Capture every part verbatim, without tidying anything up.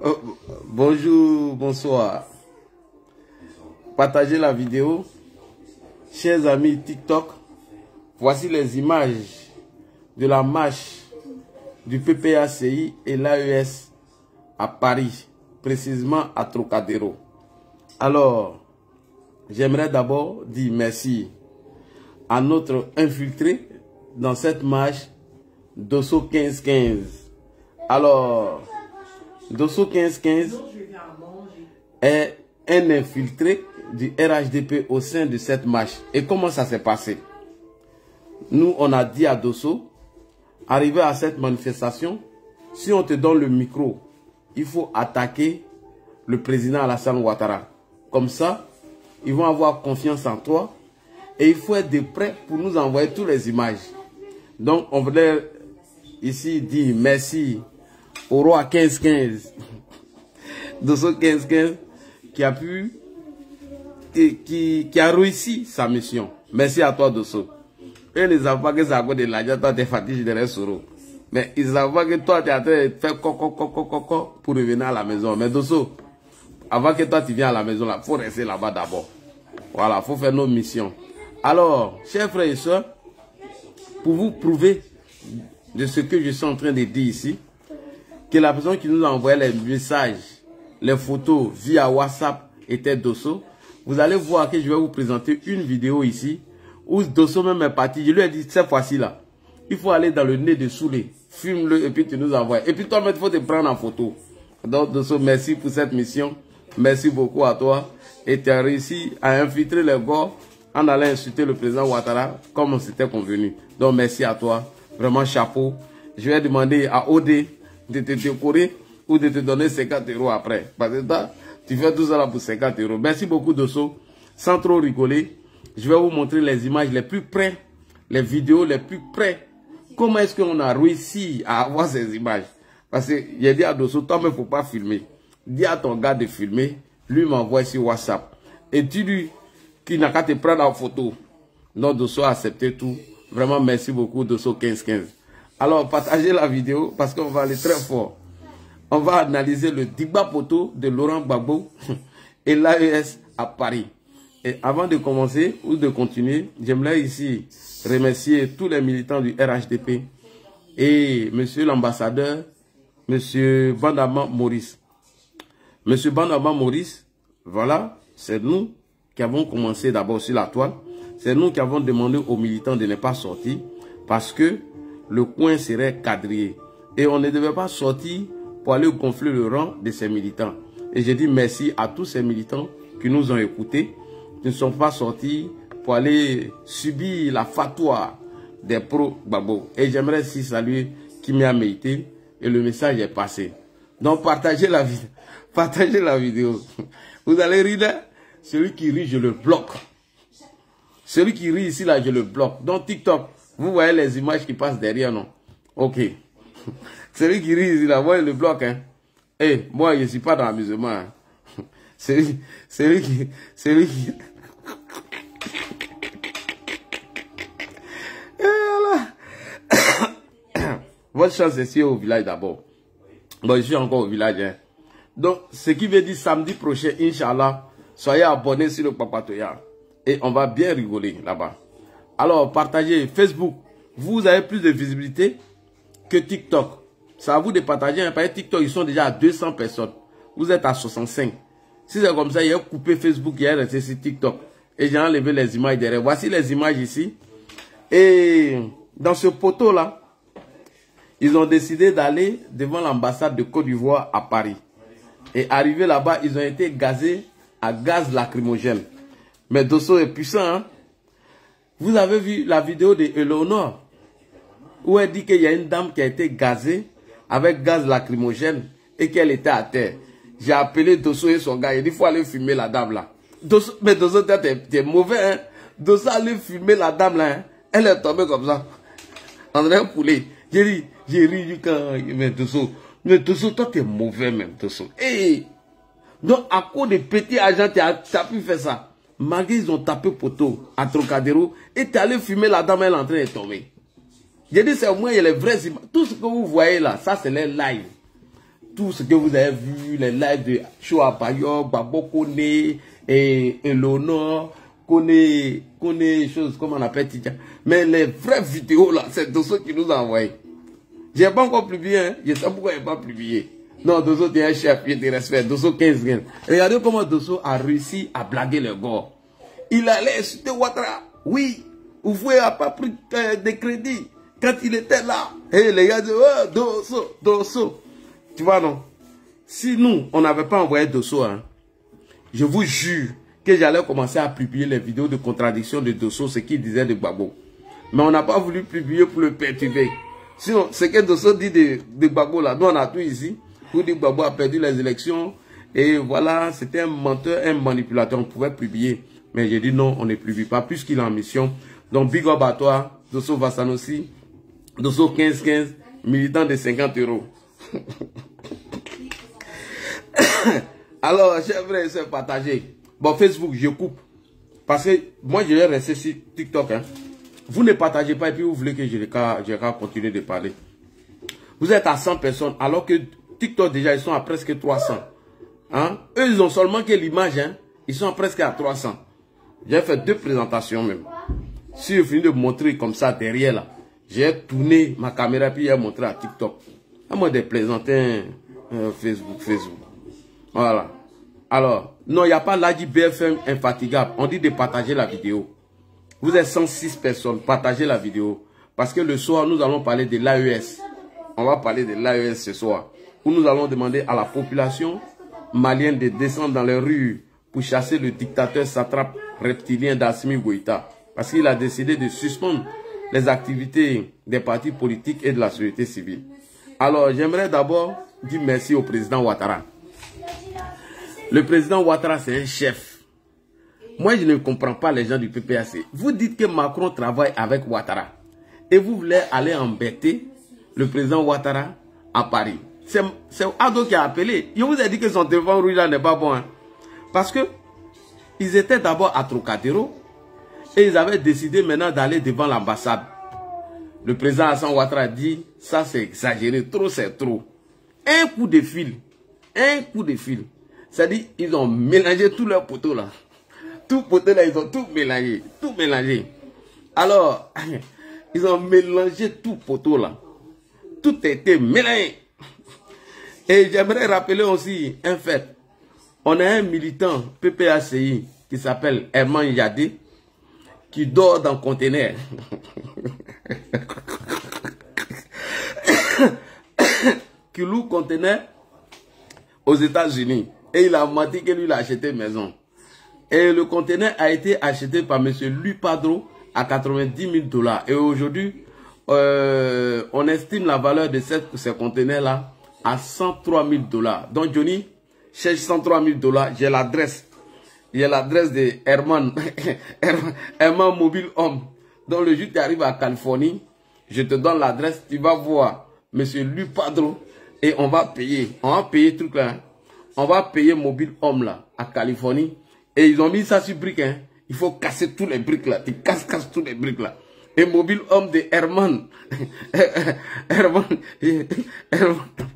Oh, bonjour, bonsoir. Partagez la vidéo. Chers amis TikTok, voici les images de la marche du P P A C I et l'A E S à Paris, précisément à Trocadéro. Alors, j'aimerais d'abord dire merci à notre infiltré dans cette marche, Dosso quinze quinze. Alors, Dosso quinze quinze est un infiltré du R H D P au sein de cette marche. Et comment ça s'est passé? Nous, on a dit à Dosso, arrivé à cette manifestation, si on te donne le micro, il faut attaquer le président Alassane Ouattara. Comme ça, ils vont avoir confiance en toi et il faut être de près pour nous envoyer toutes les images. Donc, on voulait ici dire merci au roi quinze quinze, Dosso quinze quinze, qui a pu, qui, qui, qui a réussi sa mission. Merci à toi, Dosso. Eux ne savent pas que c'est à cause de l'argent, toi t'es fatigué de Soro. Mais ils savent pas que toi tu es en train de faire coco, coco, coco pour revenir à la maison. Mais Dosso, avant que toi tu viennes à la maison, il faut rester là-bas d'abord. Voilà, il faut faire nos missions. Alors, chers frères et sœurs, pour vous prouver de ce que je suis en train de dire ici, que la personne qui nous a envoyé les messages, les photos via WhatsApp était Dosso, vous allez voir que je vais vous présenter une vidéo ici où Dosso même est parti. Je lui ai dit, cette fois-ci là, il faut aller dans le nez de Soulé, filme-le et puis tu nous envoies. Et puis toi, il faut te prendre en photo. Donc Dosso, merci pour cette mission. Merci beaucoup à toi. Et tu as réussi à infiltrer les gars en allant insulter le président Ouattara comme on s'était convenu. Donc merci à toi. Vraiment chapeau. Je vais demander à O D de te décorer ou de te donner cinquante euros après. Parce que toi, tu fais tout ça là pour cinquante euros. Merci beaucoup Dosso. Sans trop rigoler, je vais vous montrer les images les plus près, les vidéos les plus près. Comment est-ce qu'on a réussi à avoir ces images? Parce que j'ai dit à Dosso, toi, mais il ne faut pas filmer. Dis à ton gars de filmer, lui m'envoie sur WhatsApp. Et dis-lui qu'il n'a qu'à te prendre en photo. Donc Dosso a accepté tout. Vraiment, merci beaucoup, Dosso quinze quinze. Alors, partagez la vidéo parce qu'on va aller très fort. On va analyser le Digba Poto de Laurent Gbagbo et l'A E S à Paris. Et avant de commencer ou de continuer, j'aimerais ici remercier tous les militants du R H D P et monsieur l'ambassadeur, monsieur Bandama Maurice. Monsieur Bandama Maurice, voilà, c'est nous qui avons commencé d'abord sur la toile. C'est nous qui avons demandé aux militants de ne pas sortir parce que le coin serait quadrillé. Et on ne devait pas sortir pour aller gonfler le rang de ces militants. Et je dis merci à tous ces militants qui nous ont écoutés, qui ne sont pas sortis pour aller subir la fatwa des pro-Gbagbo. Et j'aimerais aussi saluer Kimia Meïté et le message est passé. Donc partagez la vidéo. Partagez la vidéo. Vous allez rire, celui qui rit, je le bloque. Celui qui rit ici, là, je le bloque. Donc TikTok, vous voyez les images qui passent derrière, non? Ok. Celui qui rit ici, là, moi, je le bloque, hein. Eh, hey, moi, je ne suis pas dans l'amusement, hein. Celui, celui qui... Celui qui... Votre chance est ici au village d'abord. Bon, je suis encore au village, hein. Donc, ce qui veut dire samedi prochain, Inch'Allah, soyez abonnés sur le Papatoya. Et on va bien rigoler là-bas. Alors, partagez Facebook. Vous avez plus de visibilité que TikTok. C'est à vous de partager. Hein, parce que TikTok, ils sont déjà à deux cents personnes. Vous êtes à soixante-cinq. Si c'est comme ça, il y a coupé Facebook, il y a resté sur TikTok. Et j'ai enlevé les images derrière. Voici les images ici. Et dans ce poteau-là, ils ont décidé d'aller devant l'ambassade de Côte d'Ivoire à Paris. Et arrivé là-bas, ils ont été gazés à gaz lacrymogène. Mais Dosso est puissant, hein? Vous avez vu la vidéo de Eleonore où elle dit qu'il y a une dame qui a été gazée avec gaz lacrymogène et qu'elle était à terre. J'ai appelé Dosso et son gars. Il dit il faut aller filmer la dame là. Dosso, mais Dosso, t'es es mauvais, hein? Dosso allait filmer la dame là, hein? Elle est tombée comme ça. En train de couler. J'ai dit, j'ai ri quand. Mais Dosso, mais Dosso, toi t'es mauvais même, Dosso. Hey! Donc, à cause de petits agents, tu as, as pu faire ça. Malgré ils ont tapé poteau à Trocadéro et tu es allé fumer la dame, elle est en train de tomber. J'ai dit, c'est au moins, il y a les vraies images. Tout ce que vous voyez là, ça c'est les live. tout ce que vous avez vu, les lives de Choa Bayo, Babo Kone, et, et l'honneur, Kone, Kone, choses, comme on appelle Tidja. Mais les vraies vidéos là, c'est Dosso qui nous a envoyé. J'ai pas encore publié, hein. Je sais pourquoi il n'a pas publié. Non, Dosso, tu es un chef, il te respecte. Dosso quinze gains. Regardez comment Dosso a réussi à blaguer le gars. Il allait insulter Ouattara. Oui, Oufoué n'a pas pris euh, de crédit. Quand il était là, et les gars disaient, oh, Dosso, Dosso. Tu vois, non? Si nous, on n'avait pas envoyé Dosso, hein, je vous jure que j'allais commencer à publier les vidéos de contradiction de Dosso, ce qu'il disait de Gbagbo. Mais on n'a pas voulu publier pour le perturber. Sinon, ce que Dosso dit de, de Gbagbo, là, nous on a tout ici. Pour dire que Gbagbo a perdu les élections. Et voilà, c'était un menteur, un manipulateur. On pouvait publier. Mais j'ai dit non, on ne publie pas, puisqu'il est en mission. Donc, big up à toi, Dosso Vassanossi. Dosso quinze quinze, militant de cinquante euros. Alors, chers frères et sœurs, partagez. Bon, Facebook, je coupe. Parce que moi, je vais rester sur TikTok. Hein. Vous ne partagez pas et puis vous voulez que je vais continuer de parler. Vous êtes à cent personnes, alors que TikTok, déjà, ils sont à presque trois cents. Hein? Eux, ils ont seulement que l'image. Hein? Ils sont presque à trois cents. J'ai fait deux présentations même. Si je finis de montrer comme ça derrière là, j'ai tourné ma caméra puis j'ai montré à TikTok. À moi de plaisanter euh, Facebook, Facebook. Voilà. Alors, non, il n'y a pas l'A D B F M infatigable. On dit de partager la vidéo. Vous êtes cent six personnes, partagez la vidéo. Parce que le soir, nous allons parler de l'A E S. On va parler de l'A E S ce soir. Où nous allons demander à la population malienne de descendre dans les rues pour chasser le dictateur satrape reptilien d'Assimi Goïta. Parce qu'il a décidé de suspendre les activités des partis politiques et de la société civile. Alors, j'aimerais d'abord dire merci au président Ouattara. Le président Ouattara, c'est un chef. Moi, je ne comprends pas les gens du P P A C. Vous dites que Macron travaille avec Ouattara. Et vous voulez aller embêter le président Ouattara à Paris. C'est Ado qui a appelé. Je vous ai dit que son téléphone rouge là n'est pas bon. Hein. Parce que ils étaient d'abord à Trocadéro. Et ils avaient décidé maintenant d'aller devant l'ambassade. Le président Hassan Ouattara dit, ça c'est exagéré, trop c'est trop. Un coup de fil, un coup de fil. C'est-à-dire, ils ont mélangé tous leurs poteaux là. Tous poteaux là, ils ont tout mélangé, tout mélangé. Alors, ils ont mélangé tout poteau là. Tout a été mélangé. Et j'aimerais rappeler aussi un fait. On a un militant P P A C I qui s'appelle Herman Yadé, qui dort dans le conteneur. Qui loue conteneur aux États-Unis. Et il a menti que lui, il a acheté une maison. Et le conteneur a été acheté par M. Lupadro à quatre-vingt-dix mille dollars. Et aujourd'hui, euh, on estime la valeur de cette, ces conteneurs-là à cent trois mille dollars. Donc Johnny cherche cent trois mille dollars. J'ai l'adresse. J'ai l'adresse de Herman, Herman Mobile Home. Donc le jour où tu arrives à Californie, je te donne l'adresse, tu vas voir M. Lupadro et on va payer. On va payer truc là. Hein. On va payer Mobile Home là, à Californie. Et ils ont mis ça sur briques. Hein. Il faut casser tous les briques là. Tu casses, casses tous les briques là. Et Mobile Home de Herman. Herman. Herman.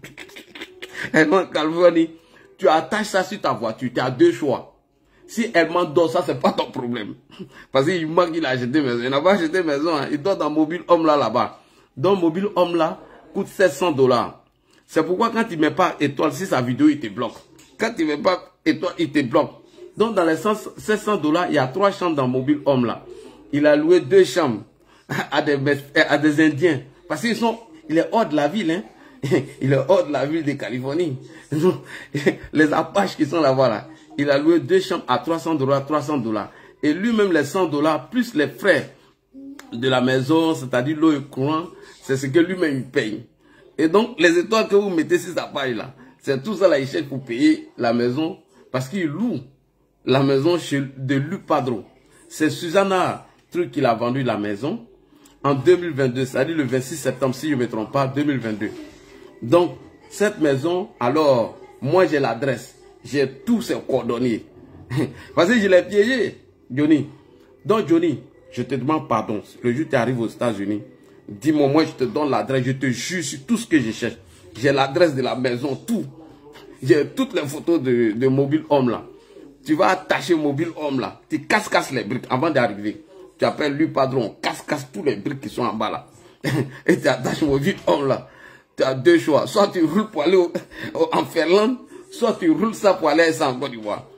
Herman Californie. Tu attaches ça sur ta voiture. Tu as deux choix. Si Herman dort, ça, c'est pas ton problème. Parce qu'il manque, il a acheté maison. Il n'a pas acheté maison. Hein. Il dort dans Mobile Home là, là-bas. Donc, Mobile Home là coûte sept cents dollars. C'est pourquoi quand il ne met pas étoile, si sa vidéo, il te bloque. Quand il ne met pas étoile, il te bloque. Donc, dans les sept cents dollars, il y a trois chambres dans Mobile Home là. Il a loué deux chambres à des, à des Indiens. Parce qu'ils sont, il est hors de la ville, hein. Il est hors de la ville de Californie. Les Apaches qui sont là-bas là. Il a loué deux chambres à trois cents dollars, trois cents dollars. Et lui-même, les cent dollars, plus les frais de la maison, c'est-à-dire l'eau et le courant, c'est ce que lui-même paye. Et donc, les étoiles que vous mettez sur sa paille là, c'est tout ça là, il cherche pour payer la maison, parce qu'il loue la maison chez, de Lupadro. C'est Susanna Truc qui a vendu la maison en deux mille vingt-deux, c'est-à-dire le vingt-six septembre, si je ne me trompe pas, deux mille vingt-deux. Donc, cette maison, alors, moi j'ai l'adresse. J'ai tous ces coordonnées. Parce que je l'ai piégé, Johnny. Donc, Johnny, je te demande pardon. Le jour où tu arrives aux États-Unis, dis-moi, moi, je te donne l'adresse. Je te jure sur tout ce que je cherche. J'ai l'adresse de la maison, tout. J'ai toutes les photos de, de Mobile Home là. Tu vas attacher Mobile Home là. Tu casses, casses les briques avant d'arriver. Tu appelles lui padron, casse, casse tous les briques qui sont en bas là. Et tu attaches Mobile Home là. Tu as deux choix. Soit tu roules pour aller au, au, en Finlande, soit tu roules ça pour aller en Côte d'Ivoire.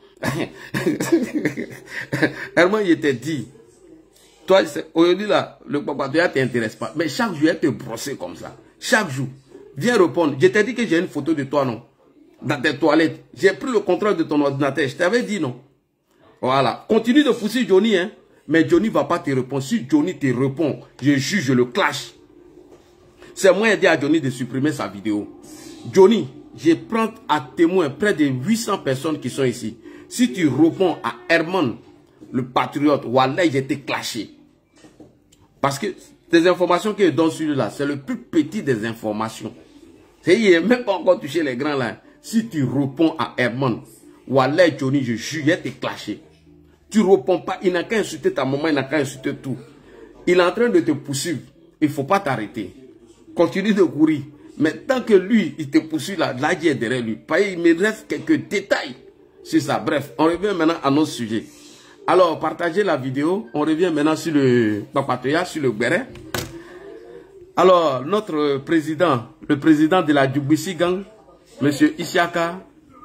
Herman, il était dit. Toi, aujourd'hui là, le papatoya ne t'intéresse pas. Mais chaque jour, il te brosser comme ça. Chaque jour. Viens répondre. Je t'ai dit que j'ai une photo de toi, non? Dans tes toilettes. J'ai pris le contrôle de ton ordinateur. Je t'avais dit, non? Voilà. Continue de pousser Johnny, hein. Mais Johnny ne va pas te répondre. Si Johnny te répond, je juge, je le clash. C'est moi qui ai dit à Johnny de supprimer sa vidéo. Johnny, je prends à témoin près de huit cents personnes qui sont ici. Si tu réponds à Herman, le patriote, Wallah, j'ai été clashé. Parce que les informations qu'il donne sur là, c'est le plus petit des informations. Il n'est même pas encore touché les grands là. Si tu réponds à Herman, Wallah, Johnny, je jure, j'ai été clashé. Tu ne réponds pas, il n'a qu'à insulter ta maman, il n'a qu'à insulter tout. Il est en train de te poursuivre. Il ne faut pas t'arrêter. Continue de courir. Mais tant que lui, il te poursuit là, là, il est derrière lui. Il me reste quelques détails sur ça. Bref, on revient maintenant à notre sujet. Alors, partagez la vidéo. On revient maintenant sur le papatoya, sur le béret. Alors, notre président, le président de la Djoubissi Gang, M. Isiaka,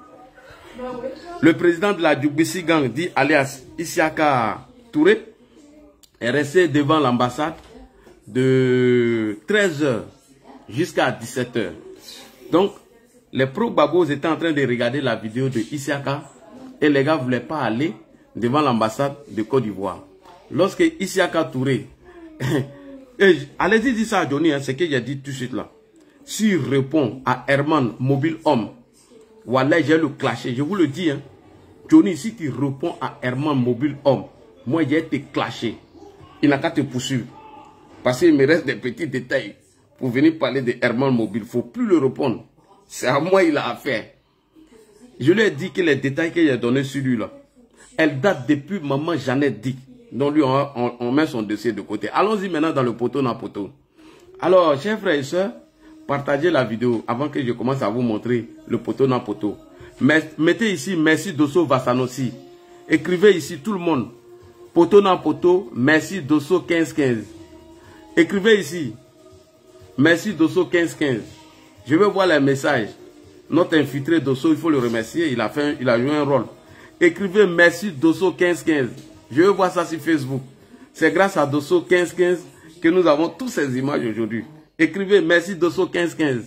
le président de la Djoubissi Gang, dit alias Isiaka Touré, est resté devant l'ambassade de treize heures jusqu'à dix-sept heures. Donc, les pro-babos étaient en train de regarder la vidéo de Isiaka et les gars ne voulaient pas aller devant l'ambassade de Côte d'Ivoire. Lorsque Isiaka Touré, allez-y dire ça à Johnny, hein, c'est ce que j'ai dit tout de suite là. S'il répond à Herman Mobile Home, voilà, j'ai le clasher, je vous le dis. Hein. Johnny, si tu réponds à Herman Mobile Home, moi j'ai été clashé. Il n'a qu'à te poursuivre. Parce qu'il me reste des petits détails pour venir parler de Herman Mobile. Il ne faut plus le répondre. C'est à moi il a affaire. Je lui ai dit que les détails qu'il a donnés sur lui là, elle date depuis maman Jeannette Dick. Donc lui, on, on, on met son dossier de côté. Allons-y maintenant dans le poteau na poteau. Alors, chers frères et sœurs, partagez la vidéo avant que je commence à vous montrer le poteau na poteau. Mettez ici, merci Dosso Vassanossi. Écrivez ici tout le monde. Poteau na poteau, merci Dosso quinze quinze. Écrivez ici, merci Dosso quinze quinze. Je veux voir les messages. Notre infiltré Dosso, il faut le remercier. Il a, fait, il a joué un rôle. Écrivez merci Dosso quinze quinze. Je veux voir ça sur Facebook. C'est grâce à Dosso quinze quinze que nous avons toutes ces images aujourd'hui. Écrivez merci Dosso quinze quinze.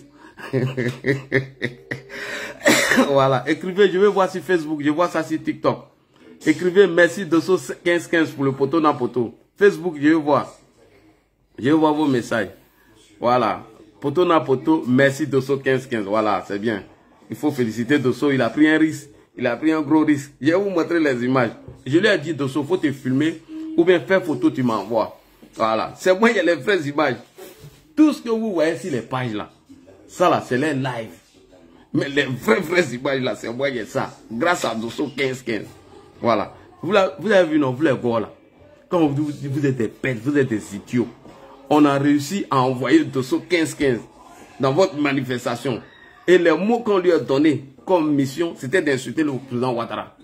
Voilà. Écrivez, je veux voir sur Facebook. Je vois ça sur TikTok. Écrivez merci Dosso quinze quinze pour le poteau na poteau. Facebook, je veux voir. Je veux voir vos messages. Voilà. Poteau na poteau, merci Dosso quinze quinze. Voilà, c'est bien. Il faut féliciter Dosso. Il a pris un risque. Il a pris un gros risque. Je vais vous montrer les images. Je lui ai dit, Dosso, il faut te filmer ou bien faire photo, tu m'envoies. Voilà. C'est moi qui ai les vraies images. Tout ce que vous voyez sur les pages là, ça là, c'est les live. Mais les vraies, vraies images là, c'est moi qui ai ça. Grâce à Dosso quinze quinze. Voilà. Vous, la, vous avez vu, non, vous les voyez là. Quand vous, vous êtes des bêtes, vous êtes des idiots. On a réussi à envoyer Dosso quinze quinze dans votre manifestation. Et les mots qu'on lui a donnés comme mission, c'était d'insulter le président Ouattara.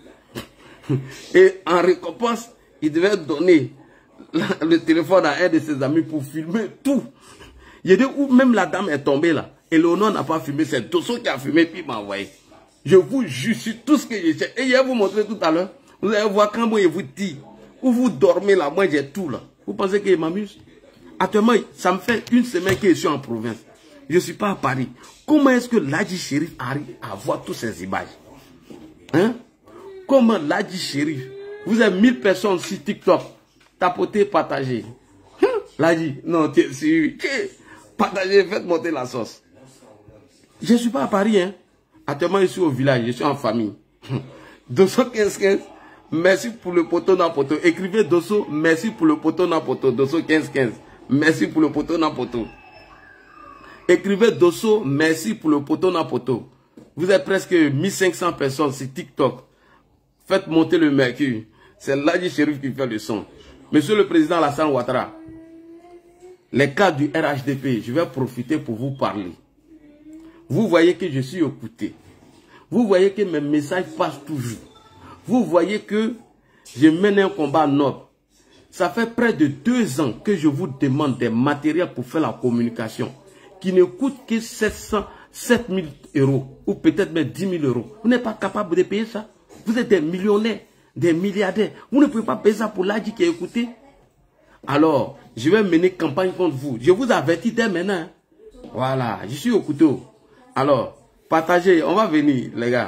Et en récompense, il devait donner le téléphone à un de ses amis pour filmer tout. Il dit où même la dame est tombée là. Et Léonard n'a pas filmé, c'est Dosso qui a filmé puis il m'a envoyé. Je vous jure sur tout ce que j'ai fait. Et je vais vous montrer tout à l'heure. Vous allez voir quand moi je vous dis, où vous dormez là, moi j'ai tout là. Vous pensez qu'il m'amuse? Actuellement, ça me fait une semaine que je suis en province. Je ne suis pas à Paris. Comment est-ce que Ladji Chérif arrive à voir toutes ces images? Hein? Comment Ladji Chérif? Vous avez mille personnes sur TikTok. Tapotez, partagez. Hein? Ladji, non, tu es sûr. Partagez, faites monter la sauce. Je ne suis pas à Paris. Hein? Actuellement, je suis au village, je suis en famille. Dosso quinze quinze, merci pour le poteau na poteau. Écrivez Dosso, merci pour le poteau na poteau. Dosso quinze quinze, merci pour le poteau na poteau. Écrivez Dosso, merci pour le poteau na poteau. Vous êtes presque mille cinq cents personnes sur TikTok. Faites monter le mercure. C'est Ladji Chérif qui fait le son. Monsieur le président Alassane Ouattara, les cas du R H D P, je vais profiter pour vous parler. Vous voyez que je suis écouté. Vous voyez que mes messages passent toujours. Vous voyez que je mène un combat noble. Ça fait près de deux ans que je vous demande des matériels pour faire la communication qui ne coûtent que sept cents, sept mille euros ou peut-être même dix mille euros. Vous n'êtes pas capable de payer ça. Vous êtes des millionnaires, des milliardaires. Vous ne pouvez pas payer ça pour l'A D I qui est écouté. Alors, je vais mener campagne contre vous. Je vous avertis dès maintenant. Voilà, je suis au couteau. Alors, partagez, on va venir, les gars.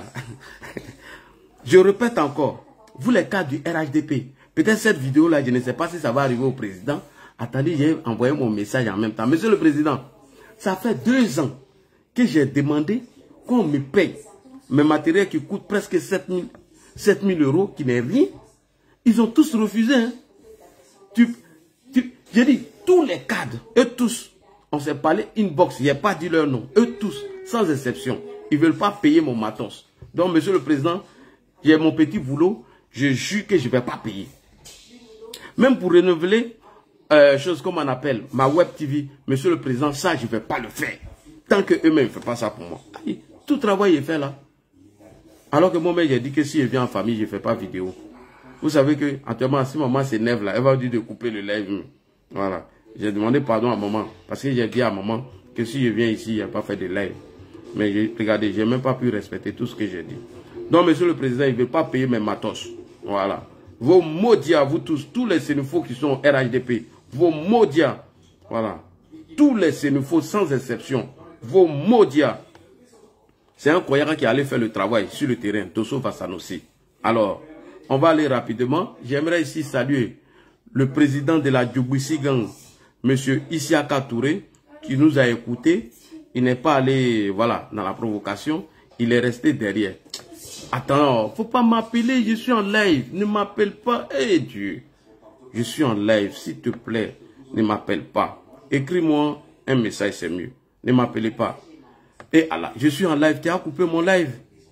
Je répète encore, vous les cas du R H D P, peut-être cette vidéo-là, je ne sais pas si ça va arriver au président. Attendez, j'ai envoyé mon message en même temps. Monsieur le Président, ça fait deux ans que j'ai demandé qu'on me paye mes matériels qui coûtent presque sept mille euros, qui n'est rien. Ils ont tous refusé. Hein. Tu, tu, j'ai dit, tous les cadres, eux tous, on s'est parlé inbox, je n'ai pas dit leur nom. Eux tous, sans exception, ils ne veulent pas payer mon matos. Donc, Monsieur le Président, j'ai mon petit boulot, je jure que je ne vais pas payer. Même pour renouveler, euh, chose comme on appelle, ma web T V, Monsieur le Président, ça, je ne vais pas le faire. Tant qu'eux-mêmes ne font pas ça pour moi. Tout travail est fait là. Alors que moi-même, j'ai dit que si je viens en famille, je ne fais pas vidéo. Vous savez que, actuellement, si maman s'énerve là, elle va dire de couper le live. Voilà. J'ai demandé pardon à maman. Parce que j'ai dit à maman que si je viens ici, il n'y a pas fait de live. Mais regardez, je n'ai même pas pu respecter tout ce que j'ai dit. Donc, Monsieur le Président, il ne veut pas payer mes matos. Voilà. Vos maudits à vous tous, tous les sénifaux qui sont au R H D P, vos maudits, voilà. Tous les sénifaux sans exception, vos maudits. C'est un Koyara qui allait faire le travail sur le terrain, Dosso Vassanossi. Alors, on va aller rapidement. J'aimerais ici saluer le président de la Djoubouissi Gang, M. Isiaka Touré, qui nous a écoutés. Il n'est pas allé, voilà, dans la provocation. Il est resté derrière. Attends, faut pas m'appeler, je suis en live. Ne m'appelle pas. Eh hey, Dieu, je suis en live, s'il te plaît, ne m'appelle pas. Écris-moi un message, c'est mieux. Ne m'appelez pas. Et Allah, je suis en live, tu as coupé mon live.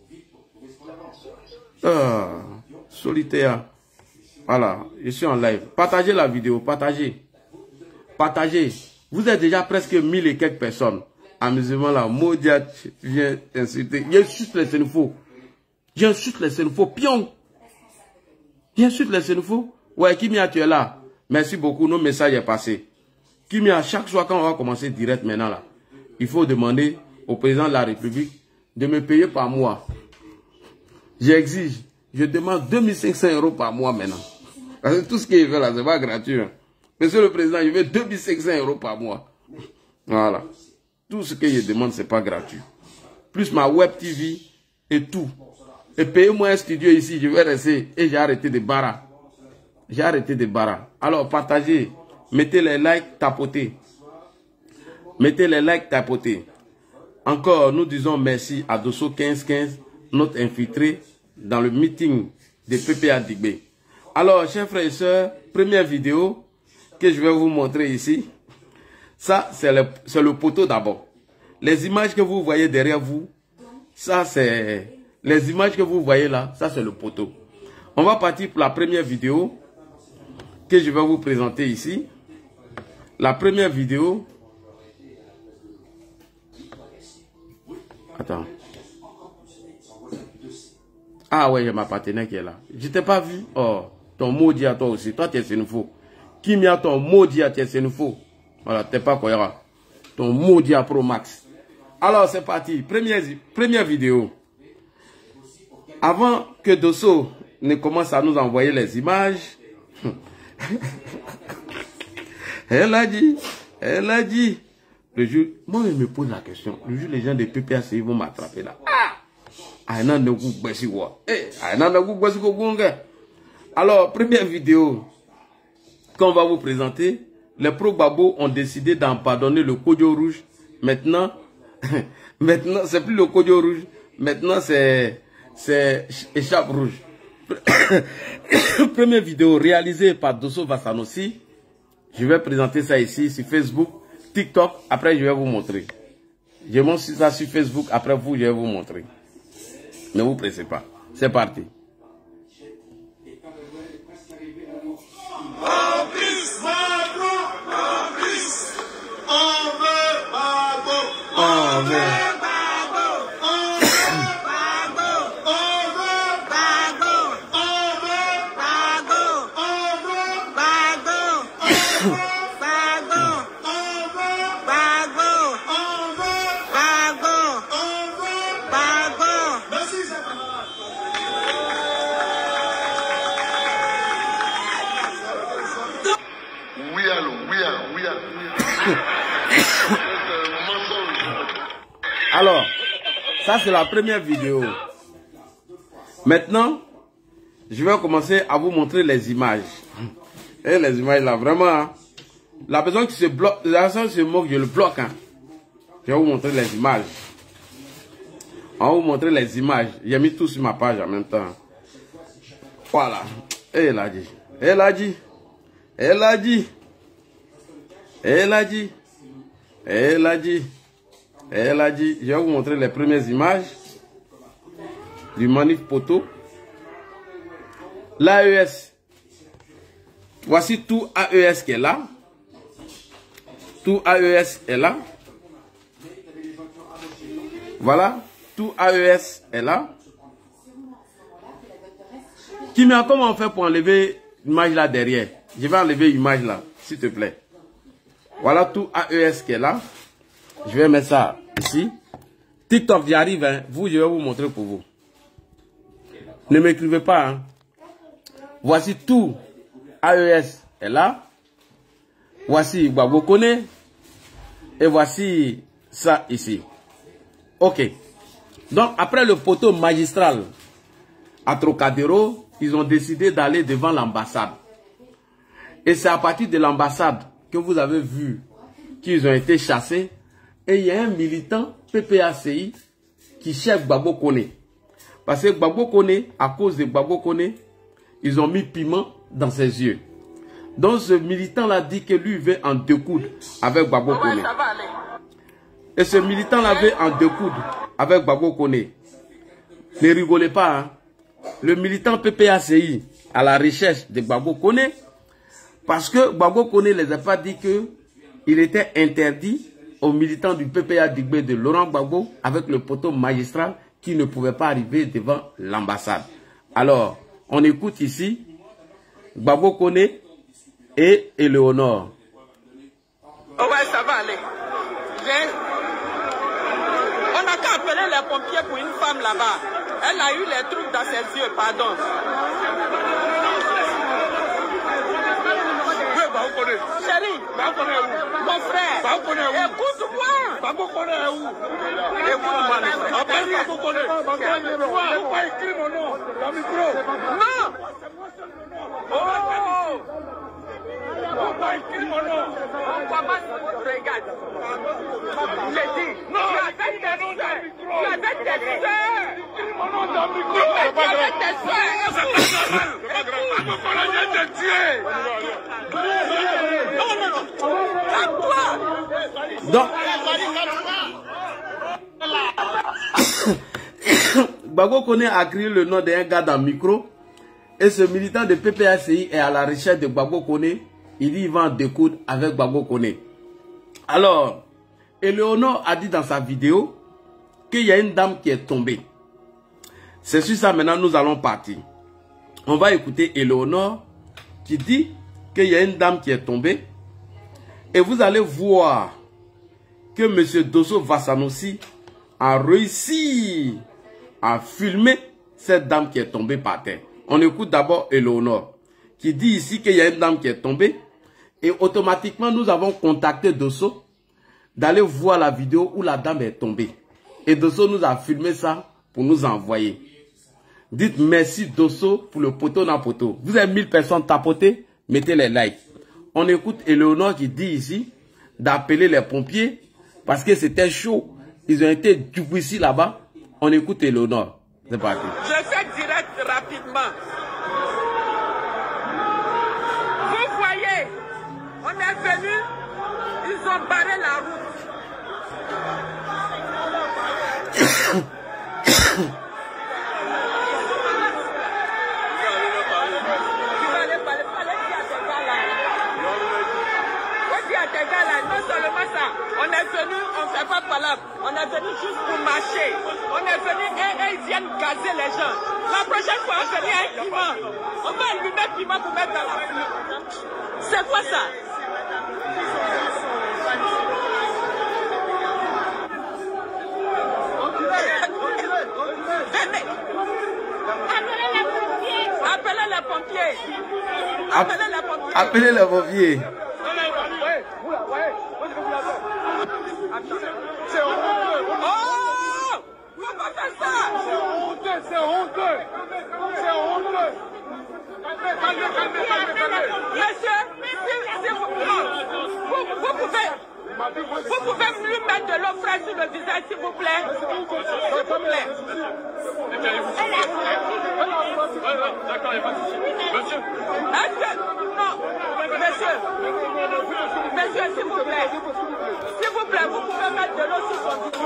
Ah, solitaire. Voilà, je suis en live. Partagez la vidéo, partagez. Partagez. Vous êtes déjà presque mille et quelques personnes. Amusement là, Maudia vient t'insulter. J'insulte les sénifaux. J'insulte les sénifaux. Pion. J'insulte les sénifaux. Ouais, Kimia, tu es là. Merci beaucoup, nos messages est passé. Kimia, chaque soir quand on va commencer direct maintenant là, il faut demander au président de la République de me payer par mois. J'exige, je demande deux mille cinq cents euros par mois maintenant. Parce que tout ce qu'il veut là, c'est pas gratuit. Hein. Monsieur le Président, je veux deux mille cinq cents euros par mois. Voilà. Tout ce que je demande, c'est pas gratuit. Plus ma web T V et tout. Et payez-moi un studio ici, je vais rester. Et j'ai arrêté de barra. J'ai arrêté de barra. Alors, partagez. Mettez les likes, tapotez. Mettez les likes, tapotez. Encore, nous disons merci à Dosso quinze quinze, notre infiltré dans le meeting de P P A Digbé. Alors, chers frères et sœurs, première vidéo que je vais vous montrer ici. Ça, c'est le, le poteau d'abord. Les images que vous voyez derrière vous, ça c'est... Les images que vous voyez là, ça c'est le poteau. On va partir pour la première vidéo que je vais vous présenter ici. La première vidéo... Attends. Ah ouais, j'ai ma partenaire qui est là. Je t'ai pas vu. Oh, ton maudit à toi aussi. Toi, tu es sénifaux. Qui m'y a ton maudit à tu es sénifaux. Voilà, t'es pas Koyara. Ton maudit à Pro Max. Alors, c'est parti. Première, première vidéo. Avant que Dosso ne commence à nous envoyer les images, elle a dit, elle a dit, le jour, moi, je me pose la question. Le jour, les gens de P P A C vont m'attraper là. Ah! Alors, première vidéo qu'on va vous présenter. Les pro-babos ont décidé d'en pardonner le Kodjo rouge. Maintenant, maintenant c'est plus le Kodjo rouge. Maintenant, c'est échappe rouge. Première vidéo réalisée par Dosso Vassanossi. Je vais présenter ça ici sur Facebook, TikTok. Après, je vais vous montrer. Je montre ça sur Facebook. Après, vous, je vais vous montrer. Ne vous pressez pas. C'est parti. On veut Alors, ça c'est la première vidéo. Maintenant, je vais commencer à vous montrer les images. Et les images là, vraiment, hein, la personne qui se bloque, la personne qui se moque, je le bloque. Hein. Je vais vous montrer les images. On va vous montrer les images. J'ai mis tout sur ma page en même temps. Voilà. Et elle a dit. Elle a dit. Elle a dit. Elle a dit. Elle a dit. Elle a dit. Je vais vous montrer les premières images du manif poteau. L'A E S. Voici tout A E S qui est là. Tout A E S est là. Voilà. Tout A E S est là. Kimia, comment on fait pour enlever l'image là derrière? Je vais enlever l'image là, s'il te plaît. Voilà tout A E S qui est là. Je vais mettre ça ici. TikTok, j'y arrive. Hein. Vous, je vais vous montrer pour vous. Ne m'écrivez pas. Hein. Voici tout A E S est là. Voici Gbagbo Kone. Et voici ça ici. Ok. Donc, après le poteau magistral à Trocadéro, ils ont décidé d'aller devant l'ambassade. Et c'est à partir de l'ambassade que vous avez vu qu'ils ont été chassés. Et il y a un militant P P A C I qui cherche Gbagbo Kone. Parce que Gbagbo Kone, à cause de Gbagbo Kone, ils ont mis piment dans ses yeux. Donc ce militant-là dit que lui veut en découdre avec Gbagbo Kone. Et ce militant-là veut en découdre avec Gbagbo Kone. Ne rigolez pas. Hein? Le militant P P A C I à la recherche de Gbagbo Kone. Parce que Gbagbo Kone ne les a pas dit qu'il était interdit aux militants du P P A Digbe de Laurent Gbagbo avec le poteau magistral qui ne pouvait pas arriver devant l'ambassade. Alors, on écoute ici Gbagbo Kone et Éléonore. Oh ouais, ça va aller. On n'a qu'à appeler les pompiers pour une femme là-bas. Elle a eu les trucs dans ses yeux, pardon. Chérie, mon frère, écoute-moi. Écoute-moi, écris mon nom dans le micro. Non. Oh. On va écrire mon nom. On commence, regarde. J'ai dit, non, tu avais tes soeurs. Tu avais tes soeurs. Écris mon nom dans le micro. Tu avais tes soeurs. C'est pas grave. Pourquoi la vient te tuer? Non, non, non. Calme-toi. Donc, Gbagbo Kone a crié le nom d'un gars dans le micro. Et ce militant de P P A C I est à la recherche de Gbagbo Kone. Il dit qu'il va en découdre avec Gbagbo Kone. Alors, Éléonore a dit dans sa vidéo qu'il y a une dame qui est tombée. C'est sur ça maintenant nous allons partir. On va écouter Éléonore qui dit qu'il y a une dame qui est tombée. Et vous allez voir que M. Dosso Vassanossi a réussi à filmer cette dame qui est tombée par terre. On écoute d'abord Éléonore qui dit ici qu'il y a une dame qui est tombée. Et automatiquement, nous avons contacté Dosso d'aller voir la vidéo où la dame est tombée. Et Dosso nous a filmé ça pour nous envoyer. Dites merci Dosso pour le poteau dans poteau. Vous avez mille personnes tapotées, mettez les likes. On écoute Éléonore qui dit ici d'appeler les pompiers parce que c'était chaud. Ils ont été du ici là-bas. On écoute Éléonore. C'est parti. Je fais direct rapidement. Vous voyez, on est venu, ils ont barré la route. Non seulement ça, on est venu, on ne fait pas palabre, on est venu juste pour marcher. On est venu et, et ils viennent gazer les gens. La prochaine fois, on vient un piment. On va allumer un piment pour mettre dans la pluie. C'est quoi ça? Appelez les pompiers. Appelez les pompiers. Appelez les pompiers. Oh! plaît. S'il vous plaît. D'accord, il n'y a pas de souci. Monsieur. Est-ce que... Non. Monsieur. Monsieur, s'il vous plaît. S'il vous plaît, vous pouvez mettre de l'eau sur son dos.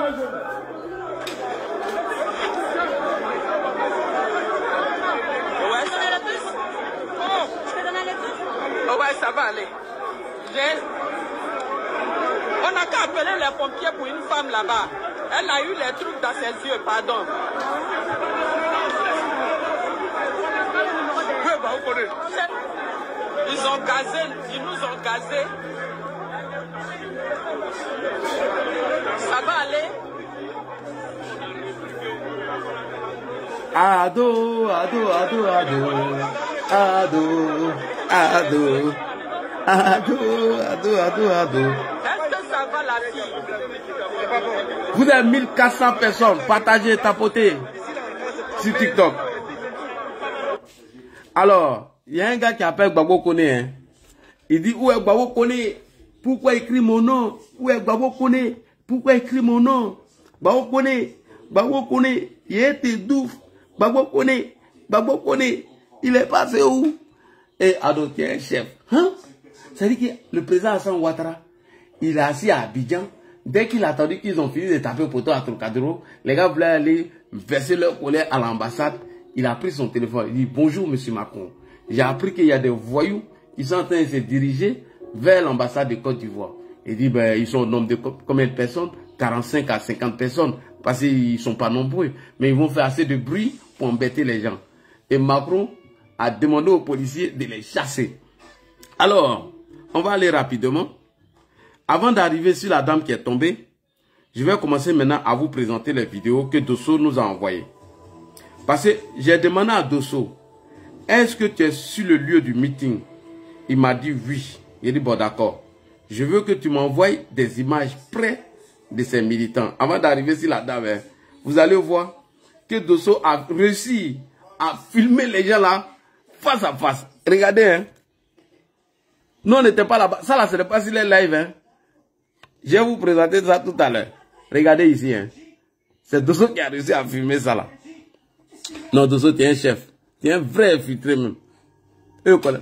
Ouais. Je te donne la puce. Oh. Je te donne la puce. Oh ouais, ça va aller. J'ai... On n'a qu'à appeler les pompiers pour une femme là-bas. Elle a eu les trucs dans ses yeux, pardon. Ils ont gazé, ils nous ont gazé. Ça va aller? Ado, ado, ado, ado, ado, ado, ado, ado, ado, ado. Est-ce que ça va la fille? Vous avez mille quatre cents personnes partagées, tapotées sur TikTok. Alors, il y a un gars qui appelle Gbagbo Kone. Hein. Il dit, où est Gbagbo Kone? Pourquoi écrire mon nom? Où est Gbagbo Kone? Pourquoi écrire mon nom? Gbagbo Kone, Gbagbo Kone, il était douf. Gbagbo Kone, Gbagbo Kone, il est passé où? Et Ado qui est chef. Hein? Ça veut dire que le président Hassan Ouattara, il est assis à Abidjan. Dès qu'il a attendu qu'ils ont fini de taper poteau à Trocadéro, les gars voulaient aller verser leur colère à l'ambassade. Il a pris son téléphone. Il dit, bonjour, monsieur Macron. J'ai appris qu'il y a des voyous qui sont en train de se diriger vers l'ambassade de Côte d'Ivoire. Il dit, ben, ils sont au nombre de combien de personnes? quarante-cinq à cinquante personnes. Parce qu'ils ne sont pas nombreux. Mais ils vont faire assez de bruit pour embêter les gens. Et Macron a demandé aux policiers de les chasser. Alors, on va aller rapidement. Avant d'arriver sur la dame qui est tombée, je vais commencer maintenant à vous présenter les vidéos que Dosso nous a envoyées. Parce que j'ai demandé à Dosso, est-ce que tu es sur le lieu du meeting? Il m'a dit oui. Il dit, bon d'accord. Je veux que tu m'envoies des images près de ces militants. Avant d'arriver sur la dame, hein, vous allez voir que Dosso a réussi à filmer les gens là, face à face. Regardez, hein. Nous, on n'était pas là-bas. Ça là, ce n'est pas sur les lives, hein. Je vais vous présenter ça tout à l'heure. Regardez ici, hein. C'est Dosso qui a réussi à filmer ça là. Non, Dosso, tu es un chef. Tu es un vrai infiltré même. Et quoi là?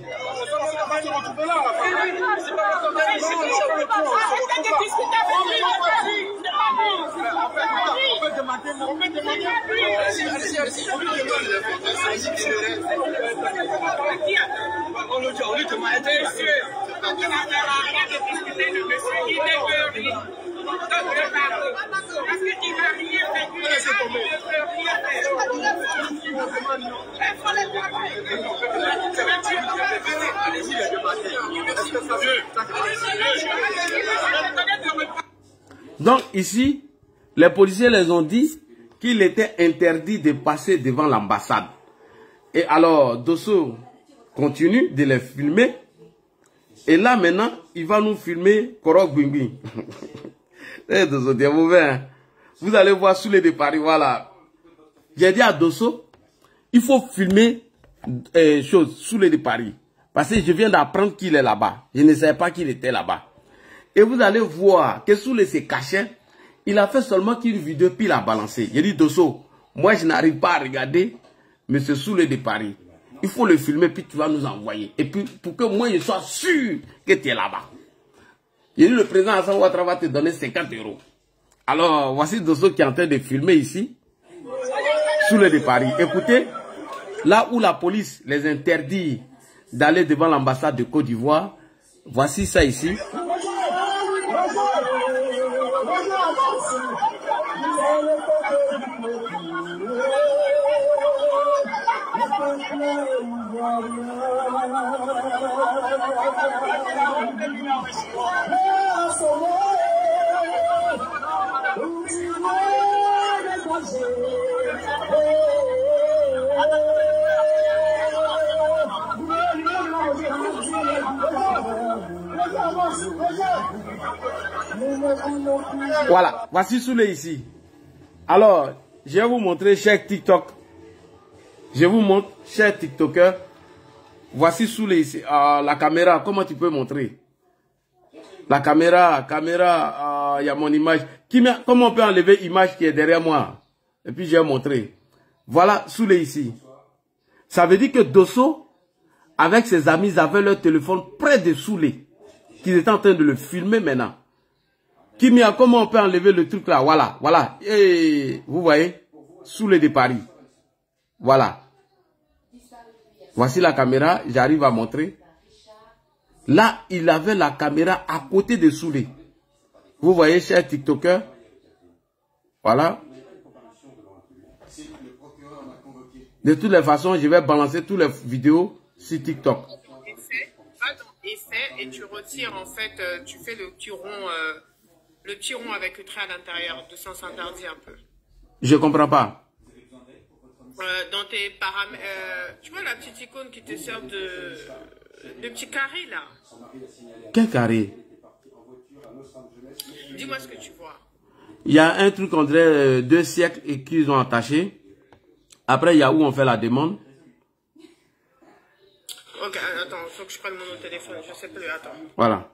Donc ici, les policiers les ont dit qu'il était interdit de passer devant l'ambassade. Et alors, Dosso continue de les filmer. Et là maintenant, il va nous filmer Korok Bingbi. Eh, Dosso, t'es mauvais, hein? Vous allez voir sous les de Paris, voilà. J'ai dit à Dosso, il faut filmer euh, chose sous les de Paris. Parce que je viens d'apprendre qu'il est là-bas. Je ne savais pas qu'il était là-bas. Et vous allez voir que sous les se cachait, il a fait seulement qu'une vidéo puis il a balancé. J'ai dit, Dosso, moi je n'arrive pas à regarder M. Soulé de Paris. Il faut le filmer puis tu vas nous envoyer. Et puis pour que moi je sois sûr que tu es là-bas. J'ai dit, le président Hassan Ouattara va te donner cinquante euros. Alors voici Dosso qui est en train de filmer ici. Soulé de Paris. Écoutez, là où la police les interdit d'aller devant l'ambassade de Côte d'Ivoire, voici ça ici. Voilà, voici Soulé ici. Alors, je vais vous montrer, cher TikTok. Je vous montre, cher TikToker. Voici Soulé ici. Euh, la caméra, comment tu peux montrer? La caméra, caméra, il y a mon image. Qui comment on peut enlever l'image qui est derrière moi? Et puis j'ai montré. Voilà, Soulé ici. Ça veut dire que Dosso, avec ses amis, ils avaient leur téléphone près de Soulé. Qu'ils étaient en train de le filmer maintenant. Kimia, comment on peut enlever le truc là? Voilà, voilà. Et vous voyez, Soulé de Paris. Voilà. Voici la caméra, j'arrive à montrer. Là, il avait la caméra à côté de Soulé. Vous voyez, chers TikTokers. Voilà. De toutes les façons, je vais balancer toutes les vidéos sur TikTok. Effet, va dans effet et tu retires en fait, euh, tu fais le petit rond, euh, le petit rond avec le trait à l'intérieur, de sens interdit un peu. Je comprends pas. Euh, dans tes paramètres, euh, tu vois la petite icône qui te sert de, de petit carré là. Quel carré? Dis-moi ce que tu vois. Il y a un truc on dirait euh, deux siècles et qu'ils ont attaché. Après, il y a où on fait la demande. Ok, attends, il faut que je prenne mon autre téléphone, je sais plus, attends. Voilà.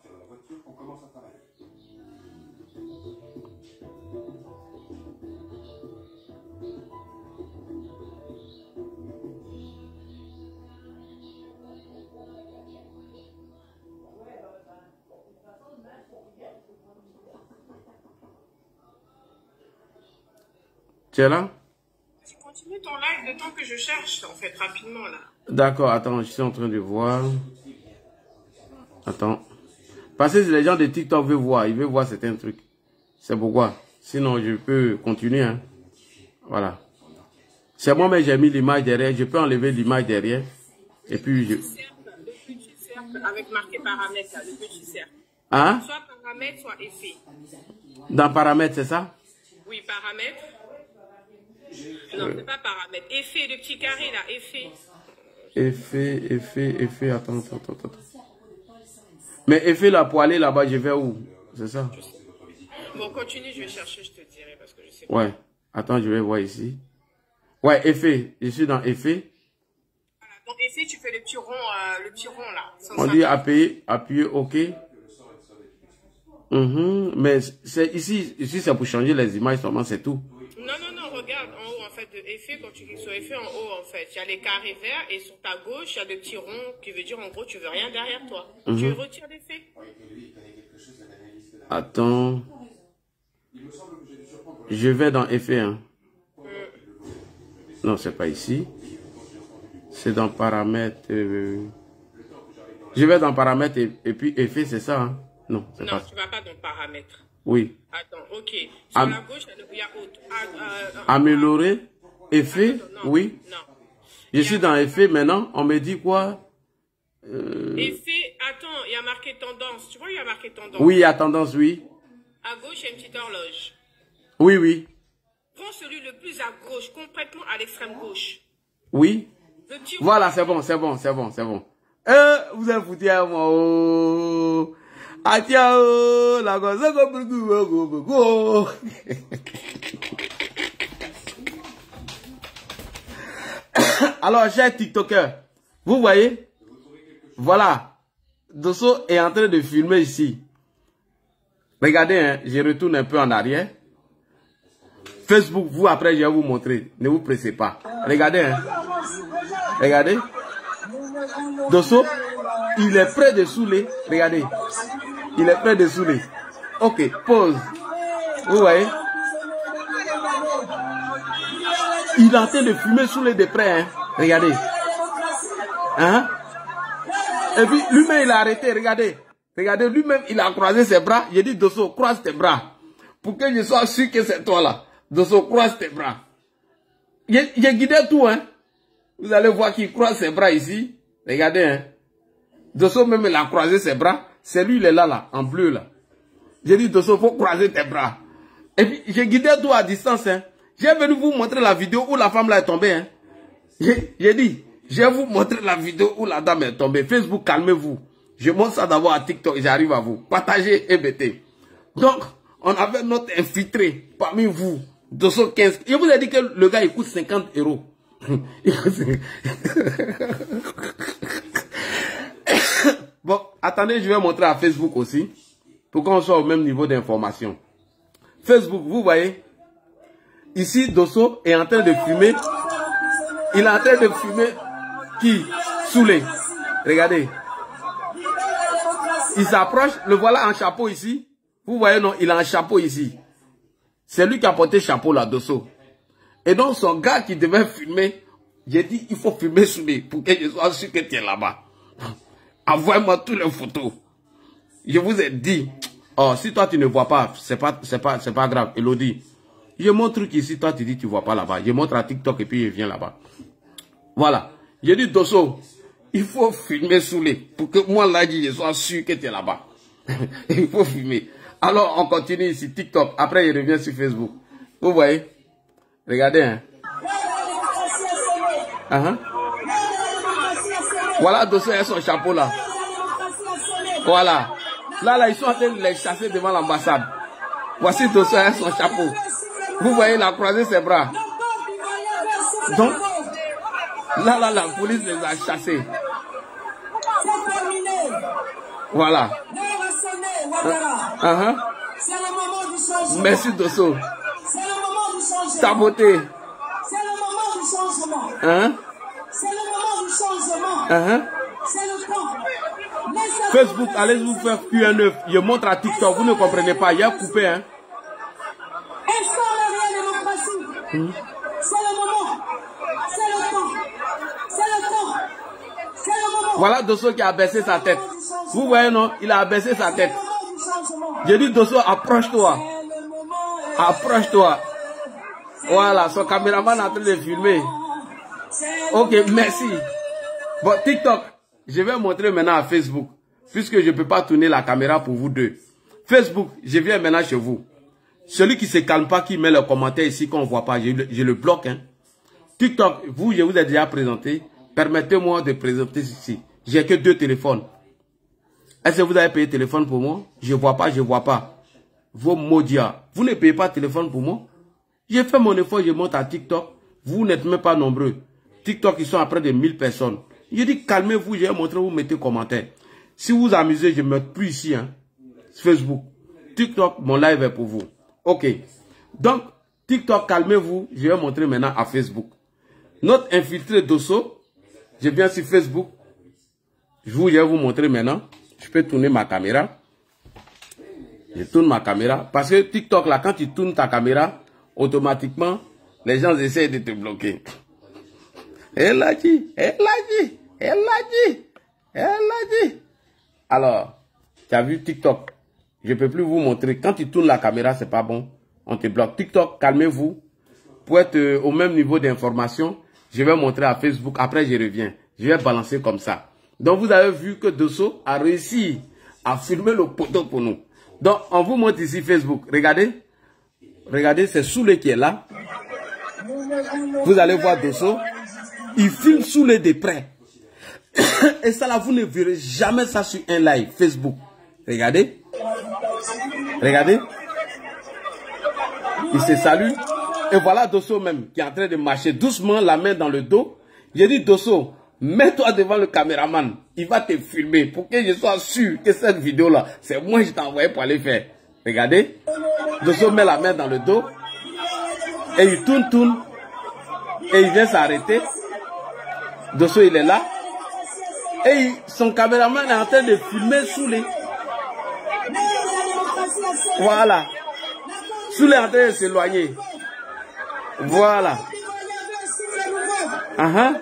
Tu es là? Continue ton live le temps que je cherche, en fait, rapidement, là. D'accord, attends, je suis en train de voir. Attends. Parce que les gens de TikTok veulent voir, ils veulent voir certains trucs. C'est pourquoi. Sinon, je peux continuer. Hein. Voilà. C'est moi, mais j'ai mis l'image derrière. Je peux enlever l'image derrière. Et puis, je... Le petit cercle avec marqué paramètres, là, le petit cercle. Hein? Soit paramètres, soit effet. Dans paramètres, c'est ça? Oui, paramètres. Non, c'est pas paramètres. Effet, le petit carré là, effet. Effet, effet, effet. Attends, attends, attends, attends. Mais effet là, pour aller là-bas, je vais où? C'est ça? Bon, continue, je vais chercher, je te dirai parce que je sais pas. Ouais. Attends, je vais voir ici. Ouais, effet. Je suis dans effet. Voilà, donc effet, tu fais le petit rond, euh, le petit rond là. On dit appuyer, appuyer, OK. Mm-hmm. Mais c'est ici, ici c'est pour changer les images seulement, c'est tout. Non, non, non, regarde en haut en fait de effet, quand tu cliques sur effet en haut en fait, il y a les carrés verts et sur ta gauche, il y a le petit rond qui veut dire en gros tu veux rien derrière toi. Mm-hmm. Tu retires l'effet. Attends. Je vais dans effet. Hein. Mm. Non, c'est pas ici. C'est dans paramètres. Euh... Je vais dans paramètres et, et puis effet, c'est ça. Hein? Non, c'est pas ça. Non, tu vas pas dans paramètres. Oui. Attends, ok. Sur Am la gauche, il y a autre. Euh, Améliorer, effet, non, oui. Non. Je suis dans effet maintenant. On me dit quoi? euh... Effet, attends, il y a marqué tendance. Tu vois, il y a marqué tendance. Oui, il y a tendance, oui. À gauche, il y a une petite horloge. Oui, oui. Prends celui le plus à gauche, complètement à l'extrême gauche. Oui. Le petit... Voilà, c'est bon, c'est bon, c'est bon, c'est bon. Euh, vous avez foutu à moi. Oh. Ah tiens, oh, la gosse, go. Alors, chers TikTokers, vous voyez, voilà, Dosso est en train de filmer ici. Regardez, hein, je retourne un peu en arrière. Facebook, vous, après, je vais vous montrer. Ne vous pressez pas. Regardez, hein. Regardez. Dosso, il est près de Soulé. Regardez. Il est près de Soulé. Ok, pause. Vous voyez? Il est en train de fumer Soulé de près, hein. Regardez. Hein? Et puis, lui-même, il a arrêté. Regardez. Regardez, lui-même, il a croisé ses bras. J'ai dit, Dosso, croise tes bras. Pour que je sois sûr que c'est toi là. Dosso, croise tes bras. J'ai guidé tout, hein. Vous allez voir qu'il croise ses bras ici. Regardez, hein. Dosso, même, il a croisé ses bras. C'est lui, il est là, là, en bleu, là. J'ai dit, Dosso, il faut croiser tes bras. Et puis, j'ai guidé tout à distance, hein. J'ai venu vous montrer la vidéo où la femme là est tombée, hein. J'ai dit, je vais vous montrer la vidéo où la dame est tombée. Facebook, calmez-vous. Je montre ça d'abord à TikTok et j'arrive à vous. Partagez et mettez. Donc, on avait notre infiltré parmi vous. deux cent quinze. Je vous ai dit que le gars, il coûte cinquante euros. Bon, attendez, je vais montrer à Facebook aussi. pour qu'on soit au même niveau d'information. Facebook, vous voyez, ici, Dosso est en train de fumer. Il est en train de fumer qui? Soulé. Regardez. Il s'approche, le voilà en chapeau ici. Vous voyez, non, il a un chapeau ici. C'est lui qui a porté chapeau là, Dosso. Et donc, son gars qui devait filmer, j'ai dit, il faut filmer Soulé pour que je sois sûr que tu es là-bas. Envoie-moi toutes les photos. Je vous ai dit, oh, si toi tu ne vois pas, c'est pas, c'est pas, c'est pas grave. Elodie, je montre qu'ici, toi tu dis tu vois pas là-bas. Je montre à TikTok et puis je viens là-bas. Voilà. J'ai dit, Dosso, il faut filmer Soulé pour que moi là, je sois sûr que tu es là-bas. Il faut filmer. Alors, on continue ici, TikTok. Après, il revient sur Facebook. Vous voyez? Regardez, hein. Uh -huh. Voilà, Dosso a son chapeau là. Voilà. Là, là, ils sont en train de les chasser devant l'ambassade. Voici Dosso a son chapeau. Vous voyez, il a croisé ses bras. Donc, là, là, la police les a chassés. Voilà. Uh -huh. Merci Dosso. Ta beauté. C'est le moment du changement. Hein? C'est le moment du changement. Uh-huh. C'est le temps. Facebook, allez vous faire Q un œuf. Je montre à TikTok, vous ne comprenez pas, il y a coupé, hein? Instaure la réelle démocratie. Mmh. C'est le moment. C'est le temps. C'est le temps. C'est le moment. Voilà Dosso qui a baissé sa tête. Vous voyez, non? Il a baissé sa tête. J'ai dit, Dosso, approche-toi. Approche-toi. Voilà, son caméraman est en train de filmer. Ok, merci. Bon, TikTok, je vais montrer maintenant à Facebook, puisque je ne peux pas tourner la caméra pour vous deux. Facebook, je viens maintenant chez vous. Celui qui ne se calme pas, qui met le commentaire ici qu'on ne voit pas, je, je le bloque. Hein. TikTok, vous, je vous ai déjà présenté. Permettez-moi de présenter ici. J'ai que deux téléphones. Est-ce que vous avez payé téléphone pour moi? Je ne vois pas, je ne vois pas. Vos maudits, vous ne payez pas téléphone pour moi? J'ai fait mon effort, je monte à TikTok. Vous n'êtes même pas nombreux. TikTok, ils sont à près de mille personnes. Je dis, calmez-vous, je vais montrer, vous mettez commentaire. Si vous vous amusez, je ne mets plus ici. Hein. Facebook. TikTok, mon live est pour vous. Ok. Donc, TikTok, calmez-vous. Je vais montrer maintenant à Facebook. Notre infiltré Dosso, je viens sur Facebook. Je, vous, je vais vous montrer maintenant. Je peux tourner ma caméra. Je tourne ma caméra. Parce que TikTok, là, quand tu tournes ta caméra, automatiquement, les gens essaient de te bloquer. Elle l'a dit, elle l'a dit, elle l'a dit, elle l'a dit. Alors, tu as vu TikTok. Je ne peux plus vous montrer. Quand tu tournes la caméra, c'est pas bon. On te bloque. TikTok, calmez-vous. Pour être euh, au même niveau d'information, je vais montrer à Facebook. Après, je reviens. Je vais balancer comme ça. Donc, vous avez vu que Dosso a réussi à filmer le poteau pour nous. Donc, on vous montre ici Facebook. Regardez. Regardez, c'est Soulé qui est là. Vous allez voir Dosso. Il filme Soulé de près. Et ça là, vous ne verrez jamais ça sur un live Facebook. Regardez. Regardez. Il se salue. Et voilà Dosso même qui est en train de marcher doucement, la main dans le dos. J'ai dit, Dosso, mets-toi devant le caméraman. Il va te filmer pour que je sois sûr que cette vidéo-là, c'est moi qui t'ai envoyé pour aller faire. Regardez. Dosso met la main dans le dos. Et il tourne, tourne. Et il vient s'arrêter. Dosso, il est là. Et il, son caméraman est en train de filmer Soulé. Voilà. Soulé est en train de s'éloigner. Voilà. Uh -huh.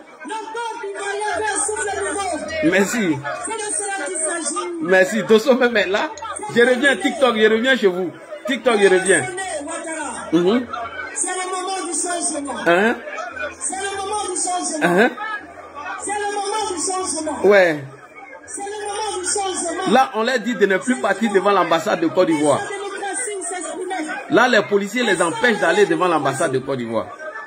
Merci. Merci. Dosso même est là. Je reviens TikTok, je reviens chez vous. TikTok, je reviens. Uh -huh. C'est le moment du changement. Uh -huh. C'est le moment du changement. Uh -huh. C'est le moment du changement. Ouais. C'est le moment du changement. Là, on leur dit de ne plus partir devant l'ambassade de Côte d'Ivoire. Là, les policiers les empêchent d'aller devant l'ambassade de Côte d'Ivoire.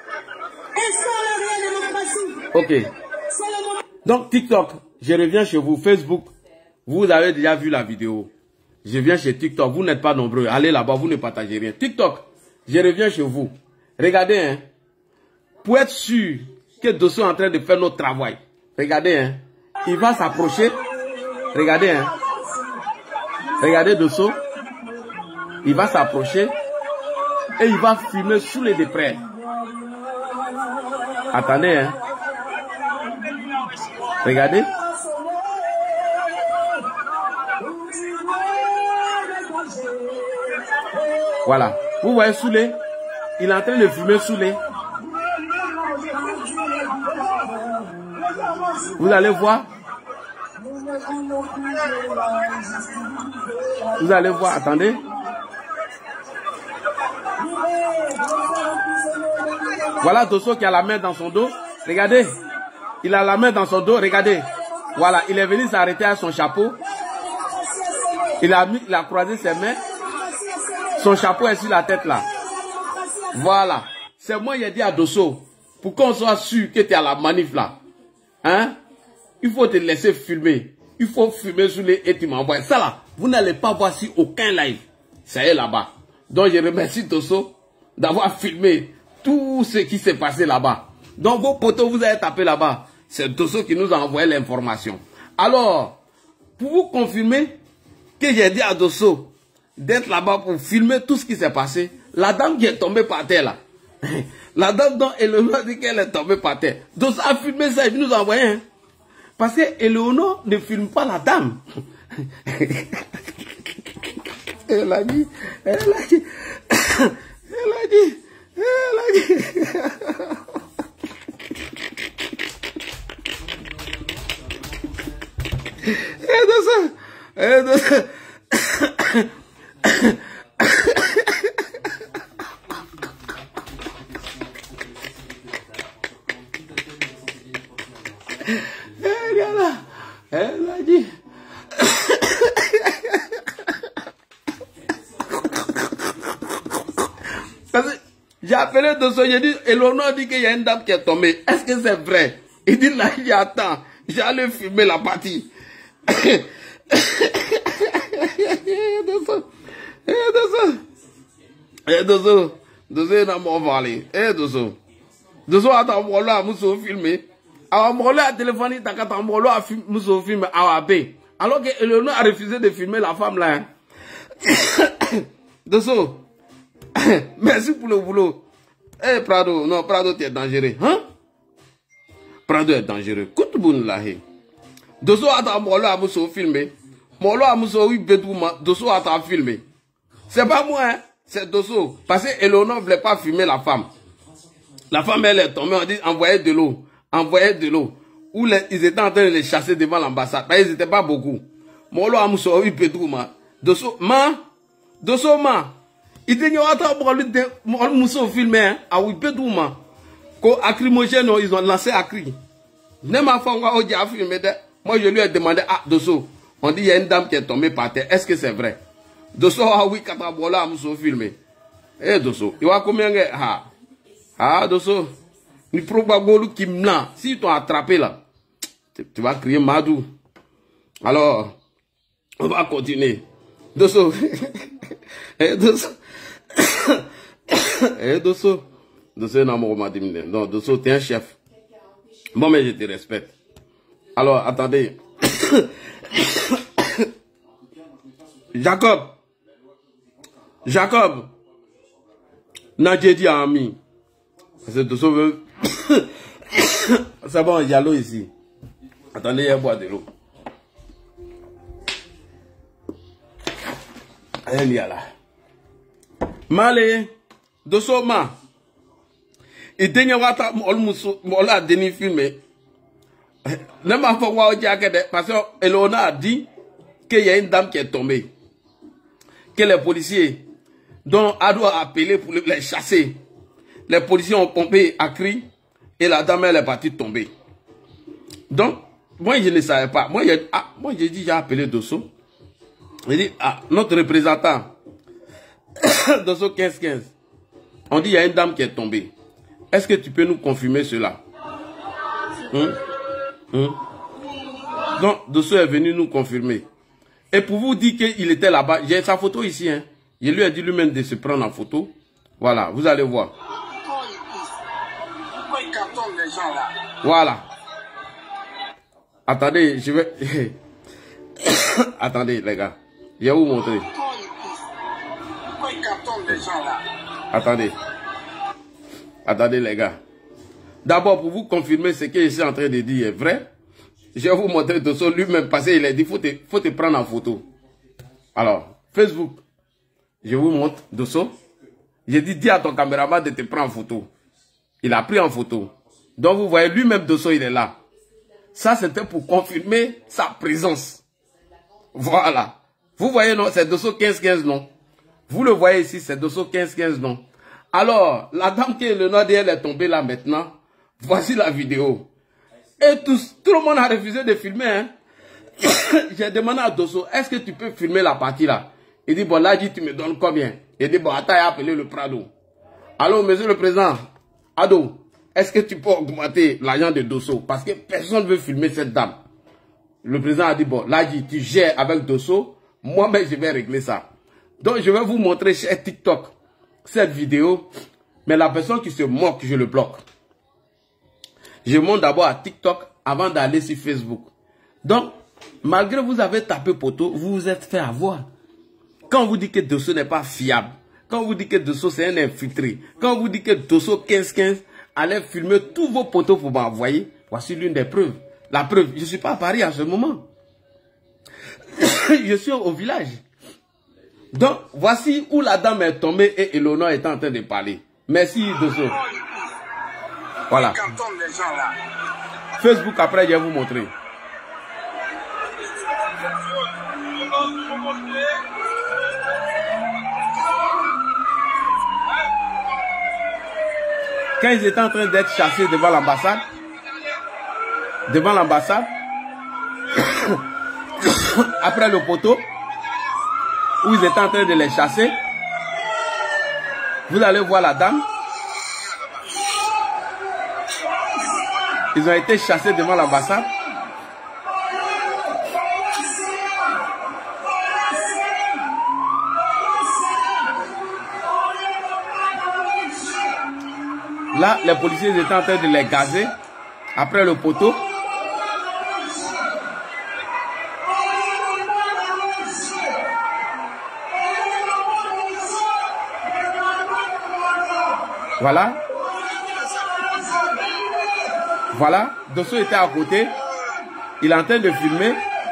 Ok. Donc, TikTok, je reviens chez vous. Facebook, vous avez déjà vu la vidéo. Je viens chez TikTok. Vous n'êtes pas nombreux. Allez là-bas, vous ne partagez rien. TikTok, je reviens chez vous. Regardez, hein. Pour être sûr que Dosso est en train de faire notre travail. Regardez, hein. Il va s'approcher. Regardez, hein. Regardez Dosso. il va s'approcher et il va filmer sous les de près. Attendez, hein. Regardez. Voilà. Vous voyez Soulé? Il est en train de fumer Soulé. Vous allez voir. Vous allez voir. Attendez. Voilà Dosso qui a la main dans son dos. Regardez. Il a la main dans son dos. Regardez. Voilà. Il est venu s'arrêter à son chapeau. Il a mis, il a croisé ses mains. Son chapeau est sur la tête là. Voilà. C'est moi qui ai dit à Dosso, pour qu'on soit sûr que tu es à la manif là. Hein? Il faut te laisser filmer. Il faut filmer sur les et tu m'envoies. Ça là, vous n'allez pas voir si aucun live. Ça est là-bas. Donc je remercie Dosso d'avoir filmé tout ce qui s'est passé là-bas. Donc vos potos, vous avez tapé là-bas. C'est Dosso qui nous a envoyé l'information. Alors, pour vous confirmer que j'ai dit à Dosso d'être là-bas pour filmer tout ce qui s'est passé, la dame qui est tombée par terre là, la dame dont Eleonore dit qu'elle est tombée par terre, Dosso a filmé ça et il nous a envoyé. Hein? Parce que Eleonore ne filme pas la dame. Elle a dit, elle a dit, elle a dit, elle a dit. Et de ça, et de ça. Elle a dit. J'ai appelé Dosso, j'ai dit, Eleonore dit qu'il y a une dame qui est tombée. Est-ce que c'est vrai? Il dit là, il dit attends, j'allais filmer la partie. Dosso, eh Dosso, eh Dosso, Dosso est dans mon vallée. Eh Dosso, Dosso attends, moi là, nous filmer. Alors, moi là, téléphone, il t'a qu'à t'embrouiller à filmer à B. Alors que Eleonore a refusé de filmer la femme là. Dosso, merci pour le boulot. Eh hey, Prado, non, Prado, tu es dangereux. Hein? Prado est dangereux. Kout boun là. Dosso attends, moi là, nous filmer. Moi là, nous oui, Bedouma, Dosso attend filmer. C'est pas moi, hein? C'est Dosso. Parce que Eleonore ne voulait pas filmer la femme. La femme, elle est tombée, on dit envoyer de l'eau. Envoyer de l'eau. Où les, ils étaient en train de les chasser devant l'ambassade. Ils n'étaient pas beaucoup. Moi là, nous oui, Bedouma. Dosso, ma, Dosso, ma. Il dit, nous filmé, hein, à Ouipedouma. Quand Acrymogène, ils ont lancé Acry. Même à Fangwa, on a filmé. Moi, je lui ai demandé, ah, Dosso, on dit, il y a une dame qui est tombée par terre. Est-ce que c'est vrai? Dosso, ah oui, quand on a filmé. Eh, Dosso, il y a combien de. Ah, ah, Dosso, ni probablement qui me l'a. Si tu as attrapé là, tu vas crier Madou. Alors, on va continuer. Dosso, eh, Dosso. Eh, Dosso, Dosso, non, Dosso, t'es un chef. Bon, mais je te respecte. Alors, attendez. Jacob. Jacob. Nadje dit à Ami. C'est Dosso veut. C'est bon, il y a l'eau ici. Attendez, il y a boire de l'eau. Elle y a là. Malé, Dosso ma. Il tenait à la dernière filmé. Ne m'a pas voir parce que Eleonore a dit qu'il y a une dame qui est tombée. Que les policiers, dont Ado a appelé pour les chasser. Les policiers ont pompé à cri et la dame elle est partie tomber. Donc, moi je ne savais pas. Moi j'ai ah, dit j'ai appelé Dosso. Il dit, ah, notre représentant. Dosso quinze quinze. On dit il y a une dame qui est tombée. Est-ce que tu peux nous confirmer cela? Hum? Hum? Donc, Dosso est venu nous confirmer. Et pour vous dire qu'il était là-bas, j'ai sa photo ici. Hein. Je lui ai dit lui-même de se prendre en photo. Voilà, vous allez voir. Voilà. Attendez, je vais... Attendez, les gars. Je vais vous montrer. Attendez. Attendez les gars. D'abord, pour vous confirmer ce que je suis en train de dire est vrai, je vais vous montrer Dosso lui-même parce qu'il a dit faut te, faut te prendre en photo. Alors, Facebook, je vous montre Dosso. J'ai dit, dis à ton caméraman de te prendre en photo. Il a pris en photo. Donc vous voyez, lui-même Dosso, il est là. Ça, c'était pour confirmer sa présence. Voilà. Vous voyez, non, c'est Dosso quinze quinze, non. Vous le voyez ici, c'est Dosso quinze quinze, non. Alors, la dame qui est le nom d'elle est tombée là maintenant. Voici la vidéo. Et tous, tout le monde a refusé de filmer. Hein. J'ai demandé à Dosso, est-ce que tu peux filmer la partie là? Il dit, bon, là, dit, tu me donnes combien? Il dit, bon, attends, il a appelé le Prado. Alors, monsieur le président, Ado, est-ce que tu peux augmenter l'argent de Dosso? Parce que personne ne veut filmer cette dame. Le président a dit, bon, là, dit, tu gères avec Dosso. Moi-même, je vais régler ça. Donc, je vais vous montrer sur TikTok cette vidéo. Mais la personne qui se moque, je le bloque. Je monte d'abord à TikTok avant d'aller sur Facebook. Donc, malgré que vous avez tapé poteau, vous vous êtes fait avoir. Quand on vous dit que Dosso n'est pas fiable, quand on vous dit que Dosso c'est un infiltré, quand on vous dit que Dosso quinze quinze allait filmer tous vos poteaux pour m'envoyer, voici l'une des preuves. La preuve, je ne suis pas à Paris à ce moment. Je suis au village. Donc, voici où la dame est tombée et Eleonore est en train de parler. Merci Dosso. Voilà. Facebook, après, je vais vous montrer. Quand ils étaient en train d'être chassés devant l'ambassade, devant l'ambassade, après le poteau, où ils étaient en train de les chasser, vous allez voir la dame. Ils ont été chassés devant l'ambassade. Là, les policiers étaient en train de les gazer après le poteau. Voilà. Voilà. Dosso était à côté. Il est en train de filmer.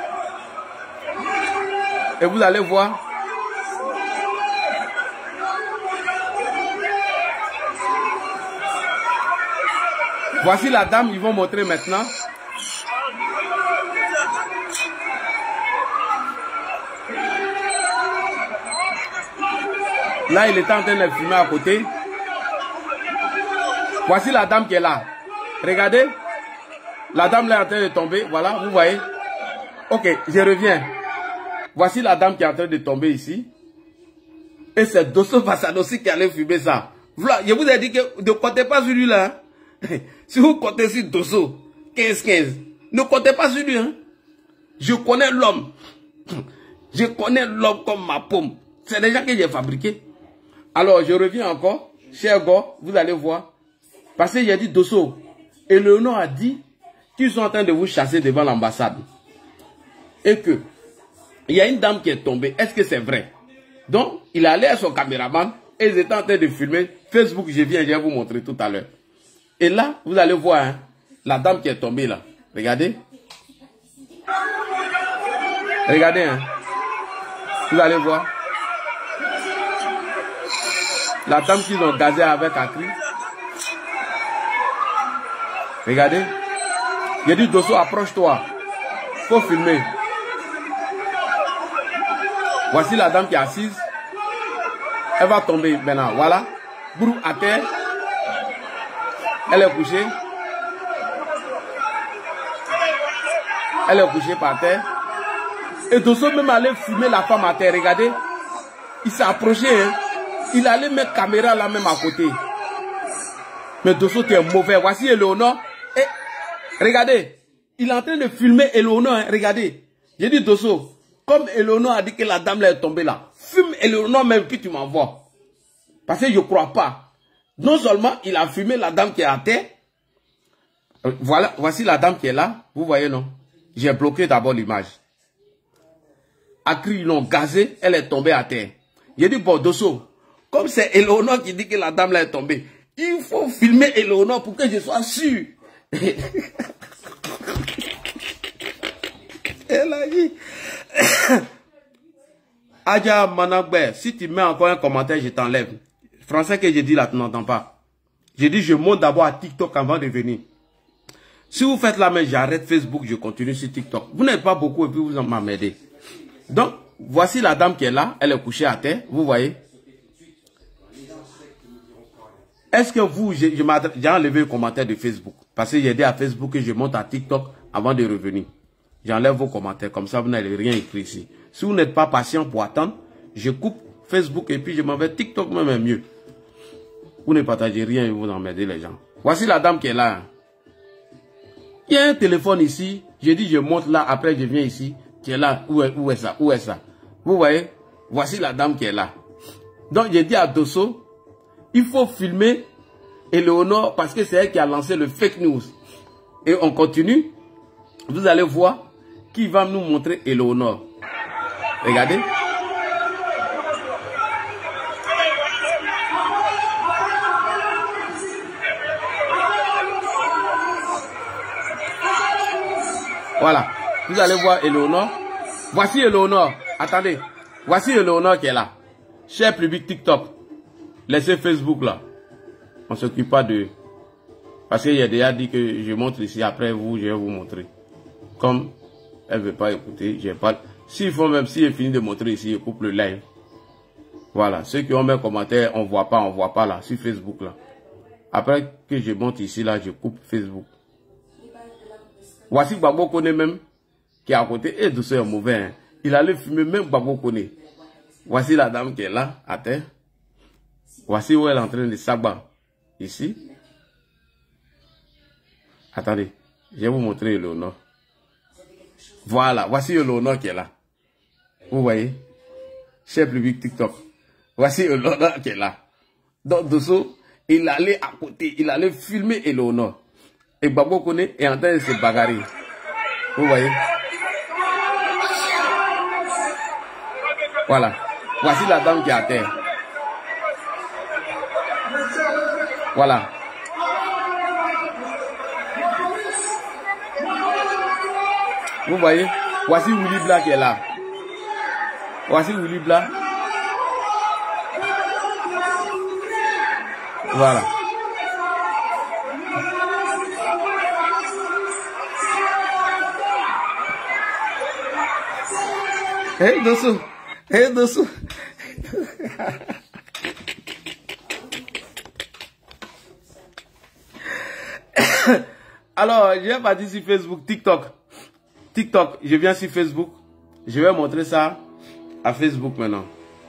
Et vous allez voir. Voici la dame, ils vont montrer maintenant. Là, il est en train de filmer à côté. Voici la dame qui est là. Regardez. La dame là est en train de tomber. Voilà, vous voyez. Ok, je reviens. Voici la dame qui est en train de tomber ici. Et c'est Dosso Vassanossi qui allait filmer ça. Voilà, je vous ai dit que ne comptez pas sur lui là. Hein. Si vous comptez sur Dosso, quinze quinze, ne comptez pas sur lui. Hein. Je connais l'homme. Je connais l'homme comme ma paume. C'est déjà que j'ai fabriqué. Alors, je reviens encore. Cher gars, vous allez voir. Parce que j'ai dit Dosso. Et Eleonore a dit qu'ils sont en train de vous chasser devant l'ambassade. Et que il y a une dame qui est tombée. Est-ce que c'est vrai? Donc, il allait à son caméraman et ils étaient en train de filmer. Facebook, je viens, je vais vous montrer tout à l'heure. Et là, vous allez voir hein, la dame qui est tombée là. Regardez. Regardez. Hein. Vous allez voir. La dame qu'ils ont gazée avec un cri. Regardez. J'ai dit Dosso, approche-toi. Faut filmer. Voici la dame qui est assise. Elle va tomber maintenant. Voilà. Brou à terre. Elle est couchée. Elle est couchée par terre. Et Dosso même allait filmer la femme à terre. Regardez. Il s'est approché. Hein. Il allait mettre caméra là même à côté. Mais Dosso, tu es mauvais. Voici Eleonore. Et regardez. Il est en train de filmer Eleonore. Hein. Regardez. J'ai dit Dosso. Comme Eleonore a dit que la dame là est tombée là. Filme Eleonore même puis tu m'envoies. Parce que je ne crois pas. Non seulement il a filmé la dame qui est à terre. Voilà, voici la dame qui est là. Vous voyez, non? J'ai bloqué d'abord l'image. A cri, ils l'ont gazé, elle est tombée à terre. J'ai dit, bon, Dosso, comme c'est Eleonore qui dit que la dame là est tombée, il faut filmer Eleonore pour que je sois sûr. Elle a dit. Adja Managbe, si tu mets encore un commentaire, je t'enlève. Français que j'ai dit là, tu n'entends pas. J'ai dit, je monte d'abord à TikTok avant de venir. Si vous faites la même, j'arrête Facebook, je continue sur TikTok. Vous n'êtes pas beaucoup et puis vous en m'emmerdez. Donc, voici la dame qui est là. Elle est couchée à terre. Vous voyez. Est-ce que vous, j'ai enlevé le commentaire de Facebook. Parce que j'ai dit à Facebook que je monte à TikTok avant de revenir. J'enlève vos commentaires. Comme ça, vous n'allez rien écrire ici. Si vous n'êtes pas patient pour attendre, je coupe Facebook et puis je m'en vais TikTok même mieux. Vous ne partagez rien et vous emmerdez les gens. Voici la dame qui est là. Il y a un téléphone ici. J'ai dit je monte là, après je viens ici. Qui est là. Où est, où est ça? Où est ça? Vous voyez? Voici la dame qui est là. Donc j'ai dit à Dosso, il faut filmer Eleonore parce que c'est elle qui a lancé le fake news. Et on continue. Vous allez voir qui va nous montrer Eleonore. Regardez. Voilà. Vous allez voir Eleonore. Voici Eleonore. Attendez. Voici Eleonore qui est là. Cher public TikTok. Laissez Facebook là. On ne s'occupe pas de... Parce qu'il a déjà dit que je montre ici. Après vous, je vais vous montrer. Comme elle ne veut pas écouter, je pas... S'il faut même, si j'ai fini de montrer ici, je coupe le live. Voilà. Ceux qui ont mis un commentaire, on ne voit pas, on ne voit pas là, sur Facebook là. Après que je monte ici là, je coupe Facebook. Voici Gbagbo Kone même, qui est à côté. Et Dosso est mauvais. Hein. Il allait fumer même Gbagbo Kone. Voici la dame qui est là, à terre. Voici où elle est en train de s'abattre. Ici. Attendez. Je vais vous montrer Eleonore. Voilà. Voici Eleonore qui est là. Vous voyez. Cher public TikTok. Voici Eleonore qui est là. Donc Dosso, il allait à côté. Il allait filmer Eleonore. Et Gbagbo Kone est en train de se bagarrer. Vous voyez. Voilà. Voici la dame qui est à terre. Voilà. Vous voyez. Voici Willy Bla qui est là. Voici Willy Bla. Voilà. Hey Dosso, hey Dosso. Alors, je vais partir sur Facebook, TikTok. TikTok, je viens sur Facebook. Je vais montrer ça à Facebook maintenant.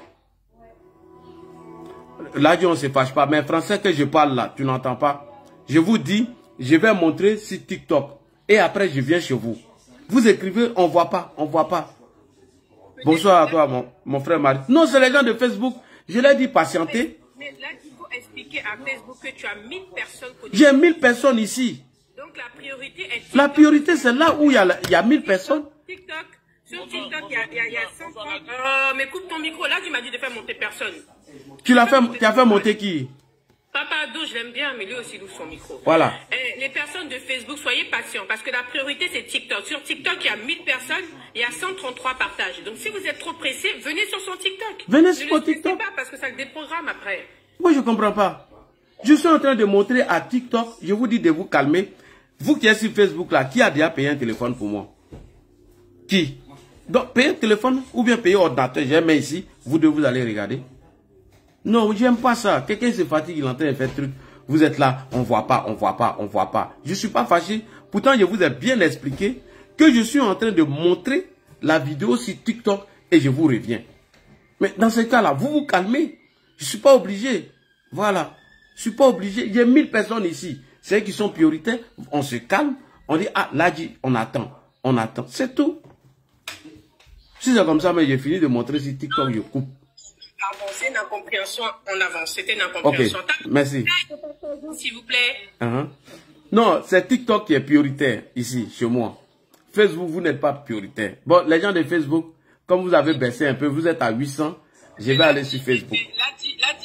Là, on ne se fâche pas. Mais français que je parle là, tu n'entends pas. Je vous dis, je vais montrer sur TikTok. Et après, je viens chez vous. Vous écrivez, on ne voit pas, on ne voit pas. Bonsoir à toi, mon, mon frère Marie. Non, c'est les gens de Facebook. Je leur ai dit patienter. Mais, mais là, il faut expliquer à Facebook que tu as mille personnes. J'ai mille personnes ici. Donc la priorité est TikTok. La priorité, c'est là où il y a, il y a mille personnes. TikTok. Sur TikTok, il y a, il y a, il y a cent trente. Euh, mais coupe ton micro. Là, tu m'as dit de faire monter personne. Tu l'as fait, tu as fait monter qui? Papa Ado, je l'aime bien, mais lui aussi, il ouvre son micro. Voilà. Et les personnes de Facebook, soyez patients, parce que la priorité, c'est TikTok. Sur TikTok, il y a mille personnes, il y a cent trente-trois partages. Donc, si vous êtes trop pressé, venez sur son TikTok. Venez ne sur son TikTok. Ne pas, parce que ça le déprogramme après. Moi, je ne comprends pas. Je suis en train de montrer à TikTok, je vous dis de vous calmer. Vous qui êtes sur Facebook, là, qui a déjà payé un téléphone pour moi? Qui? Donc, payer un téléphone ou bien payer un ordinateur, j'ai mis ici, vous deux, vous allez regarder. Non, j'aime pas ça. Quelqu'un se fatigue, il est en train de faire truc. Vous êtes là, on voit pas, on voit pas, on voit pas. Je suis pas fâché. Pourtant, je vous ai bien expliqué que je suis en train de montrer la vidéo sur TikTok et je vous reviens. Mais dans ce cas-là, vous vous calmez. Je suis pas obligé. Voilà. Je suis pas obligé. Il y a mille personnes ici. Ceux qui sont prioritaires, on se calme. On dit, ah, là, on attend. On attend. C'est tout. Si c'est comme ça, mais j'ai fini de montrer sur TikTok, je coupe. Pardon, c'est une incompréhension en avance. C'était une incompréhension. Ok, merci. S'il vous plaît. Uh-huh. Non, c'est TikTok qui est prioritaire ici, chez moi. Facebook, vous n'êtes pas prioritaire. Bon, les gens de Facebook, comme vous avez baissé un peu, vous êtes à huit cents, je vais aller sur Facebook. Là, dis, là, dis qu'elle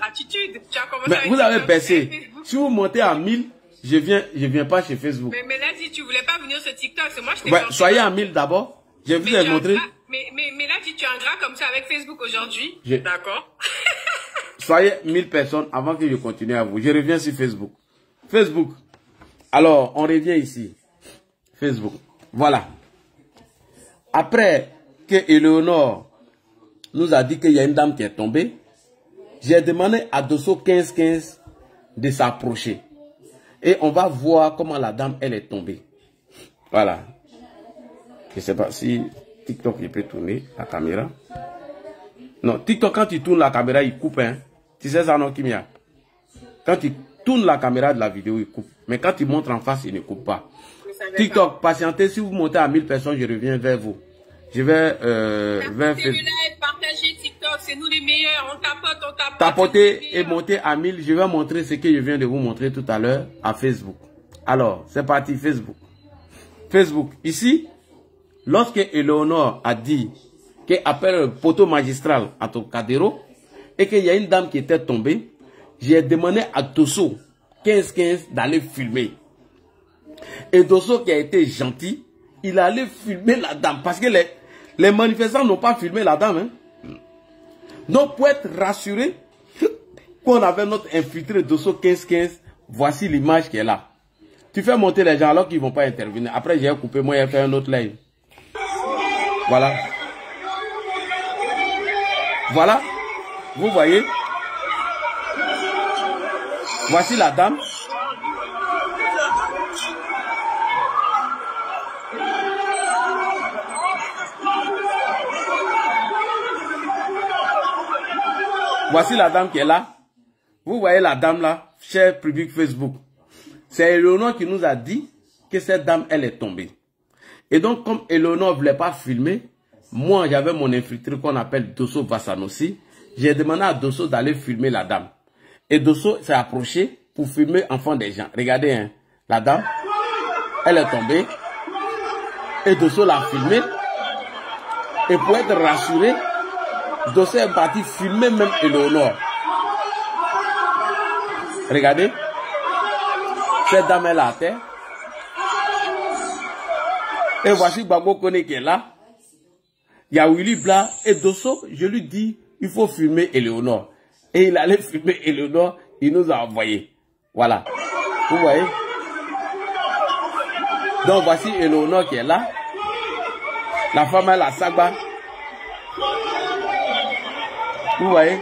attitude. Tu as commencé Mais avec vous avez TikTok, baissé. Facebook. Si vous montez à mille, je viens, je viens pas chez Facebook. Mais, mais là, si tu voulais pas venir sur TikTok, c'est moi je t'ai Ouais, pensé. soyez à mille d'abord. Je vous Mais ai tu es montré. ingrat- Mais, mais, mais là, si tu es ingrat comme ça avec Facebook aujourd'hui, Je- d'accord. Soyez mille personnes avant que je continue à vous. Je reviens sur Facebook. Facebook. Alors, on revient ici. Facebook. Voilà. Après que Eleonore nous a dit qu'il y a une dame qui est tombée, j'ai demandé à Dosso quinze quinze de s'approcher. Et on va voir comment la dame, elle est tombée. Voilà. Je ne sais pas si TikTok, il peut tourner la caméra. Non, TikTok, quand tu tournes la caméra, il coupe. Hein. Tu sais ça, non, Kimia? Quand tu tournes la caméra de la vidéo, il coupe. Mais quand tu montres en face, il ne coupe pas. TikTok, patientez. Si vous montez à mille personnes, je reviens vers vous. Je vais euh, vers Partagez le Facebook. live, partagez TikTok, c'est nous les meilleurs. On tapote, on tapote. Tapoter et monter à mille. Je vais montrer ce que je viens de vous montrer tout à l'heure à Facebook. Alors, c'est parti, Facebook. Facebook. Ici, lorsque Eleonore a dit qu'après le poteau magistral à Trocadéro et qu'il y a une dame qui était tombée, j'ai demandé à Dosso quinze quinze d'aller filmer. Et Dosso qui a été gentil, il allait filmer la dame parce que les, les manifestants n'ont pas filmé la dame. Hein. Donc pour être rassuré qu'on avait notre infiltré Dosso quinze quinze, voici l'image qui est là. Tu fais monter les gens alors qu'ils ne vont pas intervenir. Après j'ai coupé, moi j'ai fait un autre live. Voilà. Voilà. Vous voyez. Voici la dame. Voici la dame qui est là. Vous voyez la dame là, cher public Facebook. C'est Eleonore qui nous a dit que cette dame, elle est tombée. Et donc, comme Eleonore ne voulait pas filmer, moi, j'avais mon infiltré qu'on appelle Dosso Vassanossi. J'ai demandé à Dosso d'aller filmer la dame. Et Dosso s'est approché pour filmer en fond des gens. Regardez, hein, la dame, elle est tombée. Et Dosso l'a filmé. Et pour être rassuré, Dosso est parti filmer même Eleonore. Regardez. Cette dame est là à terre. Et voici Gbagbo Kone qui est là. Il y a Willy Bla et Dosso. Je lui dis, il faut filmer Eleonore. Et il allait filmer Eleonore. Il nous a envoyé. Voilà. Vous voyez? Donc voici Eleonore qui est là. La femme est la Sagba. Vous voyez?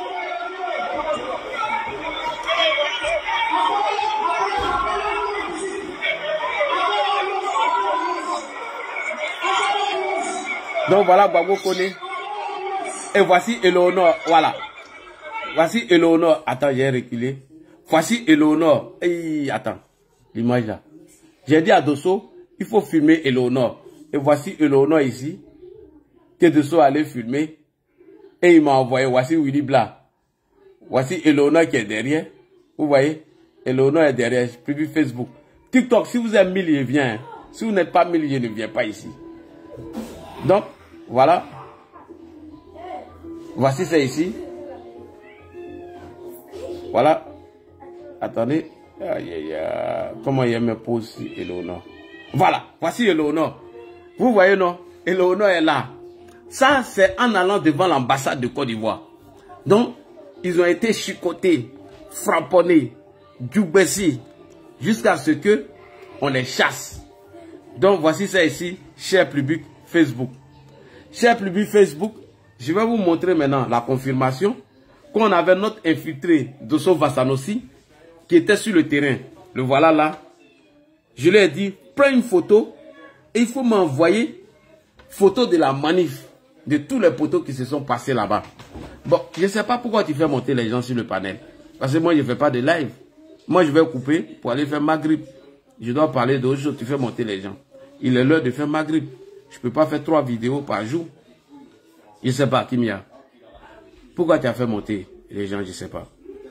Donc voilà Gbagbo Kone. Et voici Eleonore. Voilà. Voici Eleonore. Attends, j'ai reculé. Voici Eleonore. Hey, attends. L'image là. J'ai dit à Dosso, il faut filmer Eleonore. Et voici Eleonore ici. Que Dosso allait filmer. Et il m'a envoyé. Voici Willy Bla. Voici Eleonore qui est derrière. Vous voyez? Eleonore est derrière. J'ai vu Facebook. TikTok, si vous êtes mille, je viens. Si vous n'êtes pas mille, je ne viens pas ici. Donc, voilà. Voici ça ici. Voilà. Attendez. Aïe, aïe, aïe. Comment il me pose ici, Eleonore? Voilà. Voici Eleonore. Vous voyez, non? Eleonore est là. Ça, c'est en allant devant l'ambassade de Côte d'Ivoire. Donc, ils ont été chicotés, frapponnés, djoubessi, jusqu'à ce que on les chasse. Donc, voici ça ici, cher public Facebook. Cher public Facebook, je vais vous montrer maintenant la confirmation qu'on avait notre infiltré Dosso Vassanossi qui était sur le terrain. Le voilà là. Je lui ai dit, prends une photo et il faut m'envoyer photo de la manif, de tous les poteaux qui se sont passés là-bas. Bon, je ne sais pas pourquoi tu fais monter les gens sur le panel. Parce que moi, je ne fais pas de live. Moi, je vais couper pour aller faire ma grippe. Je dois parler d'autres choses, tu fais monter les gens. Il est l'heure de faire ma grippe. Je ne peux pas faire trois vidéos par jour. Je ne sais pas, Kimia. Pourquoi tu as fait monter les gens, je ne sais pas.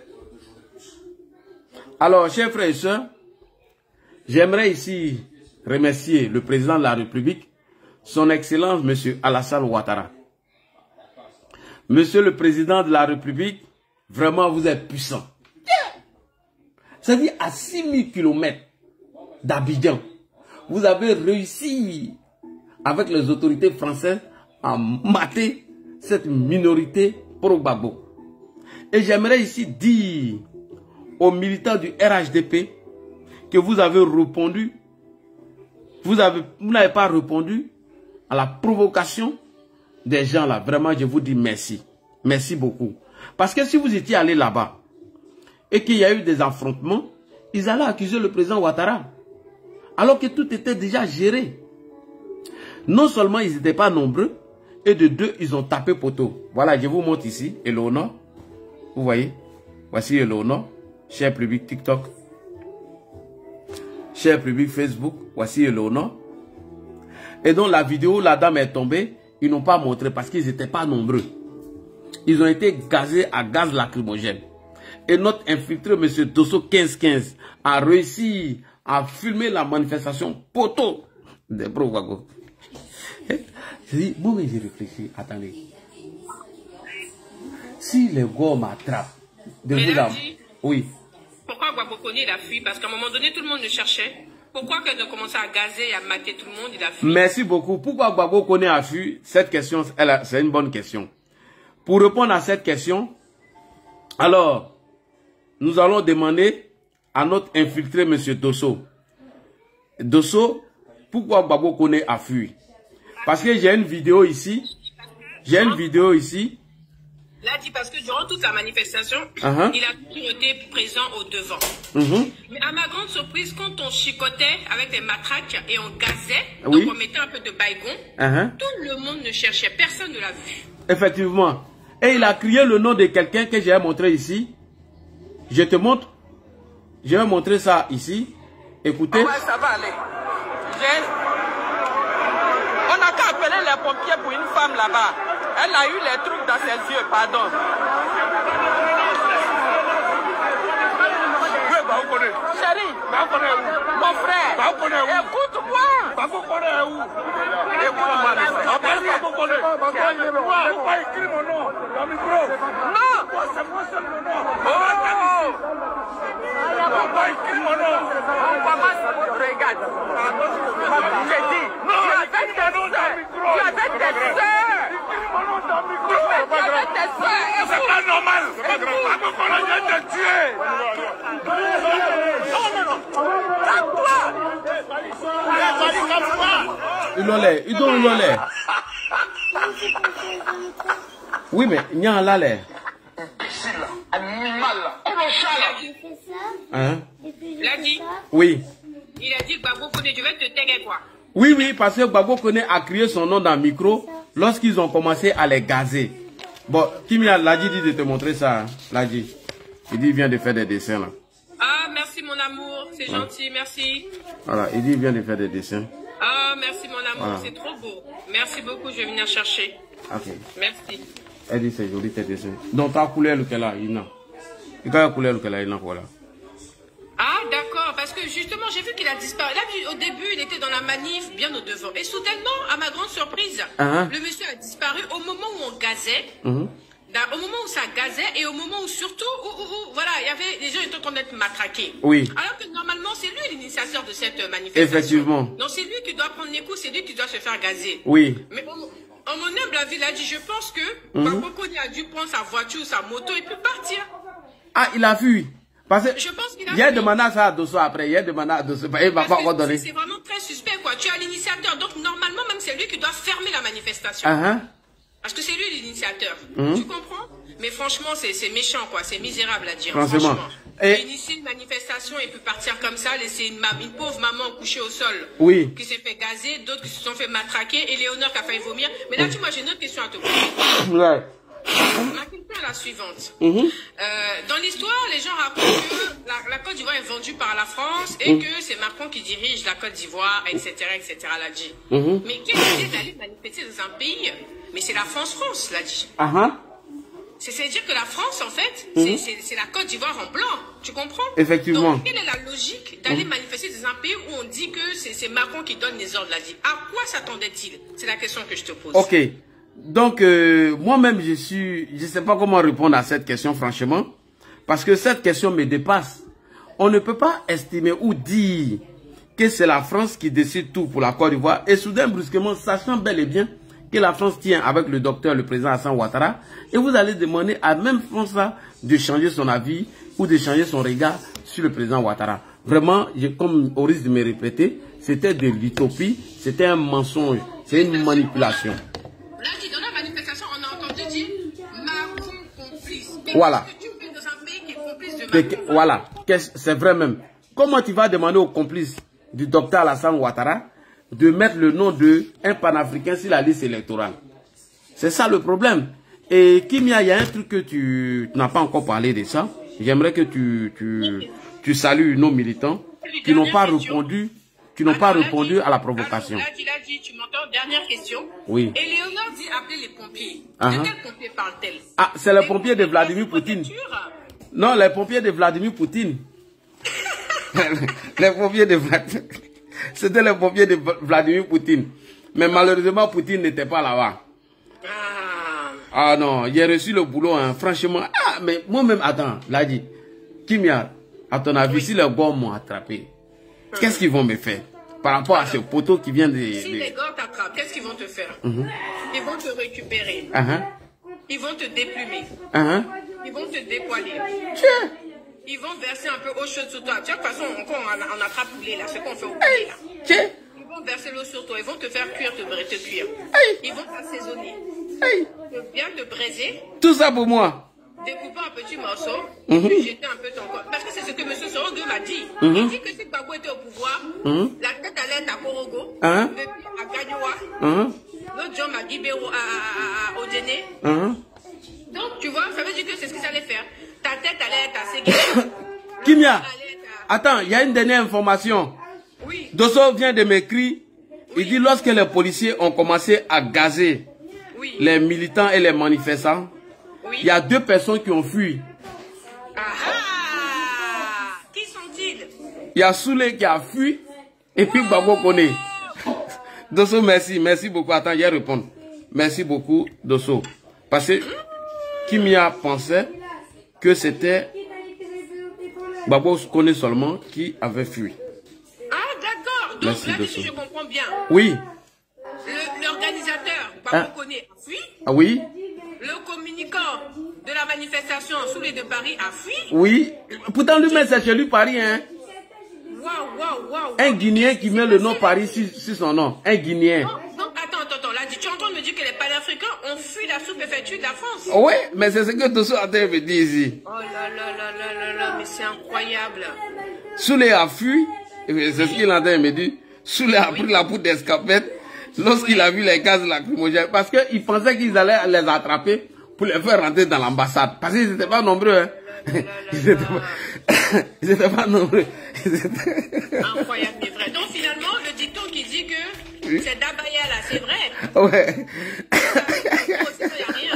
Alors, chers frères et sœurs, j'aimerais ici remercier le président de la République, son Excellence, M. Alassane Ouattara. Monsieur le président de la République, vraiment, vous êtes puissant. C'est-à-dire, à six mille kilomètres d'Abidjan, vous avez réussi, avec les autorités françaises, à mater cette minorité pro-Gbagbo. Et j'aimerais ici dire aux militants du R H D P que vous avez répondu, vous avez, vous n'avez pas répondu à la provocation des gens là. Vraiment, je vous dis merci. Merci beaucoup. Parce que si vous étiez allé là-bas et qu'il y a eu des affrontements, ils allaient accuser le président Ouattara. Alors que tout était déjà géré. Non seulement ils n'étaient pas nombreux, et de deux, ils ont tapé poteau. Voilà, je vous montre ici, Eleonore. Vous voyez? Voici Eleonore. Cher public TikTok. Cher public Facebook. Voici Eleonore. Et donc la vidéo, la dame est tombée. Ils n'ont pas montré parce qu'ils n'étaient pas nombreux. Ils ont été gazés à gaz lacrymogène. Et notre infiltré, M. Dosso quinze quinze, a réussi à filmer la manifestation poteau des pro-Gbagbo. Je dis, bon, j'ai réfléchi, attendez. Si les gars m'attrapent, de vous là, oui. Pourquoi Gbagbo Koné il a fui? Parce qu'à un moment donné, tout le monde le cherchait. Pourquoi quand ils ont commencé à gazer et à mater tout le monde, il a fui? Merci beaucoup. Pourquoi Gbagbo Koné a fui? Cette question, c'est une bonne question. Pour répondre à cette question, alors, nous allons demander à notre infiltré, M. Dosso. Dosso, pourquoi Gbagbo Koné a fui? Parce que j'ai une vidéo ici. J'ai une vidéo ici. Là, dit parce que durant toute la manifestation, uh-huh. il a toujours été présent au devant. Uh-huh. Mais à ma grande surprise, quand on chicotait avec des matraques et on gazait, oui. donc on mettait un peu de baïgon, uh-huh. tout le monde ne cherchait, personne ne l'a vu. Effectivement. Et il a crié le nom de quelqu'un que j'ai montré ici. Je te montre. Je vais montrer ça ici. Écoutez. Ah ouais, ça va aller. On n'a qu'à appeler les pompiers pour une femme là-bas. Elle a eu les trucs dans ses yeux, pardon. Chérie, mon frère, écoute-moi. Écoute-moi. Pourquoi écrit mon nom dans le micro? Non. C'est moi seul mon nom. Oh. Pourquoi écrit mon nom? On commence, regarde. J'ai dit, tu avais tes soeurs. Tu avais tes soeurs. Mon nom dans le micro. Tu avais tes soeurs. C'est pas normal. C'est pas grave. On vient de tuer. Non, non, non. Calme-toi. Il l'olé, il donne l'olé. Oui, mais il y a un lalé. Hein? Il a dit. Oui. Il a dit Gbagbo Koné, je vais te taguer quoi? Oui, oui, parce que Gbagbo Koné a crié son nom dans le micro lorsqu'ils ont commencé à les gazer. Bon, Kimi l'a dit de te montrer ça. Hein? L'a dit. Il dit, il vient de faire des dessins là. Ah, merci mon amour, c'est ouais. gentil, merci. Voilà, il dit, il vient de faire des dessins. Ah, merci mon amour, voilà. C'est trop beau. Merci beaucoup, je vais venir chercher. Ok. Merci. Elle dit, c'est joli tes dessins. Donc, ta couleur, lequel a, il n'a. Il a la couleur, lequel a, il n'a, voilà. Ah, d'accord, parce que justement, j'ai vu qu'il a disparu. Là, au début, il était dans la manif, bien au devant. Et soudainement, à ma grande surprise, uh-huh. le monsieur a disparu au moment où on gazait. Uh-huh. Au moment où ça gazait et au moment où surtout, où, où, où, voilà, il y avait, les gens étaient en train d'être matraqués. Oui. Alors que normalement, c'est lui l'initiateur de cette manifestation. Effectivement. Donc c'est lui qui doit prendre les coups, c'est lui qui doit se faire gazer. Oui. Mais en, en mon humble avis, il a dit, je pense que Gbagbo Koné a dû prendre sa voiture ou sa moto et puis partir. Ah, il a fui. Parce que je pense qu'il a il y a demandé ça à Dosso après, il y a demandé à Dosso, il va pas encore donner. C'est vraiment très suspect, quoi. Tu as l'initiateur, donc normalement, même c'est lui qui doit fermer la manifestation. Uh-huh. Parce que c'est lui l'initiateur. Mm-hmm. Tu comprends? Mais franchement, c'est méchant, quoi. C'est misérable à dire. Franchement. franchement. Et... initier une manifestation et puis partir comme ça, laisser une, une pauvre maman couchée au sol. Oui. Qui s'est fait gazer, d'autres qui se sont fait matraquer, et Léonore qui a failli vomir. Mais là, tu vois, j'ai une autre question à te poser. Ouais. Ma question est la suivante. Mm-hmm. euh, dans l'histoire, les gens racontent que la, la Côte d'Ivoire est vendue par la France et mm. que c'est Macron qui dirige la Côte d'Ivoire, et cetera, et cetera, l'a dit. Mm-hmm. Mais qu'est-ce que c'est d'aller manifester dans un pays? Mais c'est la France-France, l'a dit. Uh-huh. C'est-à-dire que la France, en fait, mm-hmm. c'est la Côte d'Ivoire en blanc. Tu comprends? Effectivement. Donc, quelle est la logique d'aller mm-hmm. manifester dans un pays où on dit que c'est Macron qui donne les ordres, l'a dit? À quoi s'attendait-il? C'est la question que je te pose. Ok. Donc, euh, moi-même, je suis, je ne sais pas comment répondre à cette question, franchement, parce que cette question me dépasse. On ne peut pas estimer ou dire que c'est la France qui décide tout pour la Côte d'Ivoire, et soudain, brusquement, sachant bel et bien que la France tient avec le docteur, le président Hassan Ouattara, et vous allez demander à même France-là de changer son avis ou de changer son regard sur le président Ouattara. Vraiment, je, comme au risque de me répéter, c'était de l'utopie, c'était un mensonge, c'est une manipulation. Là, dans la manifestation, on a entendu dire Macron complice. Voilà. Qu'est-ce que tu fais dans un pays qui est complice de Macron? Voilà, c'est vrai même. Comment tu vas demander aux complices du docteur Alassane Ouattara de mettre le nom d'un panafricain sur la liste électorale? C'est ça le problème. Et Kimia, il y a un truc que tu, tu n'as pas encore parlé de ça. J'aimerais que tu, tu, tu salues nos militants qui n'ont pas répondu, qui n'ont pas répondu à la provocation. Là, tu l'as dit, tu m'entends? Dernière question. Oui. Et Léonard dit appeler les pompiers. Uh -huh. De quels pompiers parle-t-elle? Ah, c'est les pompiers de Vladimir Poutine. Non, les pompiers de Vladimir Poutine. Les pompiers de Vladimir. C'était les pompiers de Vladimir Poutine. Mais malheureusement, Poutine n'était pas là-bas. Ah. ah non, j'ai reçu le boulot, hein, franchement. Ah, mais moi-même, attends, là dit, Kimia, à ton avis, oui. si les gars m'ont attrapé, hum. qu'est-ce qu'ils vont me faire par rapport Alors, à ce poteau qui vient de... Si de... les gars t'attrapent, qu'est-ce qu'ils vont te faire? uh -huh. Ils vont te récupérer. Uh -huh. Ils vont te déplumer. Uh -huh. Ils vont te dépoiler. Tiens. Ils vont verser un peu eau chaude sur toi. De toute façon, encore on, on attrape poulet là, ce qu'on fait au poulet là. Tiens. Ils vont verser l'eau sur toi, ils vont te faire cuire, te, te cuire. Aïe. Ils vont t'assaisonner. Aïe. Bien te braiser. Tout ça pour moi. Découper un petit morceau, mm -hmm. puis jeter un peu ton corps. Parce que c'est ce que M. Sorogo m'a dit. Mm -hmm. Il dit que si Gbagbo était au pouvoir, mm -hmm. la tête allait être à Korogo, uh -huh. le pied à Gagnoua, uh -huh. l'autre jambe à Guibéro à, à, à, à Odéné. Uh -huh. Donc, tu vois, ça veut dire que c'est ce qu'ils allaient faire. Ta tête allait être à Ségué. Kimia, attends, il y a une dernière information. Oui. Dosso vient de m'écrire. Oui. Il dit lorsque les policiers ont commencé à gazer oui. les militants et les manifestants, oui. il y a deux personnes qui ont fui. Ah ah. Qui sont-ils? Il y a Soulé qui a fui et puis Gbagbo Koné. Dosso, merci, merci beaucoup. Attends, je vais répondre. Merci beaucoup, Dosso. Parce que Kimia pensait que c'était Gbagbo Koné seulement qui avait fui. Ah, d'accord. Donc, Merci, là, Dosso. si je comprends bien. Oui. L'organisateur, Gbagbo hein? Koné, a fui. Ah oui. Le communicant de la manifestation Soulé de Paris a fui. Oui. Pourtant, lui-même, c'est chez lui Paris, hein. Waouh, waouh, waouh. Un Guinéen qui met le nom Paris sur, sur son nom. Un Guinéen. Oh, donc, attends, attends, attends. Là, tu es en train de me dire que les panafricains ont fui la sous-préfecture de la France? Oui, mais c'est ce que Dosso a me dit ici. Oh là là là là là là, mais c'est incroyable. Soulé a fui, c'est ce qu'il a me dit. Soulé a pris la poudre d'escapette lorsqu'il oui. a vu les gaz lacrymogènes. Parce qu'il pensait qu'ils allaient les attraper pour les faire rentrer dans l'ambassade. Parce qu'ils n'étaient pas nombreux. Hein. Ils n'étaient pas, pas nombreux. Incroyable, mais vrai. Donc finalement, le dicton qui dit que oui. c'est Dabaya là, c'est vrai. Ouais. Il n'y a rien.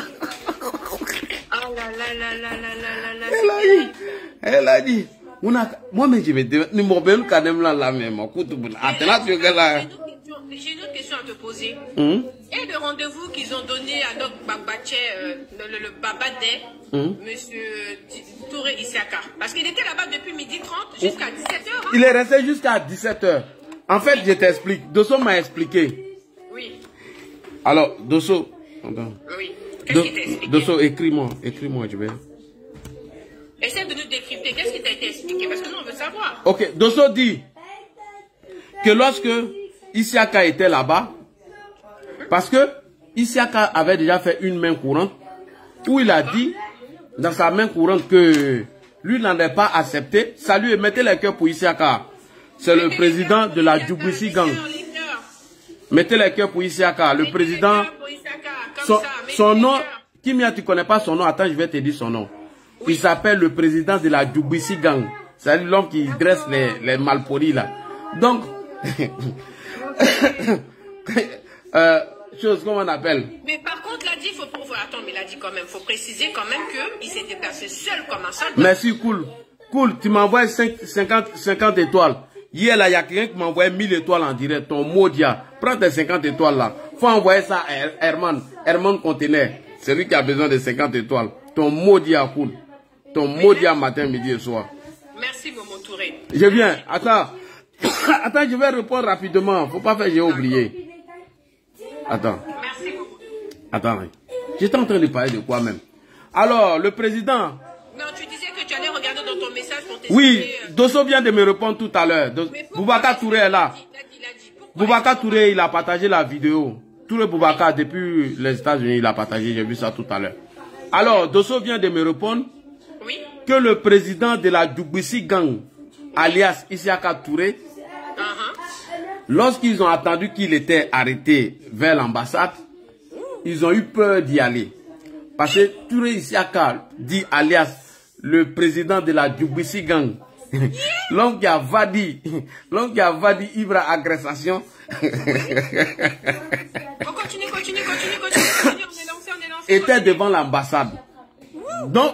Oh là là là là là là là là. Elle a dit. Elle a dit. Moi-même, je vais dire, nous m'obéissons quand même là, là, même. J'ai une autre question à te poser. Mm? Et le rendez-vous qu'ils ont donné à notre Babaché, euh, le, le, le Babadé, mm? Monsieur Touré Isiaka. Parce qu'il était là-bas depuis midi trente jusqu'à dix-sept heures. Hein? Il est resté jusqu'à dix-sept heures. En fait, oui. je t'explique. Dosso m'a expliqué. Oui. Alors, Dosso. Oui. Qu'est-ce qu'il t'a expliqué? Dosso, écris-moi. Écris-moi, je vais. Essaie de nous décrypter. Qu'est-ce qui t'a été expliqué? Parce que nous, on veut savoir. Ok. Dosso dit que lorsque Isiaka était là-bas, parce que Isiaka avait déjà fait une main courante, où il a dit dans sa main courante que lui n'en est pas accepté. Salut, mettez les cœurs pour Isiaka. C'est le président de la Djoubouissi Gang. Mettez les cœurs pour Isiaka. Le président, son, son nom, Kimia, tu connais pas son nom, attends, je vais te dire son nom. Il s'appelle le président de la Djoubouissi Gang. C'est l'homme qui dresse les, les malpolis là. Donc, euh, chose comment on appelle. Mais par contre, là dit, faut pouvoir. Attends, mais là dit quand même, faut préciser quand même que il s'est déplacé seul comme un soldat. Merci, cool, cool. Tu m'envoies cinquante, cinquante étoiles. Hier là, il y a quelqu'un qui m'a envoyé mille étoiles en direct. Ton Modia, prends tes cinquante étoiles là. Faut envoyer ça à Herman. Herman Conteneur. C'est lui qui a besoin de cinquante étoiles. Ton maudit à cool. Ton maudit à matin, midi et soir. Merci, Momo Touré. Je viens. Attends. Attends, je vais répondre rapidement. Faut pas faire, j'ai oublié. Attends. Merci, Momo. Attends. J'étais en train de parler de quoi même? Alors, le président... Non, tu disais que tu allais regarder dans ton message pour t'expliquer. Oui, Dosso vient de me répondre tout à l'heure. Boubacar Touré est là. Boubacar Touré, il a partagé la vidéo. Touré Boubacar, depuis les États-Unis, il a partagé. J'ai vu ça tout à l'heure. Alors, Dosso vient de me répondre oui? que le président de la Djoubissi Gang, alias Isiaka Touré, uh-huh. lorsqu'ils ont attendu qu'il était arrêté vers l'ambassade, ils ont eu peur d'y aller. Parce que Touré Isiaka dit alias le président de la Djoubissi Gang, l'homme qui a vadi, l'homme qui a vadi Ibra agressation. Continue, continue, continue, continue, continue, on est lancé, on est lancé. Était devant l'ambassade. Donc,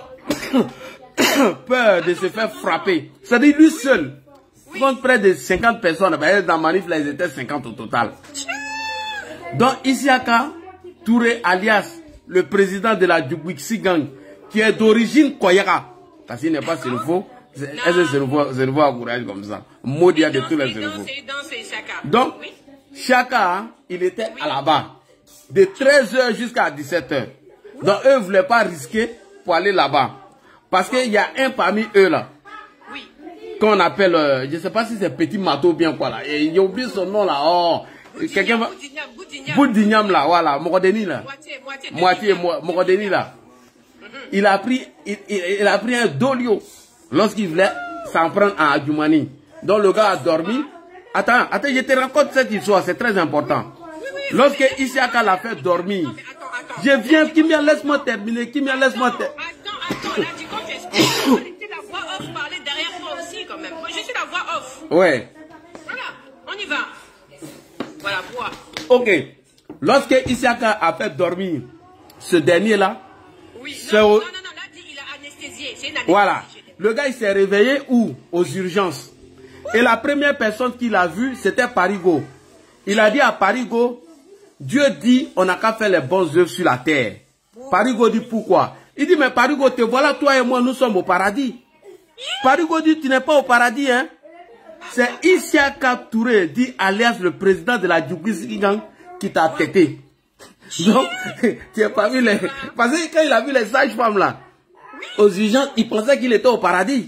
peur de se faire frapper. C'est-à-dire lui seul. Oui. Contre près de cinquante personnes. Dans la manif, là, ils étaient cinquante au total. Donc, Isiaka Touré, alias le président de la Djoubissi Gang, qui est d'origine Koyaka. Parce qu'il n'est pas Sénéfo. Est-ce que Sénéfo a courage comme ça? Maudit de tous les Sénéfos. Donc, oui. Chaka, il était oui. à la barre. De treize heures jusqu'à dix-sept heures. Oui. Donc, eux ne voulaient pas risquer pour aller là-bas. Parce qu'il y a un parmi eux là. Oui. Qu'on appelle, euh, je ne sais pas si c'est Petit Mato ou bien quoi là. Et il a oublié son nom là. Oh. Quelqu'un va. Boudignam là, voilà. Morodeni là. Moitié, Morodeni là. Il a pris, il, il, il a pris un dolio lorsqu'il voulait s'en prendre à Adjoumani. Donc le gars a dormi. Attends, attends, je te raconte cette histoire, c'est très important. Lorsque Isiaka l'a fait dormir, je viens, Kimia, laisse-moi terminer, Kimia, laisse-moi terminer. Attends, attends, là, tu comptes expliquer, c'est la voix off parler derrière toi aussi quand même. Moi, je suis la voix off. Ouais. Voilà, on y va. Voilà, voix. Ok. Lorsque Isiaka a fait dormir ce dernier-là, oui, non, non, non, non, là, il a anesthésié. C'est une anesthésie. Voilà. Le gars, il s'est réveillé où? Aux urgences. Et la première personne qu'il a vue, c'était Parigo. Il a dit à Parigo, Dieu dit, on n'a qu'à faire les bonnes œuvres sur la terre. Parigo dit pourquoi? Il dit, mais Parigo, te voilà, toi et moi, nous sommes au paradis. Parigo dit, tu n'es pas au paradis, hein. C'est Isiaka Touré, dit alias le président de la Djoubissi Gang, qui t'a têté. Donc, tu n'as pas vu les... Parce que quand il a vu les sages-femmes là, aux urgences, il pensait qu'il était au paradis.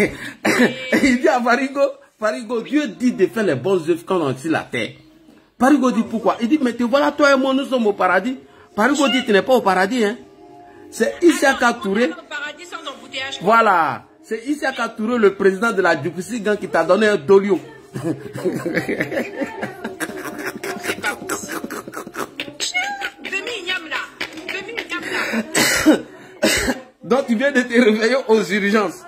Il dit à Parigo, Parigo, Dieu dit de faire les bonnes œuvres quand on est sur la terre. Parigo dit pourquoi? Il dit, mais te voilà, toi et moi, nous sommes au paradis. Parigo dit, tu n'es pas au paradis, hein. C'est Isiaka Touré. Voilà. C'est Isiaka Touré, le président de la Djoubissi Gang, qui t'a donné un dolio. Donc tu viens de te réveiller aux urgences.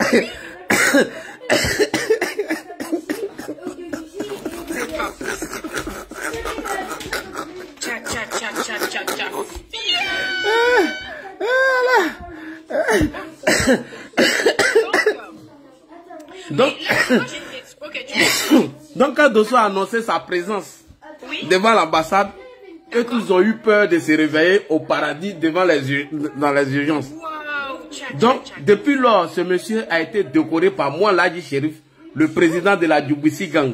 Donc, donc quand Dosso a annoncé sa présence devant l'ambassade, eux tous ont eu peur de se réveiller au paradis devant les, dans les urgences. Donc, depuis lors, ce monsieur a été décoré par moi, Ladji Chérif, le président de la Djoubissi Gang.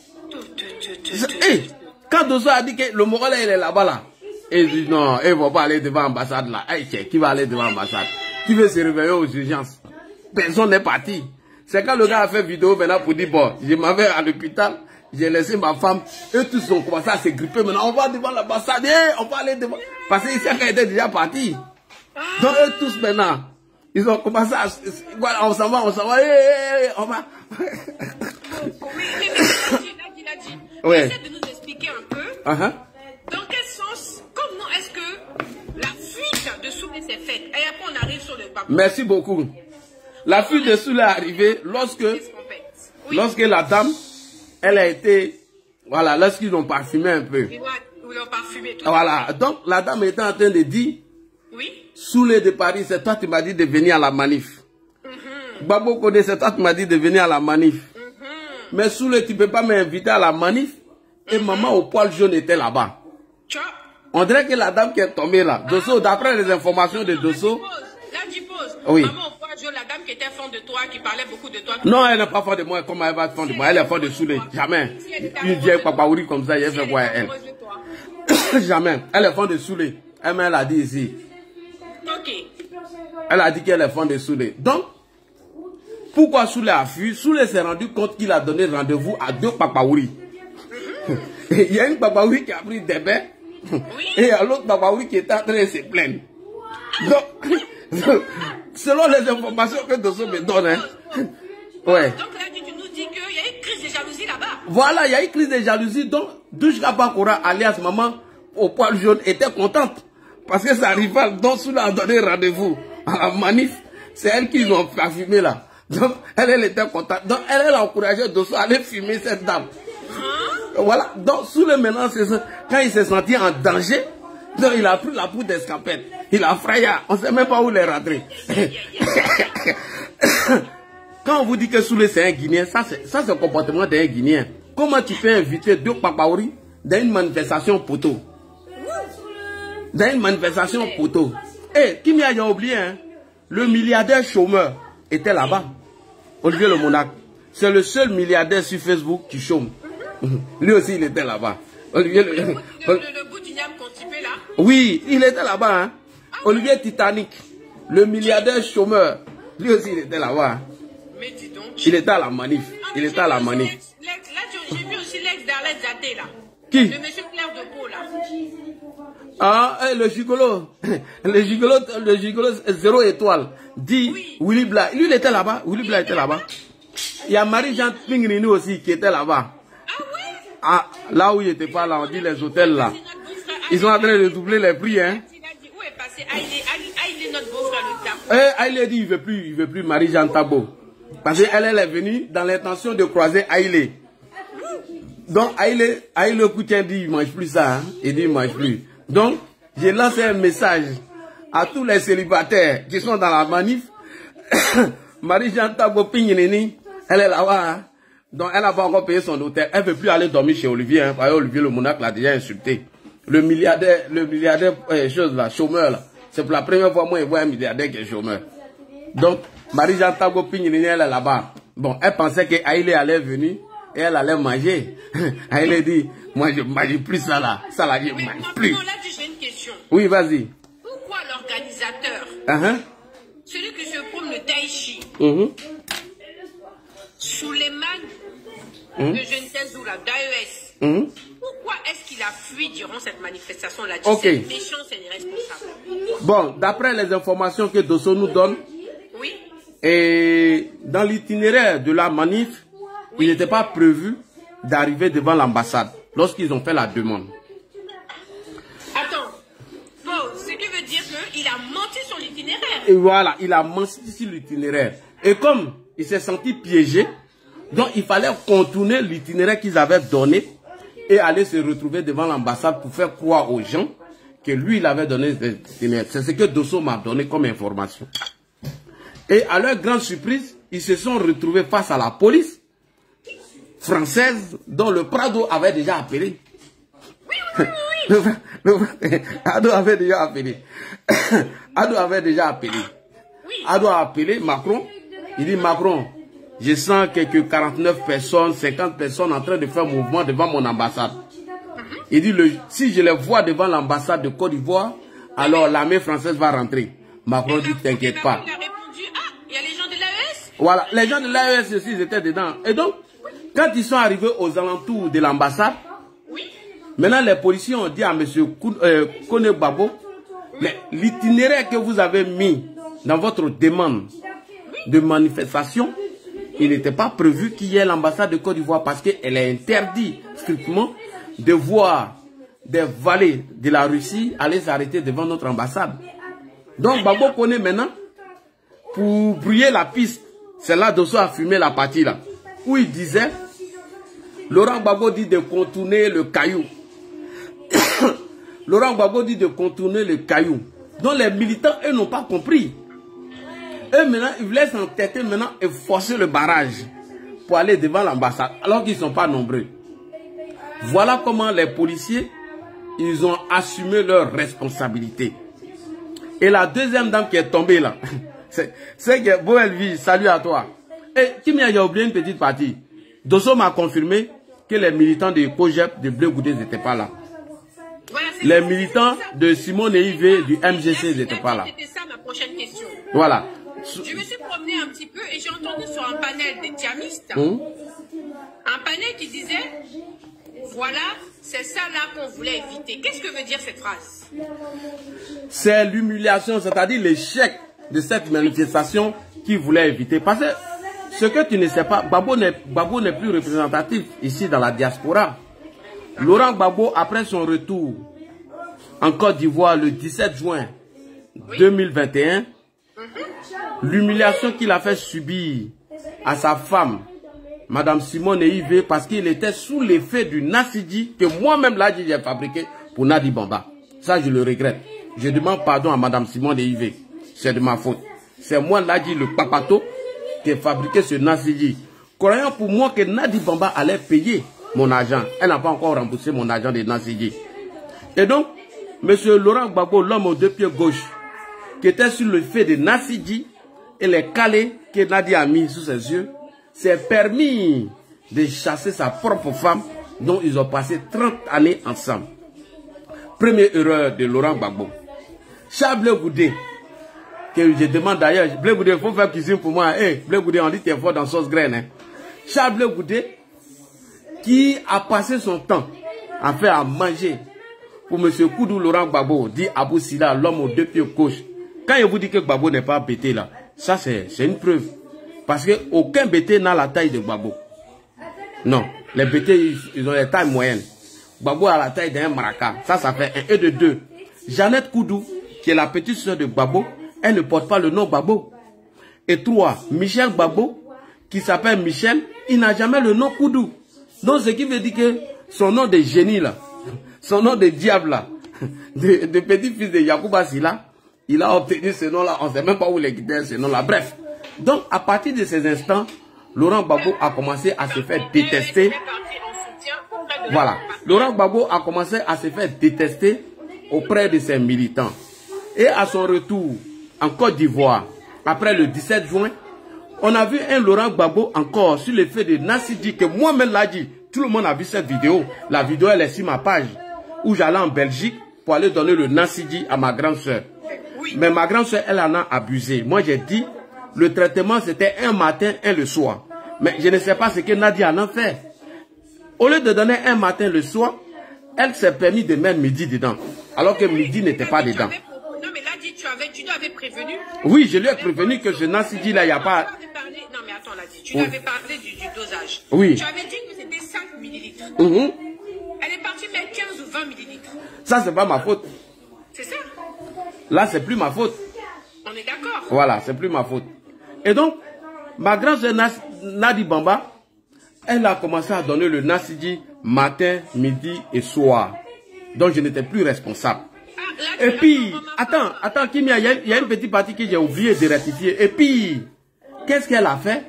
Hey, quand Dosso a dit que le Morale il est là-bas là, et il dit non, il ne va pas aller devant l'ambassade là. Hey, qui va aller devant l'ambassade? Qui veut se réveiller aux urgences? Personne n'est parti. C'est quand le gars a fait vidéo maintenant pour dire bon, je m'en vais à l'hôpital, j'ai laissé ma femme, eux tous ont commencé à se gripper. Maintenant on va devant l'ambassade, hey, on va aller devant. Parce que Isiaka était déjà parti. Donc eux tous maintenant, ils ont commencé à... On s'en va, on s'en va, hey, hey, on va. Oui, mais il a dit, ouais. Essaie de nous expliquer un peu. Uh-huh. Dans quel sens, comment est-ce que la fuite de Soulé s'est faite? Et après on arrive sur le bas. Merci beaucoup. La fuite de Soulé est arrivée lorsque, oui. lorsque la dame, elle a été, voilà, lorsqu'ils l'ont parfumé un peu. Ils l'ont parfumé tout. Voilà, donc la dame était en train de dire, oui. Soulé de Paris, c'est toi qui m'as dit de venir à la manif. Mm-hmm. Babo Kodé, c'est toi qui m'as dit de venir à la manif. Mm-hmm. Mais Soulé, tu ne peux pas m'inviter à la manif. Et mm-hmm. maman au poil jaune était là-bas. On dirait que la dame qui est tombée là, Dosso, d'après les informations de Dosso. Là, tu poses. Oui. Maman, on voit la dame qui était fan de toi, qui parlait beaucoup de toi. Non, elle n'est pas fan de moi. Comment elle va être fan de moi? Elle est fan de Soulé. Jamais. Une vieille papaouri comme ça, elle fait quoi elle? Jamais. Elle est fan de Soulé. Elle m'a dit ici. Ok. Elle a dit qu'elle est fan de Soulé. Donc, pourquoi Soulé a fui? Soulé s'est rendu compte qu'il a donné rendez-vous à deux papaouri. Il y a une papaouri qui a pris des bains. Oui. Et il y a l'autre papaouri qui est en train de se plaindre. Donc, selon les informations que Dosso me donne, hein, ouais. Donc là, tu nous dis qu'il y a une crise de jalousie là-bas. Voilà, il y a une crise de jalousie. Donc, Douchka Bakura, alias maman, au poil jaune, était contente. Parce que sa rivale, dont Soula a donné rendez-vous à la manif, c'est elle qui l'ont fait fumer là. Donc, elle, elle était contente. Donc, elle, elle a encouragé Dosso à aller fumer cette dame. Hein? Voilà. Donc, Soula maintenant, quand il s'est senti en danger, donc il a pris la poudre d'escapette. Il a frayé. On ne sait même pas où il est rentré. Quand on vous dit que Soulé c'est un Guinéen, ça c'est le comportement d'un Guinéen. Comment tu peux inviter deux papaouri dans une manifestation poteau? Dans une manifestation poteau. Eh, qui m'a oublié, hein? Le milliardaire chômeur était là-bas. Olivier Le Monac. C'est le seul milliardaire sur Facebook qui chôme. Lui aussi, il était là-bas. Olivier Le... Le, le, le bout du Niam constipé là? Oui, il était là-bas. Hein? Ah, Olivier Titanic, le milliardaire chômeur. Lui aussi, il était là-bas. Mais dis donc. Il était à la manif. Ah, il était à la manif. Là, j'ai vu aussi l'ex d'Arlette Zaté là. Qui? Le monsieur Claire de Pau là. Ah, eh, le gigolo. Le gigolo, le gigolo zéro étoile. Dit oui. Willy Bla. Lui, il était là-bas. Willy Bla était là-bas. Il y a Marie-Jean Pingrini aussi qui était là-bas. Ah oui? Ah, là où il n'était pas là, on dit les hôtels là. Ils sont en train de doubler les prix, hein. Où est passé Aïlé, notre beau-frère le Tabo? Eh, Aïlé dit il veut plus, il veut plus Marie-Jean Tabo. Parce qu'elle, elle est venue dans l'intention de croiser Aïlé. Donc, Aïlé, Aïlé Koutien dit il ne mange plus ça, hein. Il dit il ne mange plus. Donc, j'ai lancé un message à tous les célibataires qui sont dans la manif. Marie-Jean Tabo Pignini, elle est là-bas, hein. Donc, elle n'a pas encore payé son hôtel. Elle ne veut plus aller dormir chez Olivier, hein, parce que Olivier Le Monac l'a déjà insulté. Le milliardaire, le milliardaire, euh, chose là, chômeur là. C'est pour la première fois moi je vois un milliardaire qui est chômeur. Donc, Marie-Jean Tabo Pignini, elle est là-bas. Bon, elle pensait que Aïlé allait venir et elle allait manger. Aïlé dit, moi je ne mange plus ça là. Ça là, je ne mange plus. Là, j'ai une question. Oui, vas-y. Pourquoi l'organisateur, uh-huh. celui qui se prône le Taïchi, uh-huh. Souleymane uh-huh. de je ne sais où là, d'A E S, uh-huh. pourquoi est-ce qu'il a fui durant cette manifestation-là? Okay. C'est méchant, c'est irresponsable. Bon, d'après les informations que Dosso nous donne, oui. Et dans l'itinéraire de la manif, oui. Il n'était pas prévu d'arriver devant l'ambassade lorsqu'ils ont fait la demande. Attends, bon, ce qui veut dire qu'il a menti sur l'itinéraire. Et voilà, il a menti sur l'itinéraire. Et comme il s'est senti piégé, donc il fallait contourner l'itinéraire qu'ils avaient donné et aller se retrouver devant l'ambassade pour faire croire aux gens que lui, il avait donné l'itinéraire. C'est ce que Dosso m'a donné comme information. Et à leur grande surprise, ils se sont retrouvés face à la police française dont le Prado avait déjà appelé. Oui, oui, oui, oui. le, le, Ado avait déjà appelé. Ado avait déjà appelé. Oui. Ado a appelé Macron. Il dit, Macron, je sens quelques quarante-neuf personnes, cinquante personnes en train de faire mouvement devant mon ambassade. Mm-hmm. Il dit, le, si je les vois devant l'ambassade de Côte d'Ivoire, alors l'armée française va rentrer. Macron dit, t'inquiète pas. Il a répondu, ah, il y a les gens de l'A E S. Voilà, les gens de l'A E S aussi, ils étaient dedans. Et donc, quand ils sont arrivés aux alentours de l'ambassade, oui. Maintenant les policiers ont dit à M. Euh, Kone Babo, l'itinéraire que vous avez mis dans votre demande de manifestation, il n'était pas prévu qu'il y ait l'ambassade de Côte d'Ivoire parce qu'elle est interdite strictement de voir des valets de la Russie aller s'arrêter devant notre ambassade. Donc Babo Kone maintenant, pour brouiller la piste, c'est là Dosso a fumé la partie là, où il disait, Laurent Gbagbo dit de contourner le caillou. Laurent Gbagbo dit de contourner le caillou. Donc les militants, eux, n'ont pas compris. Eux, maintenant, ils voulaient s'entêter maintenant et forcer le barrage pour aller devant l'ambassade, alors qu'ils ne sont pas nombreux. Voilà comment les policiers ils ont assumé leurs responsabilités. Et la deuxième dame qui est tombée là, c'est que Boelvi, salut à toi. Et Kimi a oublié une petite partie. Dosso m'a confirmé que les militants de Cogep de Blé Goudé n'étaient pas là. Voilà, les militants de Simone Ivé du M G C n'étaient pas là. C'était ça ma prochaine question. Voilà. Je me suis promené un petit peu et j'ai entendu sur un panel des tiamistes, Hum? un panel qui disait, voilà, c'est ça là qu'on voulait éviter. Qu'est-ce que veut dire cette phrase? C'est l'humiliation, c'est-à-dire l'échec de cette manifestation qu'ils voulaient éviter. Parce que ce que tu ne sais pas, Gbagbo n'est plus représentatif ici dans la diaspora. Laurent Gbagbo, après son retour en Côte d'Ivoire le dix-sept juin deux mille vingt et un, l'humiliation qu'il a fait subir à sa femme, Madame Simone Ivé, parce qu'il était sous l'effet du Nasidi que moi-même là j'ai fabriqué pour Nadi Bamba. Ça, je le regrette. Je demande pardon à Madame Simone Ivé. C'est de ma faute. C'est moi là dit le papato qui a fabriqué ce Nasidi. Croyant pour moi que Nadi Bamba allait payer mon argent. Elle n'a pas encore remboursé mon argent de Nasidi. Et donc, Monsieur Laurent Gbagbo, l'homme aux deux pieds gauche, qui était sur le fait de Nasidi et les calés que Nadi a mis sous ses yeux, s'est permis de chasser sa propre femme dont ils ont passé trente années ensemble. Première erreur de Laurent Gbagbo. Charles Blé Goudé, que je demande d'ailleurs, Blé Goudé, il faut faire cuisine pour moi. Hey, Blé Goudé, on dit que tu es fort dans sauce graine. Hein. Charles Blé Goudé, qui a passé son temps à faire à manger pour M. Koudou Laurent Gbagbo, dit Abou Sila, l'homme aux deux pieds gauche. Quand il vous dit que Gbagbo n'est pas bêté là, ça c'est une preuve. Parce qu'aucun bêté n'a la taille de Gbagbo. Non, les bêtés, ils, ils ont les tailles moyennes. Gbagbo a la taille d'un maraca. Ça, ça fait un et de deux. Jeannette Koudou, qui est la petite soeur de Gbagbo, elle ne porte pas le nom Gbagbo. Et trois, Michel Gbagbo, qui s'appelle Michel, il n'a jamais le nom Koudou. Donc, ce qui veut dire que son nom de génie là, son nom de diable là, de, de petit-fils de Yacouba Sila, il a obtenu ce nom-là. On ne sait même pas où il a quitté ce nom-là. Bref. Donc, à partir de ces instants, Laurent Gbagbo a commencé à se faire détester. Voilà. Laurent Gbagbo a commencé à se faire détester auprès de ses militants. Et à son retour en Côte d'Ivoire, après le dix-sept juin, on a vu un Laurent Gbagbo encore sur le fait de Nasidi, que moi-même l'a dit. Tout le monde a vu cette vidéo. La vidéo, elle est sur ma page, où j'allais en Belgique pour aller donner le Nasidi à ma grande soeur. Mais ma grande soeur, elle en a abusé. Moi, j'ai dit, le traitement, c'était un matin et le soir. Mais je ne sais pas ce que Nadia en a fait. Au lieu de donner un matin le soir, elle s'est permis de mettre midi dedans. Alors que midi n'était pas dedans. Non, mais là, tu avais, tu l'avais prévenu. Oui, je lui ai prévenu que ce Nasidi là, il n'y a pas... Non, mais attends, là, tu avais parlé du, du dosage. Oui. Tu avais dit que c'était cinq millilitres. Mm-hmm. Elle est partie mettre quinze ou vingt millilitres. Ça, c'est pas ma faute. C'est ça. Là, c'est plus ma faute. On est d'accord. Voilà, c'est plus ma faute. Et donc, ma grande sœur Nadi Bamba, elle a commencé à donner le Nasidi matin, midi et soir. Donc, je n'étais plus responsable. Ah, là, et puis, attends, attends, Kimia, il y, y a une petite partie que j'ai oublié de rectifier. Et puis, qu'est-ce qu'elle a fait?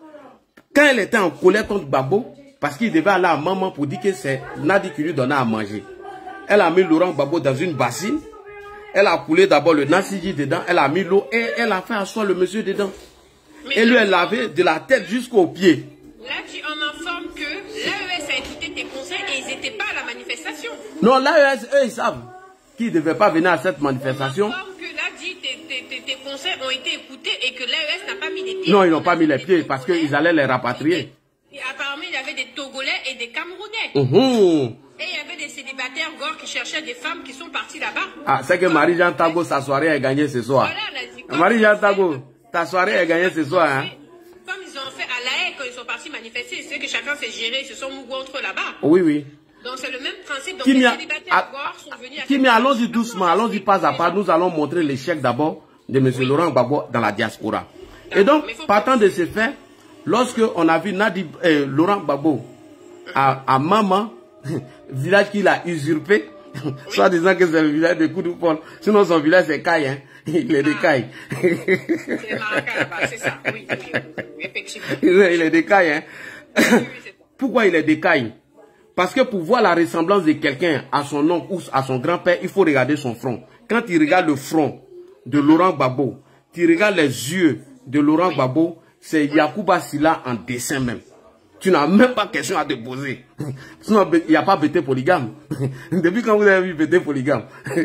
Quand elle était en colère contre Gbagbo, parce qu'il devait aller à maman pour dire que c'est Nadi qui lui donnait à manger. Elle a mis Laurent Gbagbo dans une bassine. Elle a coulé d'abord le Nasidi dedans. Elle a mis l'eau et elle a fait asseoir le monsieur dedans. Mais et lui, elle l'avait de la tête jusqu'aux pieds. Là, tu en informes que l'A E S a écouté tes conseils et ils n'étaient pas à la manifestation. Non, l'A E S, eux, ils savent qu'ils ne devaient pas venir à cette manifestation. On informe que là, dit, tes, tes, tes, tes conseils ont été écoutés et que l'A E S n'a pas mis les pieds. Non, ils n'ont pas mis les pieds parce qu'ils allaient les rapatrier. Et apparemment, il y avait des Togolais et des Camerounais. Uhum. Et il y avait des célibataires gore qui cherchaient des femmes qui sont parties là-bas. Ah, c'est que Marie-Jean Tago, sa soirée est gagnée ce soir. Voilà, Marie-Jean Tago, ta soirée est gagnée ce soir. Hein? Comme ils ont fait à La Haye quand ils sont partis manifester, c'est que chacun s'est géré, ils se sont mouvés entre eux là-bas. Oui, oui. Donc c'est le même principe. Donc Kimia, les célibataires gore sont venus à... Kimia, allons-y doucement, allons-y pas à pas. Nous allons montrer l'échec d'abord de M. Oui. Laurent Gbagbo dans la diaspora. Et donc, partant de ce fait, lorsque on a vu Nadi, euh, Laurent Gbagbo à, à Maman, village qu'il a usurpé, oui. Soit disant que c'est le village de Koudoupol, sinon son village c'est Caille, hein. Il est de Caille. C'est Maracas là-bas, c'est ça, oui, oui, oui, effectivement. Il est de Caille, hein. Pourquoi il est de Caille? Parce que pour voir la ressemblance de quelqu'un à son oncle ou à son grand-père, il faut regarder son front. Quand tu regardes le front de Laurent Gbagbo, tu regardes les yeux de Laurent oui. Gbagbo, c'est Yacouba Sylla en dessin même. Tu n'as même pas question à te poser. Sinon, il n'y a pas Bété polygame. Depuis quand vous avez vu Bété polygame? Mais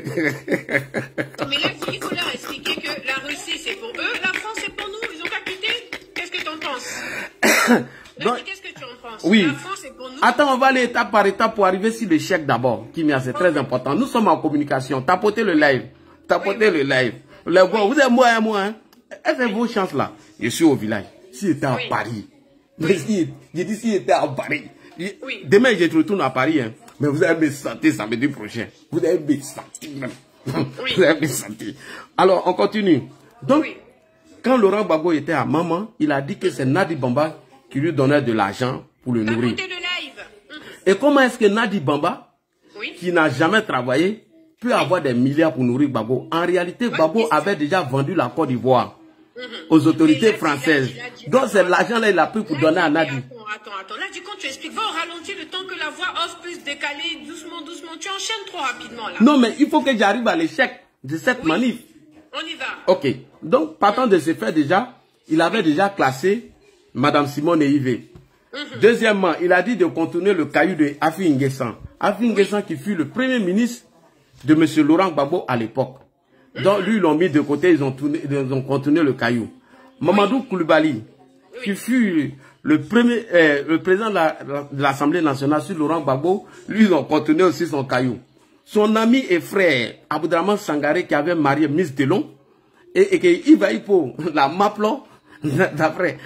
là, il faut leur expliquer que la Russie, c'est pour eux, la France, c'est pour nous. Ils ont capité. Qu'est-ce que tu en penses? Qu'est-ce que tu en penses? Oui. La France, c'est pour nous. Attends, on va aller étape par étape pour arriver sur l'échec d'abord. Kimia, c'est très important. Nous sommes en communication. Tapotez le live. Tapotez oui. le live. Le oui. Vous êtes moi et moi, hein? Est-ce que vos chances là? Je suis au village. Si j'étais à oui. Paris. Mais si, j'ai dit si j'étais à Paris. Oui. Demain, je retourne à Paris. Hein. Mais vous allez me sentir samedi prochain. Vous allez me sentir même. Oui. Vous allez me sentir. Alors, on continue. Donc, oui. quand Laurent Gbagbo était à Maman, il a dit que c'est Nadi Bamba qui lui donnait de l'argent pour le nourrir. De live. Et comment est-ce que Nadi Bamba, oui. qui n'a jamais travaillé, peut oui. avoir des milliards pour nourrir Gbagbo? En réalité, Gbagbo oui. avait déjà vendu la Côte d'Ivoire aux autorités françaises. Donc c'est l'argent là il a pris pour donner à Nadi. Attends, attends, attends. Là du coup tu expliques, va au ralenti le temps que la voix off puisse décaler doucement, doucement. Tu enchaînes trop rapidement là. Non mais il faut que j'arrive à l'échec de cette oui. manif. On y va. Ok. Donc partant de ce fait déjà, il avait déjà classé Madame Simone Yves. Mm-hmm. Deuxièmement, il a dit de contourner le caillou de Afi N'Guessan. Afi N'Guessan oui. qui fut le premier ministre de M. Laurent Gbagbo à l'époque. Donc, lui, ils l'ont mis de côté, ils ont, tourné, ils ont contourné le caillou. Mamadou oui. Koulibaly, oui. qui fut le premier, euh, le président de l'Assemblée nationale sur Laurent Gbagbo, lui, ils ont contourné aussi son caillou. Son ami et frère, Aboudraman Sangaré, qui avait marié Miss Delon, et, et que Iva Ipo, la Maplo, d'après,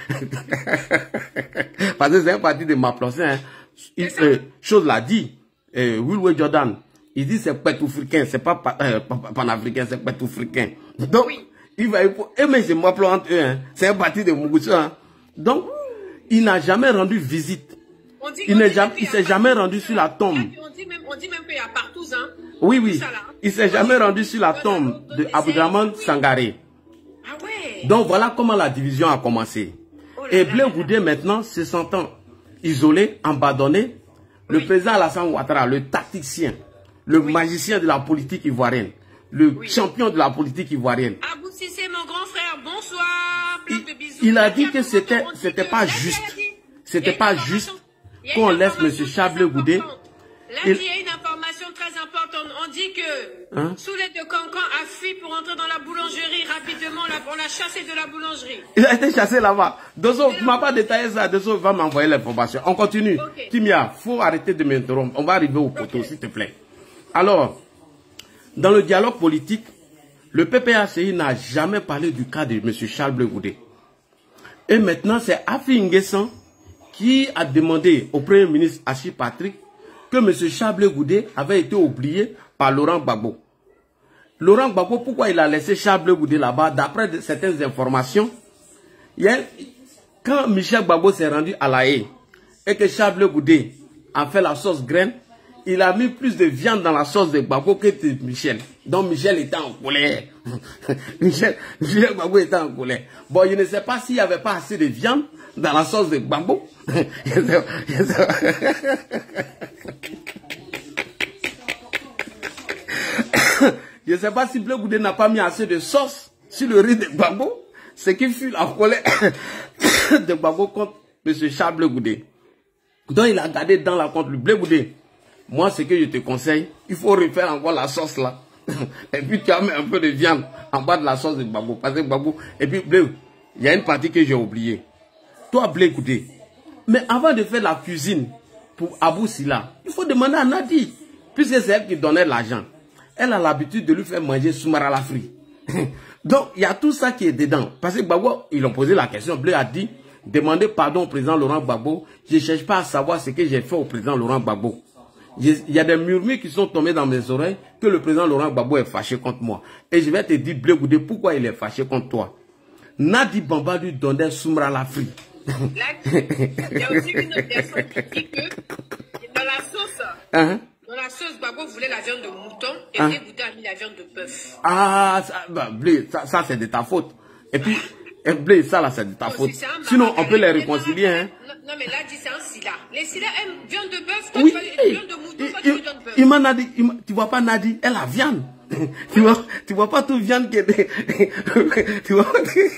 parce que c'est un parti de Maplo, hein, il, euh, chose l'a dit, euh, Wilwe Jordan, il dit c'est pétoufricain, c'est pas euh, panafricain, c'est pétoufricain. Donc, oui. il va et mais c'est moi entre eux, hein. C'est un parti de Mougoussa. Hein. Donc, il n'a jamais rendu visite. On dit, il ne s'est jamais rendu sur la tombe. On dit même, on dit même qu'il y a partout, hein. Oui, oui. Ça, il ne s'est jamais rendu sur la tombe de Aboudraman Sangaré. Ah ouais. Donc, voilà comment la division a commencé. Oh là et Blé Goudé, maintenant, se sentant isolé, abandonné, oui. le président Alassane Ouattara, le tacticien, le oui. magicien de la politique ivoirienne, le oui. champion de la politique ivoirienne. Abou Cissé, mon grand frère, bonsoir, plein de bisous. Il a dit que c'était c'était pas juste, c'était pas juste qu'on laisse M. Chablé Goudé. Là, il y a une information très importante. On dit que hein? Soulé de Cancan a fui pour entrer dans la boulangerie rapidement. On l'a chassé de la boulangerie. Il a été chassé là-bas. Dosso, tu m'as pas détaillé ça. Dosso va m'envoyer l'information. On continue. Okay. Timia, faut arrêter de m'interrompre. On va arriver au poteau, okay. s'il te plaît. Alors, dans le dialogue politique, le P P A C I n'a jamais parlé du cas de M. Charles Blé Goudé. Et maintenant, c'est Afi N'Guessan qui a demandé au Premier ministre Achille Patrick que M. Charles Blé Goudé avait été oublié par Laurent Gbagbo. Laurent Gbagbo, pourquoi il a laissé Charles Blé Goudé là-bas? D'après certaines informations, il y a, quand Michel Gbagbo s'est rendu à La Haye et que Charles Blé Goudé a fait la sauce graine, il a mis plus de viande dans la sauce de Gbagbo que de Michel. Donc Michel était en colère. Michel, Michel Gbagbo était en colère. Bon, je ne sais pas s'il n'y avait pas assez de viande dans la sauce de Gbagbo. Je ne sais pas si Blé Goudé n'a pas mis assez de sauce sur le riz de Gbagbo. Ce qui fut la colère de Gbagbo contre M. Charles Blé Goudé. Donc il a gardé dans la contre le Blé Goudé. Moi, ce que je te conseille, il faut refaire encore la sauce là. Et puis tu as mis un peu de viande en bas de la sauce de Gbagbo. Parce que Gbagbo, et puis Blé, il y a une partie que j'ai oubliée. Toi, Blé Goudé, mais avant de faire la cuisine pour Abou Sylla, il faut demander à Nadi. Puisque c'est elle qui donnait l'argent. Elle a l'habitude de lui faire manger Soumara la frie. Donc, il y a tout ça qui est dedans. Parce que Gbagbo, ils ont posé la question. Blé a dit, demandez pardon au président Laurent Gbagbo. Je ne cherche pas à savoir ce que j'ai fait au président Laurent Gbagbo. Il y a des murmures qui sont tombés dans mes oreilles que le président Laurent Gbagbo est fâché contre moi. Et je vais te dire, Blé Goudé, pourquoi il est fâché contre toi. Nadi Bamba lui donnait Soumara la frie. Là, il y a aussi une autre personne qui dit que dans la sauce, uh-huh. dans la sauce, Gbagbo voulait la viande de mouton et uh-huh. Blé Goudé a mis la viande de bœuf. Ah, ça, bah, Blé, ça, ça c'est de ta faute. Et puis, Et blé, ça là, c'est de ta non, faute. Si Sinon, on peut les réconcilier. Hein. Non, non, mais là, dit c'est un sida. Les sida aiment viande de bœuf, oui, viande de mouton, toi, tu veux viande de bœuf. Il m'a Nadi, tu vois pas Nadi, elle a viande. tu vois, tu vois pas tout viande qui est... tu vois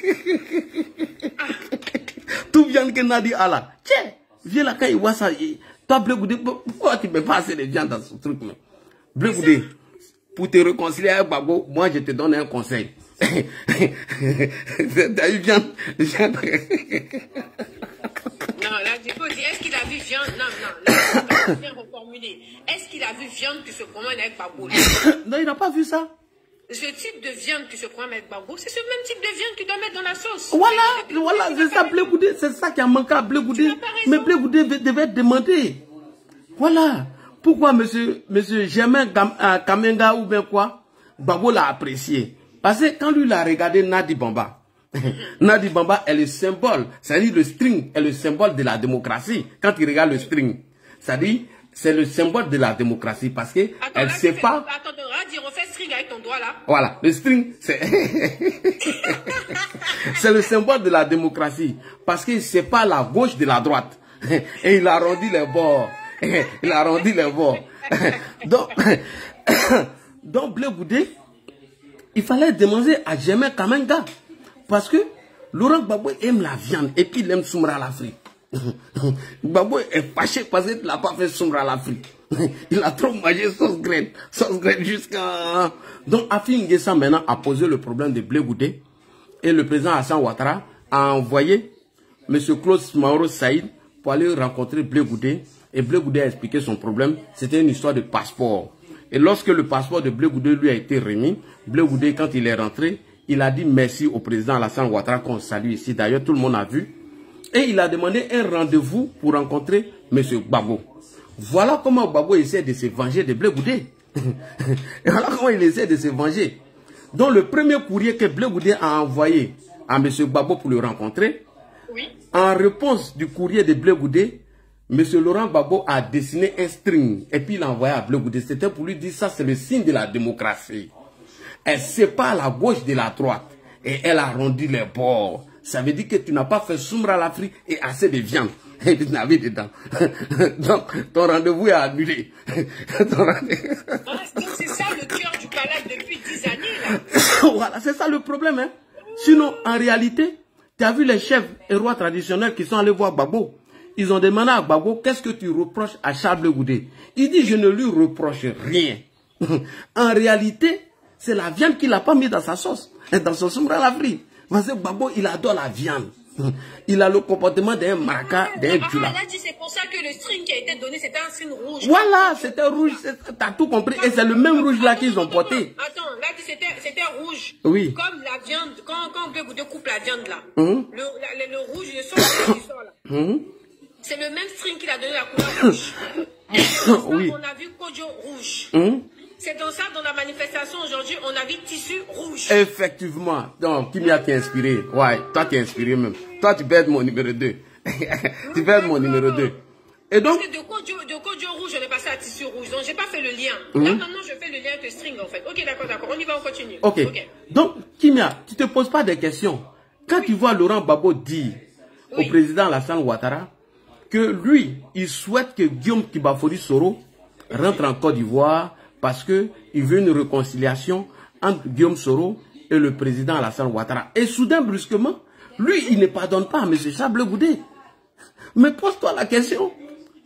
tout viande que Nadi a là. Tiens, viens là quand il voit ça. Toi, Blé Goudé, pourquoi tu ne mets pas assez de viande dans ce truc là? Blé Goudé, pour te réconcilier avec Gbagbo, moi je te donne un conseil. T'as eu viande, viande. Non, là, du coup, est-ce qu'il a vu viande? Non, non, là, bien reformuler. Est-ce qu'il a vu viande qui se promène avec Gbagbo? Non, il n'a pas vu ça. Ce type de viande qui se promène avec Gbagbo, c'est ce même type de viande qu'il doit mettre dans la sauce. Voilà, voilà, c'est ça, Blé Goudé, c'est ça qui a manqué à Blé Goudé. Mais Blé Goudé devait être demandé. Voilà. Pourquoi monsieur, monsieur Germain Kamenga ou bien quoi, Gbagbo l'a apprécié? Parce que quand lui l'a regardé Nadi Bamba, Nadi Bamba est le symbole, c'est-à-dire le string est le symbole de la démocratie. Quand il regarde le string, c'est-à-dire c'est le symbole de la démocratie parce que attends, elle ne sait pas. Attends, Nadi, refais string avec ton doigt là. Voilà, le string, c'est c'est le symbole de la démocratie parce qu'il ne sait pas la gauche de la droite. Et il a arrondi les bords. Il a arrondi les bords. Donc, donc Blé Goudé, il fallait demander à Germain Kamenga. Parce que Laurent Gbagbo aime la viande et puis il aime Soumra l'Afrique. Gbagbo est fâché parce qu'il n'a pas fait Soumra l'Afrique. Il a trop mangé sauce graine. Sauce graine jusqu'à... Donc Afi N'Guessan maintenant a posé le problème de Blé Goudé. Et le président Hassan Ouattara a envoyé M. Claude Mauro Saïd pour aller rencontrer Blé Goudé. Et Blé Goudé a expliqué son problème. C'était une histoire de passeport. Et lorsque le passeport de Blé Goudé lui a été remis, Blé Goudé, quand il est rentré, il a dit merci au président Alassane Ouattara qu'on salue ici. D'ailleurs, tout le monde a vu. Et il a demandé un rendez-vous pour rencontrer M. Gbagbo. Voilà comment Gbagbo essaie de se venger de Blé Goudé. Et voilà comment il essaie de se venger. Donc, le premier courrier que Blé Goudé a envoyé à M. Gbagbo pour le rencontrer, oui. En réponse du courrier de Blé Goudé, M. Laurent Gbagbo a dessiné un string et puis il a envoyé à Blé Goudé. C'était pour lui dire ça, c'est le signe de la démocratie. Elle sépare la gauche de la droite et elle a arrondi les bords. Ça veut dire que tu n'as pas fait Soumra l'Afrique et assez de viande. Et tu n'avais dedans. Donc, ton rendez-vous est annulé. Donc, c'est ça le cœur du palais depuis dix années. Là. Voilà, c'est ça le problème. Hein. Sinon, en réalité, tu as vu les chefs et rois traditionnels qui sont allés voir Gbagbo. Ils ont demandé à Gbagbo, qu'est-ce que tu reproches à Charles Blé Goudé? Il dit, je ne lui reproche rien. En réalité, c'est la viande qu'il n'a pas mis dans sa sauce, dans son Soumra l'Afrique. Parce que Gbagbo, il adore la viande. Il a le comportement d'un maraka, d'un djula. Ah, c'est pour ça que le string qui a été donné, c'était un string rouge. Voilà, c'était rouge, t'as tout compris. Et c'est le même rouge là qu'ils ont porté. Attends, là, c'était rouge. Oui. Comme la viande, quand, quand Blé Goudé coupe la viande là, mmh. le, la, le, le rouge, le sang, il sort là. Mmh. C'est le même string qui a donné la couleur rouge. Oui. On a vu Kodjo rouge. Mmh. C'est dans ça, dans la manifestation aujourd'hui, on a vu tissu rouge. Effectivement. Donc, qui m'a inspiré? Ouais, toi tu es inspiré même. Toi tu peux être mon numéro deux. Tu peux être mon numéro deux. Et donc... Parce que de Kodjo, de Kodjo rouge, on est passé à tissu rouge. Donc, j'ai pas fait le lien. Mmh. Là, maintenant, je fais le lien avec le string en fait. Ok, d'accord, d'accord. On y va, on continue. Ok. Okay. Donc, Kimia, tu te poses pas des questions. Quand oui. tu vois Laurent Gbagbo dire oui. au président Alassane Ouattara que lui, il souhaite que Guillaume Kibafori Soro rentre en Côte d'Ivoire parce qu'il veut une réconciliation entre Guillaume Soro et le président Alassane Ouattara. Et soudain, brusquement, lui, il ne pardonne pas à M. Charles Blé Goudé. Mais pose-toi la question.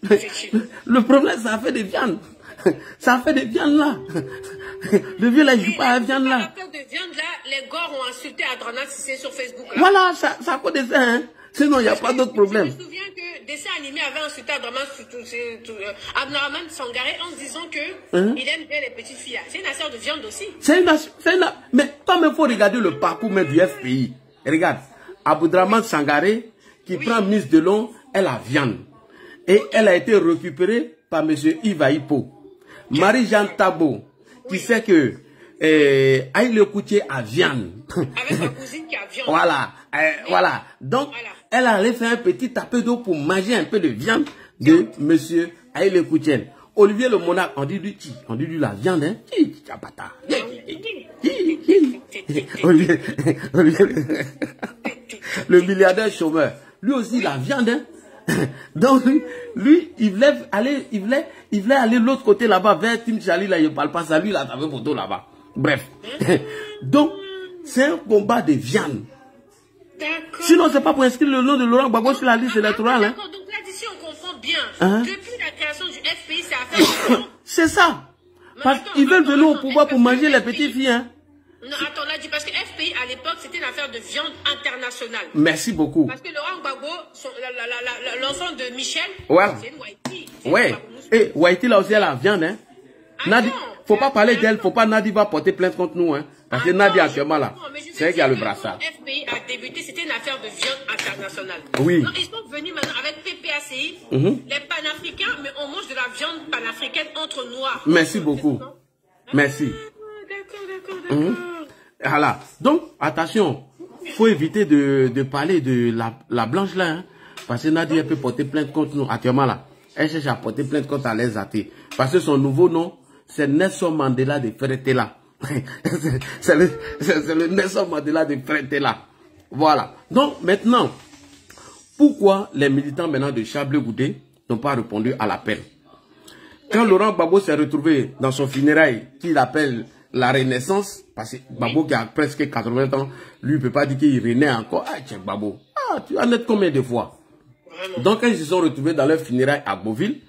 Le problème, ça a fait des viandes. Ça a fait des viandes là. Le vieux là, il joue pas à la viande là. À cause de viande là, les gars ont insulté Adrana Cissé sur Facebook. Là. Voilà, ça, ça a cause de ça. Hein. Sinon, il n'y a pas d'autre problème. Je me souviens que dessin animé avait insulté Abdurrahmane Sangaré en disant que hein? il aime bien les petites filles. C'est une affaire de viande aussi. C'est une, une mais quand même, il faut regarder le parcours même du F P I. Regarde, Abdurahmane Sangaré qui oui. prend Miss Delon, elle a viande. Et okay. elle a été récupérée par M. Yves Aipo. Okay. Marie-Jeanne Tabo, qui oui. sait que euh, Aïle Koutié a viande. Avec ma cousine qui a viande. Voilà, euh, voilà. Donc, voilà. elle allait faire un petit tapé d'eau pour manger un peu de viande de M. Aïle Koutié. Olivier le monarque, on dit lui, on dit lui la viande, hein. Olivier, Olivier. le milliardaire chômeur. Lui aussi, la viande, hein. Donc, lui, lui, il voulait aller, il voulait, il voulait aller de l'autre côté là-bas, vers Tim Chali, là, il parle pas ça, lui, là, t'avais photo là-bas. Bref. Donc, c'est un combat de viande. Sinon, c'est pas pour inscrire le nom de Laurent Gbagbo sur la liste électorale, hein. D'accord, donc là, d'ici, on comprend bien. Hein? Depuis la création du F P I, c'est affaire de... C'est ça. Parce qu'ils veulent venir au pouvoir pour manger les petites filles, hein. Non, attends, là, parce que F P I, à l'époque, c'était une affaire de viande internationale. Merci beaucoup. Parce que Laurent Gbagbo, l'enfant de Michel, voilà. C'est une Whitey. Ouais. Et Whitey, là aussi, elle a la viande, hein. Ah Nadi, non, faut pas parler d'elle, faut pas Nadi va porter plainte contre nous, hein. Parce que ah Nadi, actuellement, là, c'est elle qui a le brassard. Quand F P I a débuté, c'était une affaire de viande internationale. Oui. Donc, ils sont venus maintenant avec P P A C I, mm-hmm. les panafricains, mais on mange de la viande panafricaine entre noirs. Merci beaucoup. Merci. D'accord, d'accord, d'accord. Mm-hmm. Voilà. Donc, attention, il faut éviter de, de parler de la, la blanche là, hein, parce que Nadi, elle peut porter plainte contre nous. Actuellement là, elle cherche à porter plainte contre Alain Athé. Parce que son nouveau nom, c'est Nelson Mandela de Fretela. C'est le, le Nelson Mandela de Fretela. Voilà. Donc, maintenant, pourquoi les militants maintenant de Chablé-Goudé n'ont pas répondu à l'appel? Quand Laurent Gbagbo s'est retrouvé dans son funérail, qu'il appelle la Renaissance, parce que Gbagbo qui a presque quatre-vingts ans, lui ne peut pas dire qu'il renaît encore. Ah, tiens, Gbagbo, ah, tu en es combien de fois? Donc, quand ils se sont retrouvés dans leur funérail à Beauville,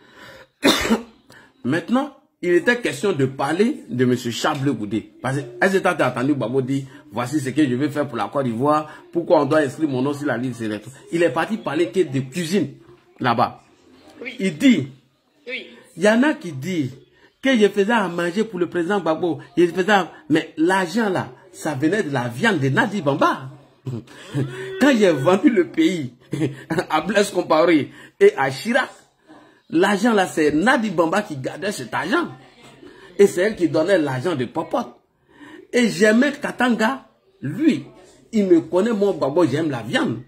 maintenant, il était question de parler de M. Chablé-Goudé. Parce qu'elles étaient entendu Gbagbo dire, voici ce que je vais faire pour la Côte d'Ivoire, pourquoi on doit inscrire mon nom sur la liste électorale. Il est parti parler que de cuisine là-bas. Oui. Il dit, oui. Il y en a qui disent que je faisais à manger pour le président Gbagbo. Je faisais à... Mais l'argent là, ça venait de la viande de Nadi Bamba. Quand j'ai vendu le pays à Blaise Compaoré et à Chirac, l'argent là, c'est Nadi Bamba qui gardait cet argent. Et c'est elle qui donnait l'argent de Popote. Et j'aimais Katanga, lui, il me connaît, mon Gbagbo, j'aime la viande.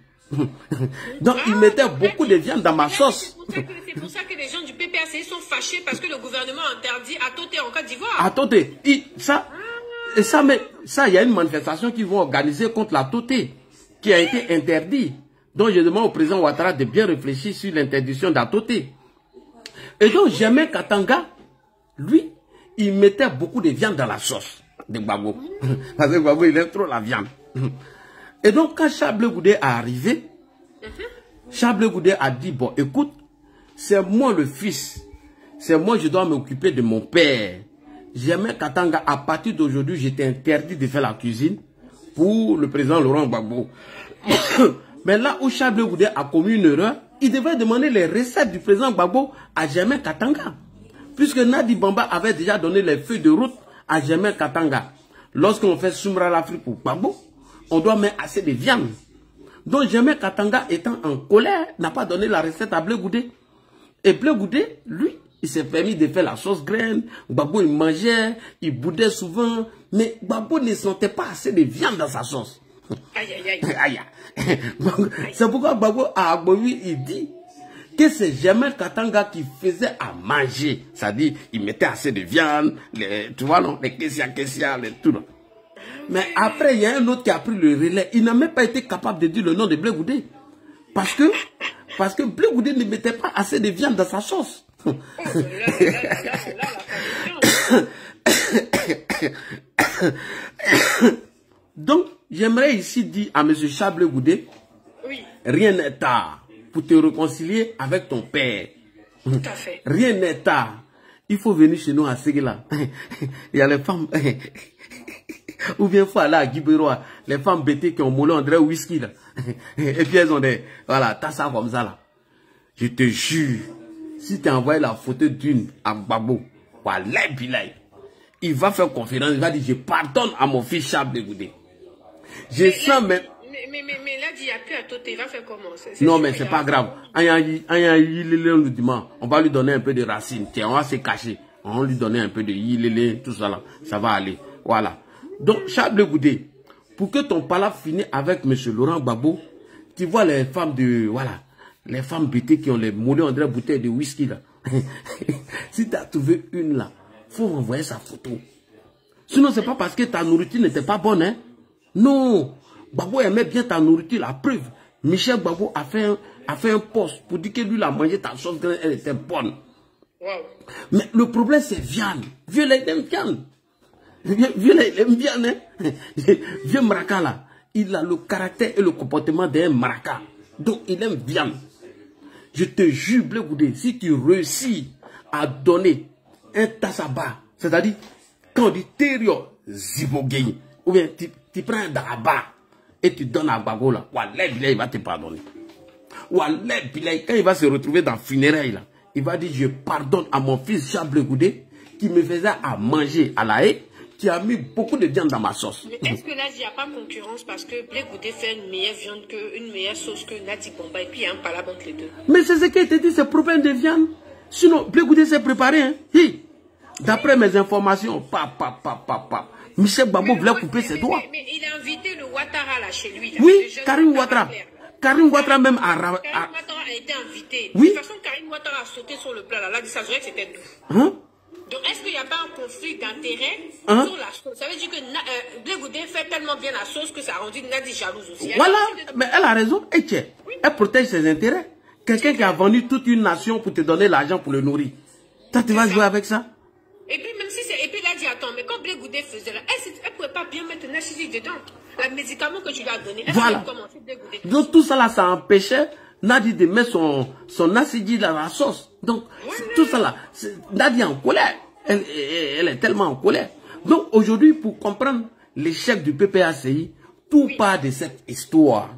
Donc ah, il mettait beaucoup de viande dans ma sauce. C'est pour ça que les gens du P P A C I sont fâchés parce que le gouvernement interdit à Toté en Côte d'Ivoire. À Toté, ça, et ça, mais ça, il y a une manifestation qu'ils vont organiser contre la Toté, qui a été interdite. Donc je demande au président Ouattara de bien réfléchir sur l'interdiction d'Atoté. Et donc j'aimais Katanga, lui, il mettait beaucoup de viande dans la sauce de Gbagbo. Parce que Gbagbo, il aime trop la viande. Et donc, quand Chablé-Goudé est arrivé, Chablé-Goudé a dit, bon, écoute, c'est moi le fils. C'est moi, je dois m'occuper de mon père. J'aimais Katanga. À partir d'aujourd'hui, j'étais interdit de faire la cuisine pour le président Laurent Gbagbo. Mais là où Chablé-Goudé a commis une erreur, il devait demander les recettes du président Gbagbo à Germain Katanga. Puisque Nadi Bamba avait déjà donné les feuilles de route à Germain Katanga. Lorsqu'on fait Soumra l'Afrique pour Gbagbo, on doit mettre assez de viande. Donc Germain Katanga, étant en colère, n'a pas donné la recette à Blé-Goudé. Et Blé-Goudé, lui, il s'est permis de faire la sauce graine. Gbagbo, il mangeait, il boudait souvent. Mais Gbagbo ne sentait pas assez de viande dans sa sauce. Aïe, aïe, aïe. aïe. C'est pourquoi Gbagbo, à Agboui, il dit que c'est Germain Katanga qui faisait à manger. C'est-à-dire, il mettait assez de viande, les, tu vois, non, les kessia, kessia, les tout. Non. Mais après, il y a un autre qui a pris le relais. Il n'a même pas été capable de dire le nom de Blé-Goudé. Parce que, parce que Blé-Goudé ne mettait pas assez de viande dans sa sauce. Donc, j'aimerais ici dire à M. Chablé-Goudé, oui. Rien n'est tard pour te réconcilier avec ton père. Tout à fait. Rien n'est tard. Il faut venir chez nous à Séguéla. Il y a les femmes... Ou bien il faut aller à Guibéroa, les femmes bêtées qui ont moulé André whisky là. Et puis elles ont des, voilà, t'as ça comme ça là. Je te jure, si tu envoies la photo d'une à Gbagbo, voilà, il va faire conférence, il va dire je pardonne à mon fils Chablé-Goudé. Je mais sens même... Mais, mais, mais, mais là, il n'y a plus à Toté, il va faire comment? Non mais c'est pas grave. On va lui donner un peu de racines. Tiens, on va se cacher. On va lui donner un peu de yilélé, tout ça là. Ça va aller. Voilà. Donc, Chablé-Goudé, pour que ton palabre finisse avec M. Laurent Gbagbo, tu vois les femmes de, voilà, les femmes bêtées qui ont les moulins en bouteilles de whisky là. Si tu as trouvé une là, faut renvoyer sa photo. Sinon, c'est pas parce que ta nourriture n'était pas bonne, hein. Non. Gbagbo aimait bien ta nourriture, la preuve. Michel Gbagbo a fait un, a fait un post pour dire que lui, il a mangé ta sauce, elle était bonne. Wow. Mais le problème, c'est viande. Vieux, il aime viande. Vieux, il aime viande. Hein? Vieux Maraca, là, il a le caractère et le comportement d'un Maraca. Donc, il aime viande. Je te jure, Blé Goudé, si tu réussis à donner un tassaba, c'est-à-dire, quand on dit Tério Zibogei, ou bien tu, tu prends un daraba et tu donnes à Gbagbo là, Wallah, il va te pardonner. Wallah, quand il va se retrouver dans le funérail là, il va dire, je pardonne à mon fils Jean Blé Goudé qui me faisait à manger à la haie, qui a mis beaucoup de viande dans ma sauce. Mais est-ce que là, il n'y a pas concurrence parce que Blé Goudé fait une meilleure viande que, une meilleure sauce que Nadi Bamba et puis il y a un palabre entre les deux? Mais c'est ce qui a été dit, c'est problème de viande. Sinon, Blé Goudé s'est préparé. Hein. Hi. D'après mes informations, pa, pa, pa, pa, pa. Michel Gbagbo voulait couper ses doigts. Mais, mais il a invité le Ouattara là chez lui. Là, oui, Karim Ouattara. Karim Ouattara même a... Karim Ouattara a été invité. Oui. De toute façon, Karim Ouattara a sauté sur le plat là. Là, ça serait que c'était doux. Hein? Donc, est-ce qu'il n'y a pas un conflit d'intérêt hein? sur la sauce? Ça veut dire que euh, Blé Goudé fait tellement bien la sauce que ça a rendu Nadi jalouse aussi. Voilà, mais elle a raison. Et tiens, oui. Elle protège ses intérêts. Quelqu'un qui a vendu toute une nation pour te donner l'argent pour le nourrir. Toi, tu vas jouer avec ça? Et puis, même si c'est... Et puis, là, dit, attends, mais quand Blé Goudé faisait là, elle ne pouvait pas bien mettre Nachidi dedans. Le médicament que tu lui as donné, elle voilà. commencé Blé Goudé. Donc, tout ça là, ça empêchait Nadi de mettre son, son acide dans la sauce. Donc, ouais, tout ça là, Nadi est en colère. Elle, elle, elle est tellement en colère. Donc, aujourd'hui, pour comprendre l'échec du P P A C I, tout oui. part de cette histoire.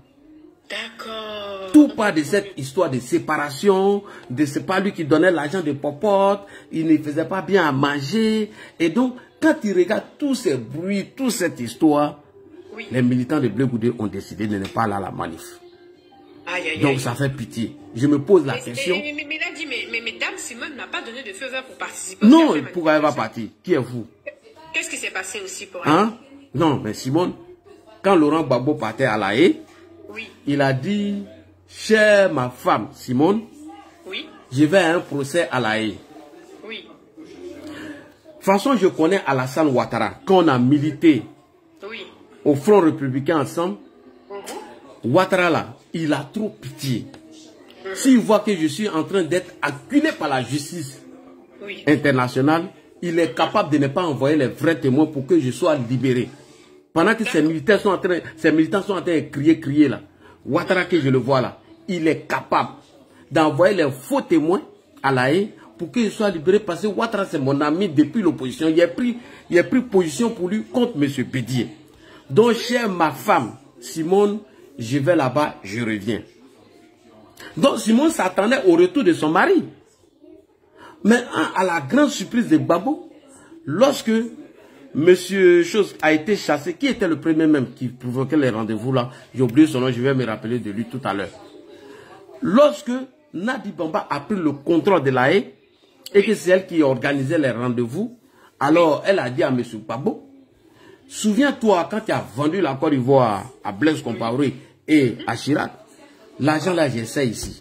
D'accord. Tout part de cette histoire de séparation, de c'est pas lui qui donnait l'argent de popote, il ne faisait pas bien à manger. Et donc, quand il regarde tous ces bruits, toute cette histoire, oui. les militants de Blé Goudé ont décidé de ne pas aller à la manif. Aïe, aïe, donc, aïe. ça fait pitié. Je me pose la mais, question. Mais, mais, mais, là, dit, mais, mais, mais Dame Simone n'a pas donné de feu vert pour participer. Non, pourquoi elle va partir? Qui est vous? Qu'est-ce qui s'est passé aussi pour elle? Hein? Non, mais Simone, quand Laurent Gbagbo partait à la haie, oui. il a dit, chère ma femme, Simone, oui. je vais à un procès à la haie. Oui. De toute façon, je connais Alassane Ouattara. Quand on a milité oui. au Front républicain ensemble, mm-hmm. Ouattara là, il a trop pitié. Mm-hmm. S'il voit que je suis en train d'être acculé par la justice oui. internationale, il est capable de ne pas envoyer les vrais témoins pour que je sois libéré. Pendant que ces militaires sont en train, ces militants sont en train de crier, crier là, Ouattara que je le vois là, il est capable d'envoyer les faux témoins à la haie pour que je sois libéré parce que Ouattara c'est mon ami depuis l'opposition. Il a pris, il a pris position pour lui contre M. Bédier. Donc, chère ma femme, Simone, je vais là-bas, je reviens. Donc, Simone s'attendait au retour de son mari. Mais à la grande surprise de Gbagbo, lorsque Monsieur Chose a été chassé, qui était le premier même qui provoquait les rendez-vous là, j'ai oublié son nom, je vais me rappeler de lui tout à l'heure. Lorsque Nadi Bamba a pris le contrôle de la haie, et que c'est elle qui organisait les rendez-vous, alors elle a dit à M. Gbagbo, souviens-toi quand tu as vendu la Côte d'Ivoire à Blaise Compaoré et à Chirac, l'argent là j'essaie ici.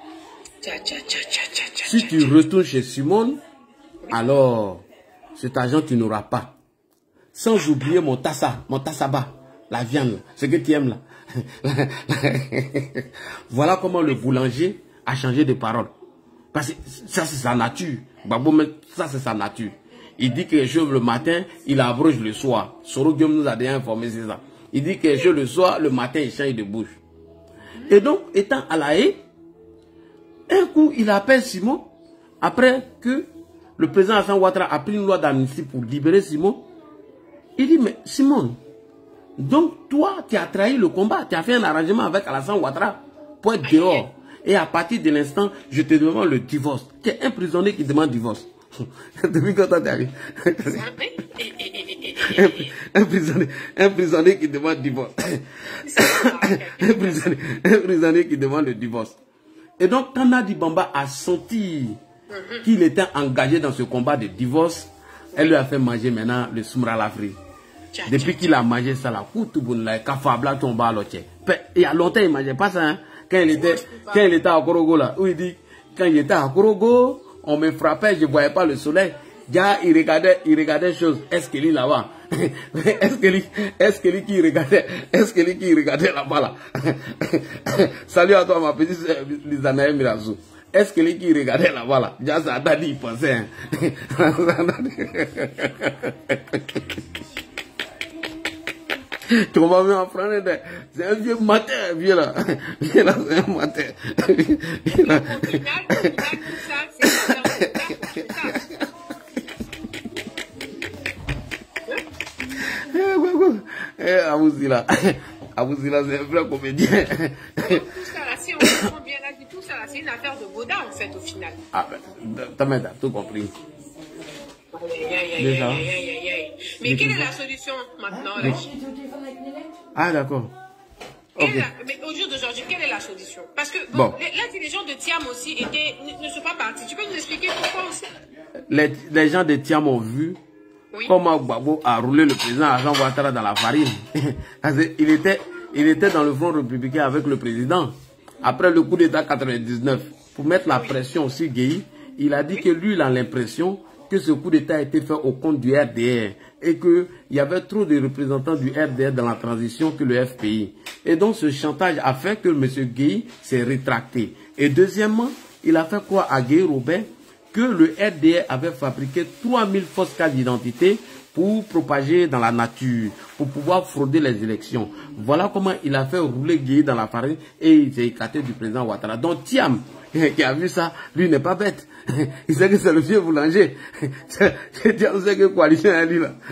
Si tu retournes chez Simone, alors cet argent tu n'auras pas. Sans oublier mon tassa, mon tassaba, la viande, ce que tu aimes là. Voilà comment le boulanger a changé de parole. Parce que ça c'est sa nature. Gbagbo, ça c'est sa nature. Il dit quelque chose le matin, il abroge le soir. Soro Guillaume nous a déjà informé, c'est ça. Il dit quelque chose le soir, le matin il change de bouche. Et donc, étant à la haie, un coup il appelle Simon, après que le président Alassane Ouattara a pris une loi d'amnistie pour libérer Simon. Il dit, mais Simone, donc toi, tu as trahi le combat, tu as fait un arrangement avec Alassane Ouattara pour être dehors. Et à partir de l'instant, je te demande le divorce. Tu es un prisonnier qui demande divorce. Depuis quand tu arrives un, prisonnier, un prisonnier qui demande divorce. un, prisonnier, un prisonnier qui demande le divorce. Et donc, quand Nadi Bamba a senti qu'il était engagé dans ce combat de divorce, elle lui a fait manger maintenant le soumra lafri. Depuis qu'il a mangé ça, la il y a longtemps il ne mangeait pas ça. Hein? Quand, il était, quand il était à Korogo, là, où il dit, quand il était à Korogo, on me frappait, je ne voyais pas le soleil. Déjà, il regardait, il regardait chose. Est-ce qu'il est là-bas? Est-ce que lui, est-ce que lui qui regardait, est-ce que lui qui regardait là-bas là? Salut à toi ma petite sœur Lizanae Mirazou. Est-ce que lui qui regardait là-bas là? Déjà ça a dit il pensait. Hein? Tu vas me apprendre, c'est un vieux matin, vieux là. Vieux là, c'est un matin. Vieux là. Eh, Abouzila, Abouzila, c'est un vrai comédien. Si on comprend bien là, tout ça, c'est une affaire de Goda en fait au final. Ah, t'as même tout compris. Déjà. Mais quelle est la solution maintenant là? Ah, d'accord. Okay. La, mais au jour d'aujourd'hui, quelle est la solution? Parce que bon, bon. Les, là, les gens de Thiam aussi étaient, ne, ne sont pas partis. Tu peux nous expliquer pourquoi aussi? Les, les gens de Thiam ont vu oui. comment Gbagbo a roulé le président Alassane Ouattara dans la farine. il, était, il était dans le front républicain avec le président. Après le coup d'État quatre-vingt-dix-neuf, pour mettre la oui. pression aussi Gueye, il a dit oui. que lui, il a l'impression que ce coup d'État a été fait au compte du R D R et qu'il y avait trop de représentants du R D R dans la transition que le F P I. Et donc ce chantage a fait que M. Gueye s'est rétracté. Et deuxièmement, il a fait croire à Gueye Robert que le R D R avait fabriqué trois mille fausses cartes d'identité pour propager dans la nature, pour pouvoir frauder les élections. Voilà comment il a fait rouler Gueye dans la farine et il s'est écarté du président Ouattara. Donc Thiam, qui a vu ça, lui n'est pas bête. Il sait que c'est le vieux boulanger. Thiam sait que coalition est lui là.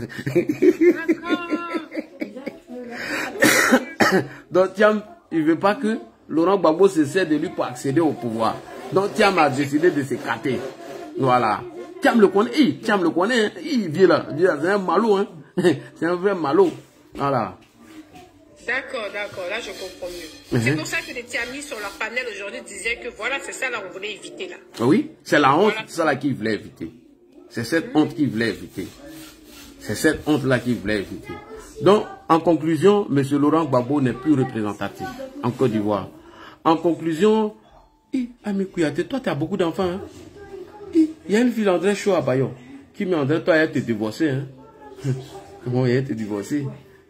Donc Thiam, il ne veut pas que Laurent Gbagbo se sert de lui pour accéder au pouvoir. Donc Thiam a décidé de s'écarter. Voilà. Thiam le connaît, il, Thiam le connaît, il vient là. C'est un malot, hein. C'est un vrai malot. Voilà. D'accord, d'accord, là je comprends mieux. Mm-hmm. C'est pour ça que les Thiamis sur leur panel aujourd'hui disaient que voilà, c'est ça là on voulait éviter là. Oui, c'est la honte, voilà. C'est ça là qu'ils voulaient éviter. C'est cette mm-hmm. honte qu'ils voulaient éviter. C'est cette honte là qu'ils voulaient éviter. Donc, en conclusion, M. Laurent Gbagbo n'est plus représentatif en Côte d'Ivoire. En conclusion, Ami Kouyaté, toi tu as beaucoup d'enfants. Hein? Il y a une fille André Chou à Bayon qui m'a dit, toi, elle te divorcée. Hein? Comment elle te divorcée?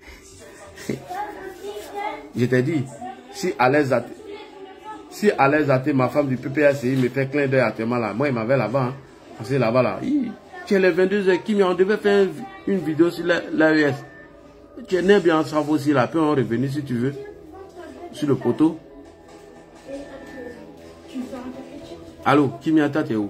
Je t'ai dit, si Alain Zate, si Alain Zate, ma femme du P P A C I, me fait clin d'œil actuellement là, moi il m'avait là-bas, hein? C'est là-bas là. Tu es les vingt-deux heures qui on devait faire une vidéo sur l'A E S. Tu es né bien en savoir aussi là, peut en revenir si tu veux, sur le poteau. Allô, Kimiata, t'es où?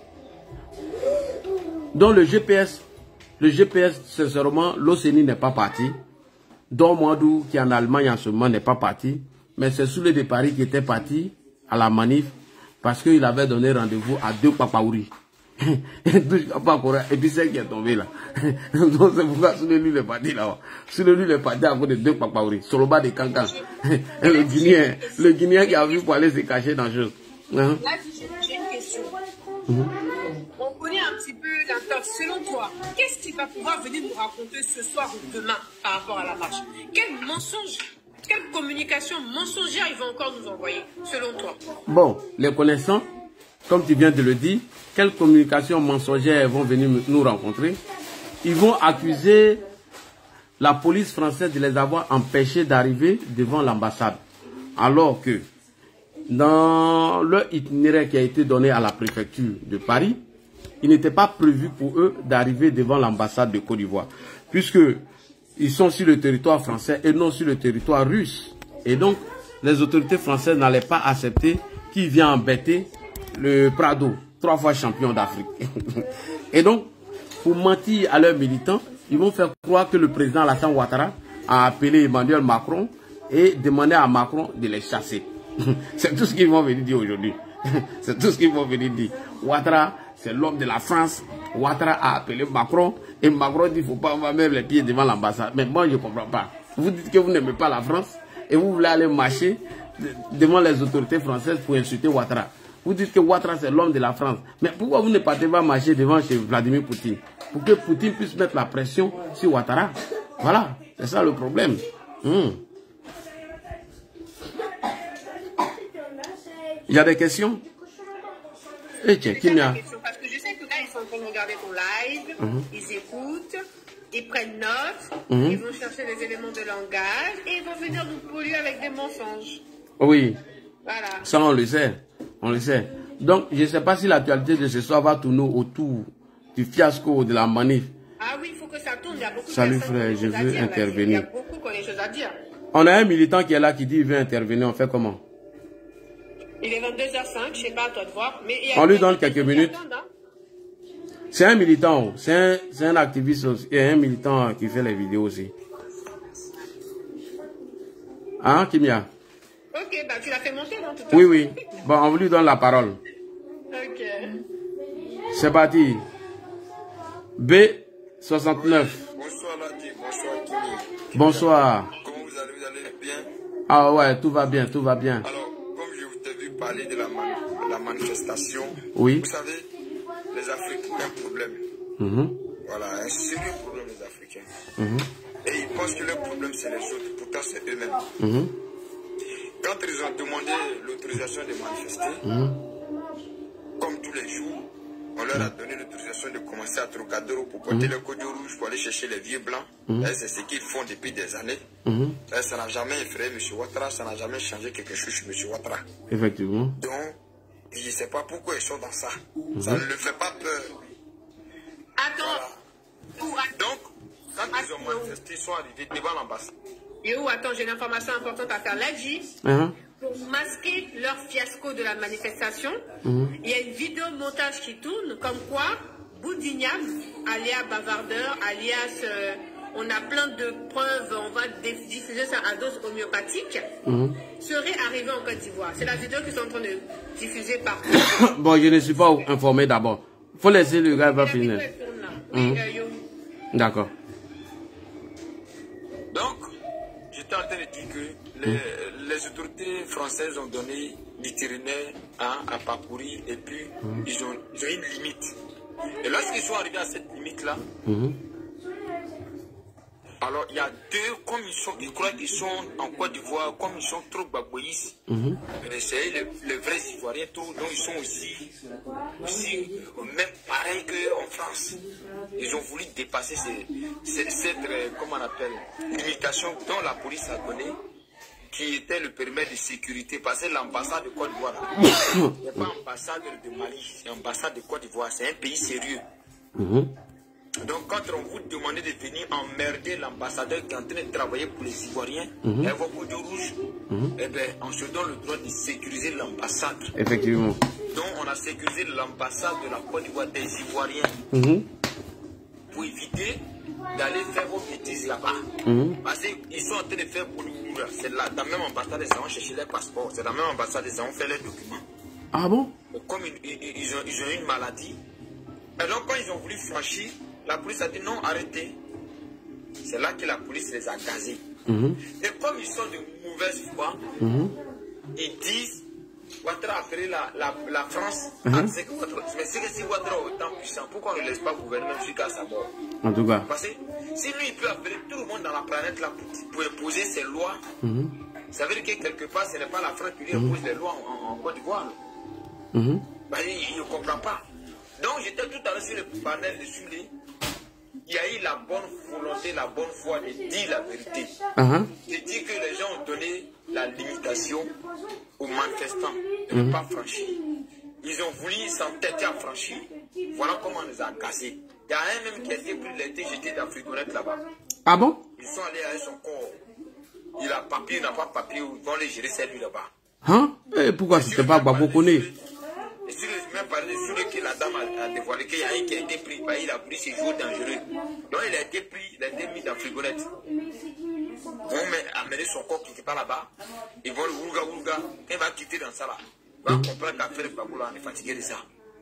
Donc le G P S, le G P S, sincèrement, l'O C N I n'est pas parti. Don Moadou, qui est en Allemagne en ce moment, n'est pas parti. Mais c'est Soulé de Paris qui était parti à la manif parce qu'il avait donné rendez-vous à deux Papaouri. Et puis c'est qui est tombé là. Donc c'est pourquoi Soulé lui est parti là-bas. Soulé lui est parti à cause de deux Papaouri. Sur le bas de Cancan. Le Guinéen, le Guinéen qui a vu pour aller se cacher dans le jeu. Hein? Là, j'ai une question. Mm-hmm. On connaît un petit peu la torche. Selon toi, qu'est-ce qui va pouvoir venir nous raconter ce soir ou demain par rapport à la marche? Quel mensonge, quelle communication mensongère ils vont encore nous envoyer, selon toi? Bon, les connaissants, comme tu viens de le dire, quelles communications mensongères vont venir nous rencontrer? Ils vont accuser la police française de les avoir empêchés d'arriver devant l'ambassade. Alors que dans leur itinéraire qui a été donné à la préfecture de Paris, il n'était pas prévu pour eux d'arriver devant l'ambassade de Côte d'Ivoire, puisqu'ils sont sur le territoire français et non sur le territoire russe. Et donc, les autorités françaises n'allaient pas accepter qu'ils viennent embêter le Prado, trois fois champion d'Afrique. Et donc, pour mentir à leurs militants, ils vont faire croire que le président Alassane Ouattara a appelé Emmanuel Macron et demandé à Macron de les chasser. C'est tout ce qu'ils vont venir dire aujourd'hui. C'est tout ce qu'ils vont venir dire. Ouattara, c'est l'homme de la France. Ouattara a appelé Macron. Et Macron dit qu'il ne faut pas mettre les pieds devant l'ambassade. Mais moi, je ne comprends pas. Vous dites que vous n'aimez pas la France. Et vous voulez aller marcher devant les autorités françaises pour insulter Ouattara. Vous dites que Ouattara, c'est l'homme de la France. Mais pourquoi vous ne partez pas marcher devant chez Vladimir Poutine? Pour que Poutine puisse mettre la pression sur Ouattara. Voilà. C'est ça le problème. Hum. Il y a des questions? Et tiens, qui n'a? Parce que je sais que là, ils sont en train de regarder ton live, mm-hmm. Ils écoutent. ils prennent note, mmh. ils vont chercher des éléments de langage et ils vont venir nous polluer avec des mensonges. Oui. Voilà. Ça, on le sait. On le sait. Donc, je ne sais pas si l'actualité de ce soir va tourner autour du fiasco de la manif. Ah oui, il faut que ça tourne. Il y a beaucoup Salut de personnes frère, je veux dire, intervenir. Il y a beaucoup qui ont des choses à dire. On a un militant qui est là qui dit qu'il veut intervenir. On fait comment? Il est vingt-deux heures cinq, je ne sais pas, à toi de voir. Mais il y a on lui donne quelques minutes. Attendent, hein? C'est un militant, c'est un, un activiste aussi, et un militant qui fait les vidéos aussi. Hein, Kimia? Ok, bah tu l'as fait monter, non, tout à Oui, oui. Bon, on lui donne la parole. Ok. C'est parti. B soixante-neuf. Bonsoir Ladi, bonsoir Kimi. Bonsoir. Comment vous allez, vous allez bien? Ah ouais, tout va bien, tout va bien. Alors, comme je t'ai vu parler de la, man la manifestation, oui. Vous savez, les Africains ont un problème. Mm-hmm. Voilà, un sérieux problème les Africains. Mm-hmm. Et ils pensent que leur problème c'est les autres, pourtant c'est eux-mêmes. Mm-hmm. Quand ils ont demandé l'autorisation de manifester, mm-hmm. comme tous les jours, on leur a donné l'autorisation de commencer à Trocadéro pour porter mm-hmm. le code rouge, pour aller chercher les vieux blancs. Mm-hmm. C'est ce qu'ils font depuis des années. Mm-hmm. Ça n'a jamais effrayé M. Ouattara, ça n'a jamais changé quelque chose chez M. Ouattara. Effectivement. Donc, je ne sais pas pourquoi ils sont dans ça. Mm-hmm. Ça ne leur fait pas peur. Attends. Voilà. Donc, quand Attends. ils ont manifesté, ils sont arrivés devant l'ambassade. Yo, attends, j'ai une information importante à faire. Là, J, uh-huh. pour masquer leur fiasco de la manifestation, uh-huh. il y a une vidéo montage qui tourne, comme quoi Boudignam, alias bavardeur, alias euh, on a plein de preuves, on va diffuser ça à dose homéopathique, uh-huh. serait arrivé en Côte d'Ivoire. C'est la vidéo qu'ils sont en train de diffuser partout. Bon, je ne suis pas informé d'abord. Il faut laisser le gars va finir. Oui, uh-huh. euh, yo. D'accord. Donc, j'étais en train de dire que les, mmh. les autorités françaises ont donné l'itinéraire hein, à Papouri et puis mmh. ils, ont, ils ont une limite. Et lorsqu'ils sont arrivés à cette limite-là, mmh. alors il y a deux, comme ils sont, ils croient qu'ils sont en Côte d'Ivoire, comme ils sont trop babouillis, mmh. c'est les, les vrais Ivoiriens, tout, donc ils sont aussi, aussi même pareil qu'en France. Ils ont voulu dépasser ces, ces, cette, comment on appelle, limitation dont la police a donné, qui était le périmètre de sécurité, parce que l'ambassade de Côte d'Ivoire, n'est pas ambassade de Mali, c'est l'ambassade de Côte d'Ivoire, c'est un pays sérieux. Mmh. Donc quand on vous demande de venir emmerder l'ambassadeur qui est en train de travailler pour les Ivoiriens, mmh. avec vos de rouge, mmh. eh bien, on se donne le droit de sécuriser l'ambassade. Effectivement. Donc on a sécurisé l'ambassade de la Côte d'Ivoire des Ivoiriens. Mmh. Pour éviter d'aller faire vos bêtises là-bas. Mmh. Parce qu'ils sont en train de faire pour le coup. C'est là, dans la même ambassade, ils ont cherché les passeports. C'est dans la même ambassade, ils ont fait les documents. Ah bon? Comme ils, ils, ils, ont, ils ont une maladie. Et donc quand ils ont voulu franchir, la police a dit non, arrêtez. C'est là que la police les a gazés. Mmh. Et comme ils sont de mauvaise foi, mmh. ils disent Ouattara a appelé la, la, la France. Uh-huh. Mais c'est que si Ouattara est autant puissant, pourquoi on ne laisse pas gouverner jusqu'à sa mort? En tout cas. Parce que si lui il peut appeler tout le monde dans la planète là pour, pour imposer ses lois, uh-huh. ça veut dire que quelque part ce n'est pas la France qui lui impose uh-huh. les lois en, en, en Côte d'Ivoire. Uh-huh. Ben, il ne comprend pas. Donc j'étais tout à l'heure sur le panel de Sulé. Il y a eu la bonne volonté, la bonne foi de dire la vérité. Uh-huh. De dire que les gens ont donné la limitation aux manifestants de ne mm-hmm. pas franchir. Ils ont voulu s'entêter à franchir. Voilà comment on les a cassés. Il y a un même qui a été pris, il a été jeté dans la frigorette là-bas. Ah bon? Ils sont allés avec son corps. Il a papier, il n'a pas papier, ils vont les gérer celui là-bas. Hein? Et pourquoi c'était pas Babokoné? Et sur le même parler sur le que la dame a, a dévoilé qu'il y a un qui a été pris, bah, il a pris ses jours dangereux. Donc il a été pris, il a été mis dans la frigorette. On va amener son corps quelque part là-bas. Ils vont le oulga oulga. Quand il va quitter dans ça là, il va comprendre qu'à faire le baboula, on est fatigué de ça.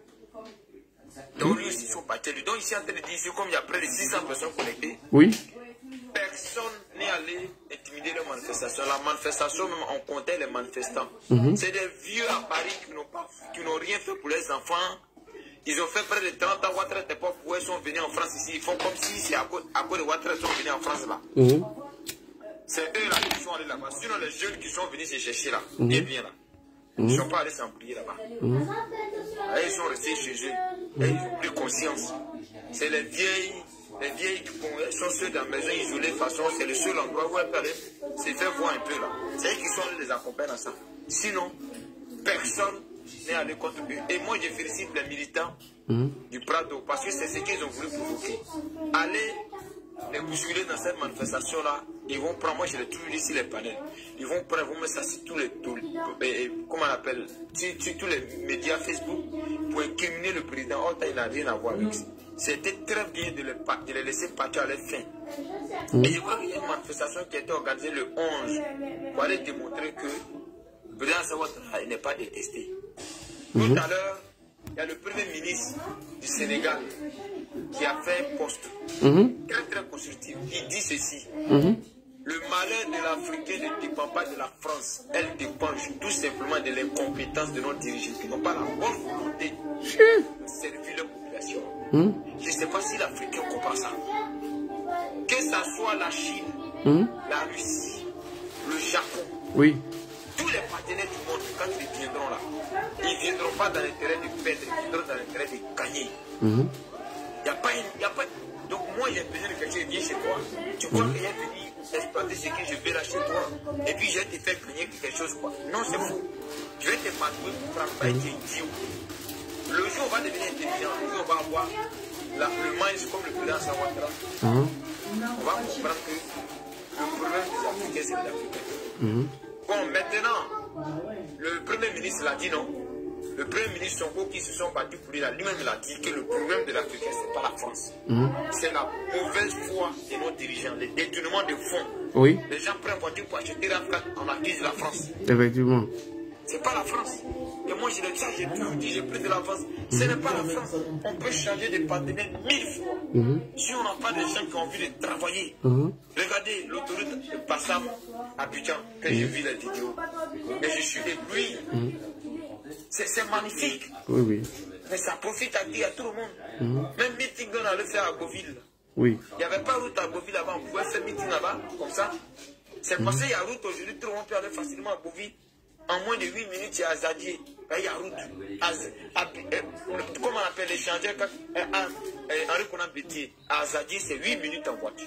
Donc lui aussi, ils sont partis. Donc ici, en train de dire, comme il y a près de six cents personnes connectées, oui. Personne n'est allé intimider les manifestations. La manifestation, même, on comptait les manifestants. Mm-hmm. C'est des vieux à Paris qui n'ont pas, qui n'ont rien fait pour les enfants. Ils ont fait près de trente ans. Ouattara n'était pas pour eux, ils sont venus en France ici. Ils font comme si c'est à cause, à cause de Ouattara, ils sont venus en France là. Mm-hmm. C'est eux là qui sont allés là-bas. Sinon, les jeunes qui sont venus se chercher là, mm-hmm. et bien là, ils ne sont pas allés s'embrouiller là-bas. Mm-hmm. Ils sont restés chez eux. Et ils ont pris conscience. C'est les vieilles les vieilles qui sont ceux dans la maison isolée, de façon, c'est le seul endroit où elles peuvent aller se faire voir un peu là. C'est eux qui sont allés les accompagner dans ça. Sinon, personne n'est allé contre eux. Et moi, je félicite les militants mmh. du Prado parce que c'est ce qu'ils ont voulu provoquer. Aller les bousculer dans cette manifestation-là, ils vont prendre, moi je l'ai toujours dit ici les panels, ils vont prendre, ils vont mettre ça sur tous les, tous, et, comment on appelle, sur, sur tous les médias Facebook pour incriminer le président. Oh, il n'a rien à voir avec ça. C'était très bien de les, de les laisser partir à leur fin. Mmh. Et je crois qu'il y a une manifestation qui a été organisée le onze pour aller démontrer que le président Ouattara n'est pas détesté. Mmh. Tout à l'heure, il y a le premier ministre du Sénégal qui a fait un poste mmh. très très constructif. Il dit ceci. Mmh. Le malheur de l'Africain ne dépend pas de la France. Elle dépend tout simplement de l'incompétence de nos dirigeants qui n'ont pas la bonne volonté de servir leur population. Mmh. Je ne sais pas si l'Africain comprend ça. Que ce soit la Chine, mmh. la Russie, le Japon, oui. tous les partenaires du monde, quand ils viendront là, ils ne viendront pas dans l'intérêt de perdre, ils viendront dans l'intérêt de gagner. Mmh. Y a pas une, y a pas... Donc moi j'ai besoin de quelque chose, viens chez toi. Tu crois mmh. qu'il y a venu exploiter ce que je vais là chez toi et puis je vais te faire gagner quelque chose quoi. Non, c'est faux. Je vais te matouer pour prendre pas être idiot. Le jour où on va devenir intelligent, le jour où on va avoir la, le minds comme le président Ouattara, mmh. on va comprendre que le problème des Africains c'est les Africains. Mmh. Bon, maintenant, le Premier ministre l'a dit non. Le Premier ministre Sonko qui se sont battus pour lui, lui-même il a dit que le problème de l'Afrique, ce n'est pas la France. Mmh. C'est la mauvaise foi de nos dirigeants, les détournements de fonds. Oui. Les gens prennent voiture pour acheter l'Afrique, on accuse la France. Effectivement. Ce n'est pas la France. Et moi, je l'ai dit, j'ai toujours dit, j'ai pris de l'avance. Mmh. Ce n'est pas la France. On peut changer de partenaire mille fois. Mmh. Si on n'a pas des gens qui ont envie de travailler. Mmh. Regardez l'autoroute Bassam à Abidjan, que mmh. j'ai vu la vidéo. Mais je suis ébloui. Mmh. C'est magnifique. Oui, oui. Mais ça profite à qui? À tout le monde. Mmh. Même meeting on allait faire à Beauville. Oui. Il n'y avait pas route à Beauville avant. On pouvait faire meeting là-bas, comme ça. C'est mmh. parce qu'il y a route aujourd'hui. Tout le monde peut aller facilement à Beauville. En moins de huit minutes, il y a Azadier. Là, il y a route. Az, à, euh, comment on appelle l'échangeur euh, Henri Konan Bétier. À Azadier, c'est huit minutes en voiture.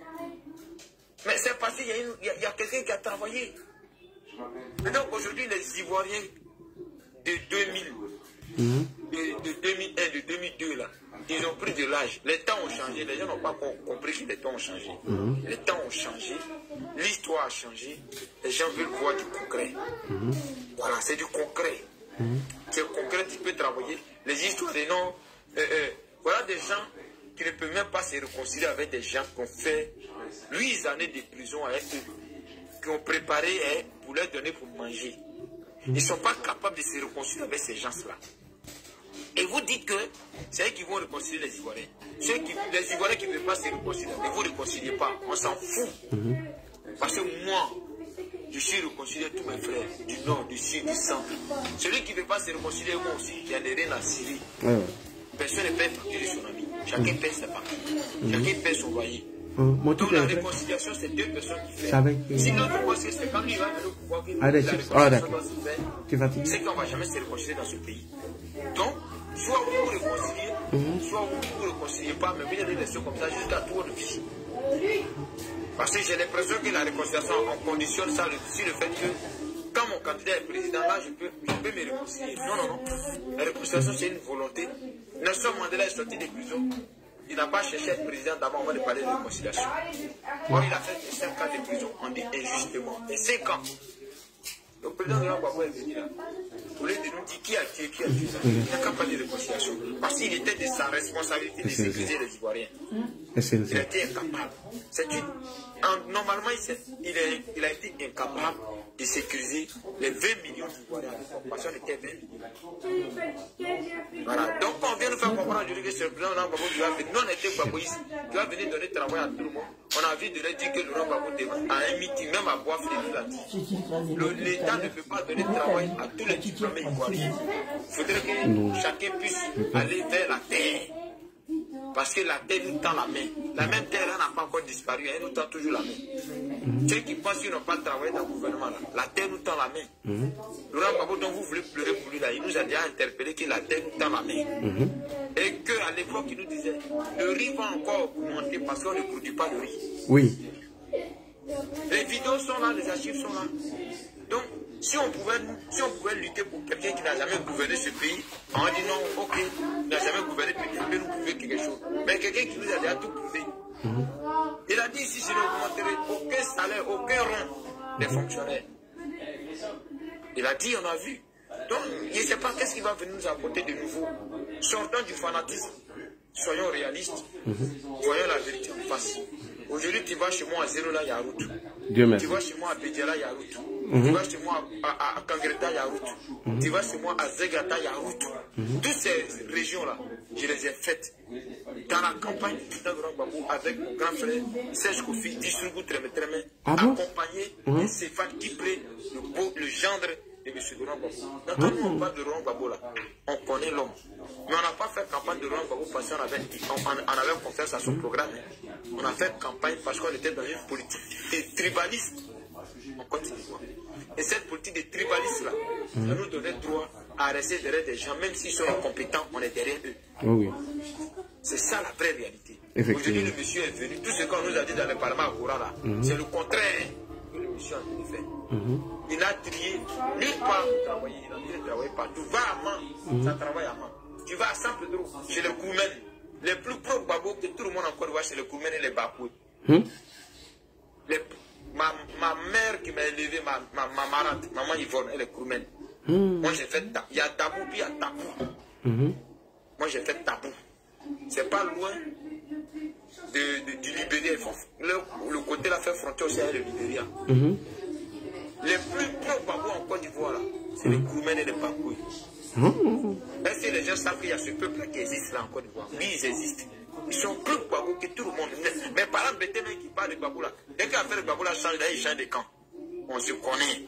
Mais c'est parce qu'il y a, a, a quelqu'un qui a travaillé. Et donc aujourd'hui, les Ivoiriens de deux mille, mmh. de, de deux mille un, de deux mille deux, là, ils ont pris de l'âge. Les temps ont changé. Les gens n'ont pas compris que les temps ont changé. Mmh. Les temps ont changé. L'histoire a changé. Les gens veulent voir du concret. Mmh. Voilà, c'est du concret. Mmh. C'est concret, tu peux travailler. Les histoires des noms. Euh, euh, voilà des gens qui ne peuvent même pas se réconcilier avec des gens qui ont fait huit années de prison avec eux, qui ont préparé hein, pour leur donner pour manger. Ils ne sont pas capables de se réconcilier avec ces gens-là. Et vous dites que c'est eux qui vont réconcilier les Ivoiriens. Ceux qui, les Ivoiriens qui ne veulent pas se réconcilier, ne vous réconciliez pas. On s'en fout. Mm-hmm. Parce que moi, je suis réconcilié tous mes frères, du nord, du sud, du centre. Celui qui ne veut pas se réconcilier, moi aussi, il n'y a rien à cirer. Mm-hmm. Personne ne paie facture de son ami. Chacun mm-hmm. paie sa partie. Mm-hmm. Chacun paie son loyer. Mmh. Donc la réconciliation, c'est deux personnes qui font. Que... Si notre réconciliation, c'est quand lui va venir au pouvoir, que ah, la réconciliation ah, doit se faire, c'est qu'on ne va jamais se réconcilier dans ce pays. Donc, soit vous vous réconciliez, mmh. soit vous ne vous réconciliez pas, mais vous allez laisser comme ça jusqu'à tout votre vie. Parce que j'ai l'impression que la réconciliation, on conditionne ça sur le fait que quand mon candidat est président, là, je peux, je peux me réconcilier. Non, non, non. La réconciliation, c'est une volonté. Nelson Mandela est sorti de prison. Il n'a pas cherché à être président d'abord, on va parler de réconciliation. Bon, il a fait cinq ans de prison, on dit injustement. Et cinq ans. Le président de la Babou est venu là. Au lieu de nous dire qui a tué, qui a tué ça. Il n'a qu'à parler de réconciliation. Parce qu'il était de sa responsabilité de sécuriser les Ivoiriens. Il a été incapable. C'est une... Normalement, il, est, il a été incapable de sécuriser les vingt millions d'Ivoiriens. Parce qu'on était vingt millions. Voilà. Donc, quand on vient nous faire comprendre aujourd'hui que c'est le président Laurent Gbagbo qui va venir, nous on était Gbagboïstes, qui va venir donner travail à tout le monde. On a envie de leur dire que Laurent Gbagbo a un meeting, même à Boaf, il l'a dit. L'État ne peut pas donner travail à tous les diplômés ivoiriens. Il faudrait que chacun puisse aller vers la terre. Parce que la terre nous tend la main. La même terre n'a pas encore disparu, elle nous tend toujours la main. Mm-hmm. Ceux qui pensent qu'ils n'ont pas travaillé dans le gouvernement, là, la terre nous tend la main. Mm-hmm. Laurent Gbagbo, dont vous voulez pleurer pour lui, là, il nous a déjà interpellé que la terre nous tend la main. Mm-hmm. Et qu'à l'époque, il nous disait, le riz va encore augmenter parce qu'on ne produit pas le riz. Oui. Les vidéos sont là, les archives sont là. Donc, si on pouvait, si on pouvait lutter pour quelqu'un qui n'a jamais gouverné ce pays, on dit non, ok, il n'a jamais gouverné, il peut nous prouver quelque chose. Mais quelqu'un qui nous a déjà tout prouvé. Mm-hmm. Il a dit ici, je n'augmenterai aucun salaire, aucun rang des fonctionnaires. Il a dit, on a vu. Donc, je ne sais pas qu'est-ce qu'il va venir nous apporter de nouveau. Sortons du fanatisme. Soyons réalistes. Mm-hmm. Voyons la vérité en face. Aujourd'hui, tu vas chez moi à Zéro, là, il y a route. Dieu merci. Tu vas chez moi à Bédiala, il y a route. Mm-hmm. Tu vas chez moi à, à, à Kangreta, il y a route. Mm-hmm. Tu vas chez moi à Zegata, il y a route. Mm-hmm. Toutes ces régions-là, je les ai faites. Dans la campagne du président Laurent Gbagbo, avec mon grand frère Serge Kofi, Dissourgou Treme Treme, ah bon? Accompagné mm-hmm. de Stéphane Kipré, le, beau, le gendre de M. Laurent Gbagbo. Quand mm-hmm. on parle de Laurent Gbagbo, là, on connaît l'homme. Mais on n'a pas fait campagne de Laurent Gbagbo parce qu'on avait, on, on avait confiance à son programme. On a fait campagne parce qu'on était dans une politique de tribaliste. On continue. Et cette politique de tribaliste là, mmh. ça nous donnait droit à rester derrière des gens, même s'ils sont incompétents, on est derrière eux. Oh oui. C'est ça la vraie réalité. Aujourd'hui, le monsieur est venu, tout ce qu'on nous a dit dans le Parlement à Koura là, mmh. c'est le contraire que le monsieur a fait. Mmh. Il a trié nulle part pour travailler, il a dit de travailler partout. Va à Mans, mmh. ça travaille à Mans. Tu vas à Saint-Pedro, chez les Koumènes, les plus pro Gbagbo que tout le monde encore voit chez les Koumènes et les Bakoué. Mmh. Les Ma, ma mère qui m'a élevé, ma, ma, ma marante, maman Yvonne, elle est Koumène. Mmh. Moi j'ai fait, il y a Tabou, puis il y a Tabou. Mmh. Moi j'ai fait Tabou. C'est pas loin de, de, du Libéria. Le, le côté là fait frontière aussi avec le Libéria. Mmh. Les plus pro-Gbagbo en Côte d'Ivoire, c'est mmh. les Koumènes et les Bakoué. Mmh. Est-ce que les gens savent qu'il y a ce peuple qui existe là en Côte d'Ivoire? Oui, ils existent. Ils sont plus Gbagbo que tout le monde. Mais par exemple, les mecs qui parlent de Gbagbo là, dès qu'à faire le Gbagbo là change, là, ils changent de camp. On se connaît.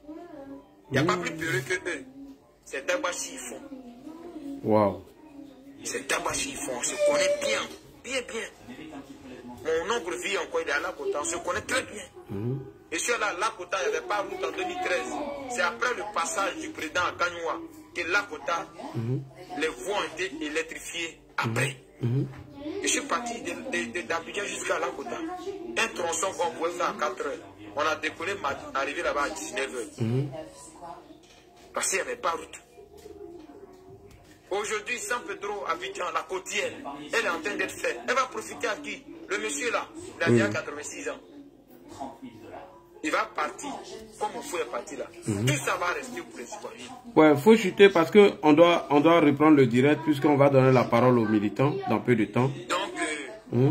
Il n'y a mmh. pas plus peureux que eux. C'est Dabachi ils font. Wow. C'est Dabachi ils font. On se connaît bien. Bien, bien. Mon oncle vit encore, il est à Lakota. On se connaît très bien. Mmh. Et sur là, Lakota, il n'y avait pas route en deux mille treize. C'est après le passage du président à Kanywa que Lakota, mmh. les voies ont été électrifiées après. Mmh. Je suis parti d'Abidjan jusqu'à Lakota. Un tronçon qu'on pouvait faire à quatre heures. On a décollé, arrivé là-bas à dix-neuf heures. Mmh. Parce qu'il n'y avait pas route. Aujourd'hui, San Pedro, Abidjan, la côtière, elle est en train d'être faite. Elle va profiter à qui? Le monsieur là, il a déjà quatre-vingt-six ans. Il va partir, comme mon frère est parti là. Mmh. Tout ça va rester pour les citoyens. Ouais, il faut chuter parce qu'on doit, on doit reprendre le direct puisqu'on va donner la parole aux militants dans peu de temps. Donc, euh, mmh.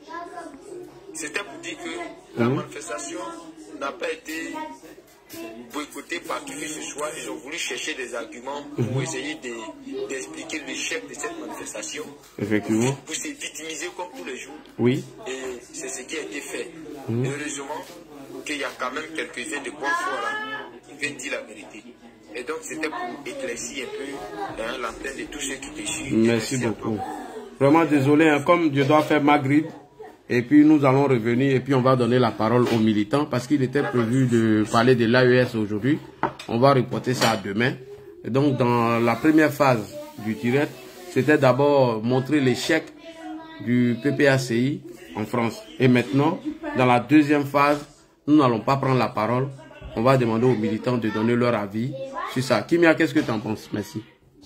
c'était pour dire que mmh. la manifestation n'a pas été boycottée par qui que ce soit. Ils ont voulu chercher des arguments pour mmh. essayer d'expliquer de, l'échec de cette manifestation. Effectivement. Pour, pour se victimiser comme tous les jours. Oui. Et c'est ce qui a été fait. Mmh. Heureusement qu'il y a quand même quelques-uns de bonnes foi là qui viennent dire la vérité. Et donc c'était pour éclaircir un peu hein, l'antenne de tous ceux qui te suivent. Merci, Merci beaucoup. Vraiment désolé, hein, comme je dois faire Maghrib, et puis nous allons revenir et puis on va donner la parole aux militants parce qu'il était prévu de parler de l'A E S aujourd'hui. On va reporter ça à demain. Et donc dans la première phase du direct, c'était d'abord montrer l'échec du P P A C I en France. Et maintenant, dans la deuxième phase, nous n'allons pas prendre la parole. On va demander aux militants de donner leur avis sur ça. Kimia, qu'est-ce que tu en penses? Merci.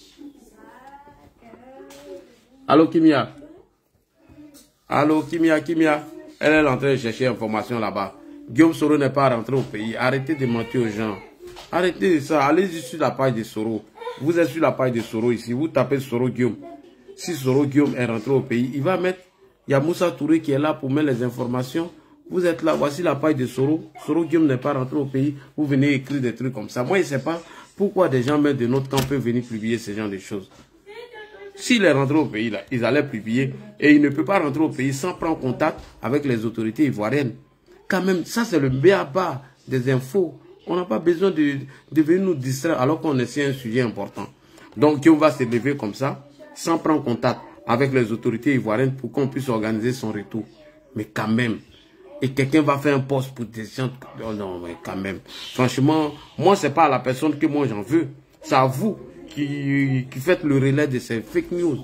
Allô, Kimia? Allô, Kimia, Kimia? Elle est en train de chercher information là-bas. Guillaume Soro n'est pas rentré au pays. Arrêtez de mentir aux gens. Arrêtez ça. Allez-y sur la page de Soro. Vous êtes sur la page de Soro ici. Vous tapez Soro Guillaume. Si Soro Guillaume est rentré au pays, il va mettre... Il y a Moussa Touré qui est là pour mettre les informations. Vous êtes là, voici la page de Soro. Soro Guillaume n'est pas rentré au pays. Vous venez écrire des trucs comme ça. Moi, je ne sais pas pourquoi des gens même de notre camp peuvent venir publier ce genre de choses. S'il est rentré au pays, là, ils allaient publier. Et il ne peut pas rentrer au pays sans prendre contact avec les autorités ivoiriennes. Quand même, ça c'est le b a ba des infos. On n'a pas besoin de, de venir nous distraire alors qu'on essaie un sujet important. Donc, Guillaume va se lever comme ça, sans prendre contact avec les autorités ivoiriennes pour qu'on puisse organiser son retour. Mais quand même, et quelqu'un va faire un poste pour des gens. Oh non, mais quand même. Franchement, moi, c'est pas à la personne que moi j'en veux. C'est à vous qui, qui faites le relais de ces fake news.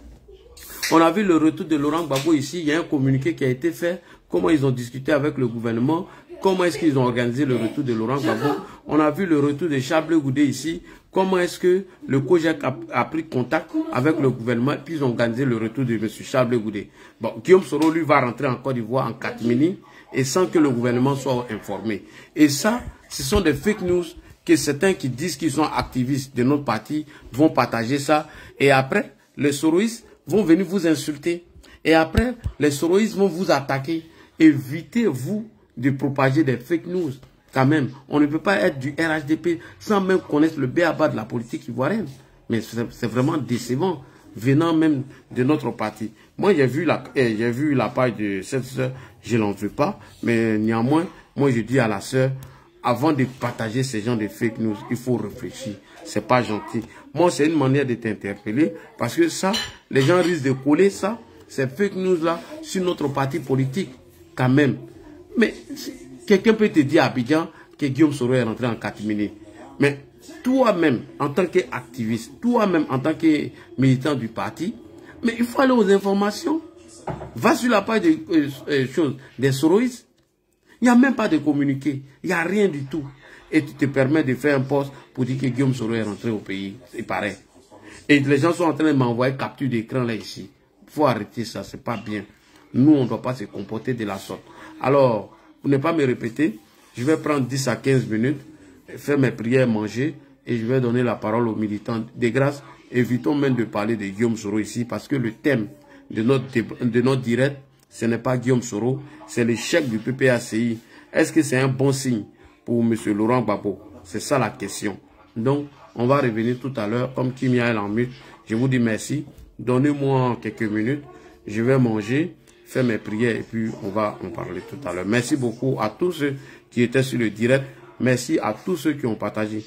On a vu le retour de Laurent Gbagbo ici. Il y a un communiqué qui a été fait. Comment ils ont discuté avec le gouvernement. Comment est-ce qu'ils ont organisé le retour de Laurent Gbagbo. On a vu le retour de Charles Blé Goudé ici. Comment est-ce que le COJEC a, a pris contact avec le gouvernement. Puis ils ont organisé le retour de M. Charles Blé Goudé. Bon, Guillaume Soro, lui, va rentrer en Côte d'Ivoire en catimini. Et sans que le gouvernement soit informé. Et ça, ce sont des fake news que certains qui disent qu'ils sont activistes de notre parti vont partager ça. Et après, les soroïstes vont venir vous insulter. Et après, les soroïstes vont vous attaquer. Évitez-vous de propager des fake news. Quand même, on ne peut pas être du R H D P sans même connaître le b a ba de la politique ivoirienne. Mais c'est vraiment décevant, venant même de notre parti. Moi, j'ai vu la, eh, j'ai vu la page de cette sœur, je n'en veux pas. Mais néanmoins, moi, je dis à la sœur, avant de partager ces gens de fake news, il faut réfléchir. C'est pas gentil. Moi, c'est une manière de t'interpeller. Parce que ça, les gens risquent de coller ça, ces fake news-là, sur notre parti politique. Quand même. Mais quelqu'un peut te dire à Abidjan que Guillaume Soro est rentré en catimini. Mais toi-même, en tant qu'activiste, toi-même, en tant que militant du parti, mais il faut aller aux informations. Va sur la page des euh, euh, choses des soroïstes. Il n'y a même pas de communiqué. Il n'y a rien du tout. Et tu te permets de faire un poste pour dire que Guillaume Soro est rentré au pays. C'est pareil. Et les gens sont en train de m'envoyer capture d'écran là ici. Il faut arrêter ça, c'est pas bien. Nous, on ne doit pas se comporter de la sorte. Alors, pour ne pas me répéter, je vais prendre dix à quinze minutes, faire mes prières, manger, et je vais donner la parole aux militants. De grâce, évitons même de parler de Guillaume Soro ici, parce que le thème de notre, de notre direct, ce n'est pas Guillaume Soro, c'est l'échec du P P A C I. Est-ce que c'est un bon signe pour M. Laurent Gbagbo? C'est ça la question. Donc, on va revenir tout à l'heure, comme Kimia est en mute. Je vous dis merci. Donnez-moi quelques minutes. Je vais manger, faire mes prières et puis on va en parler tout à l'heure. Merci beaucoup à tous ceux qui étaient sur le direct. Merci à tous ceux qui ont partagé.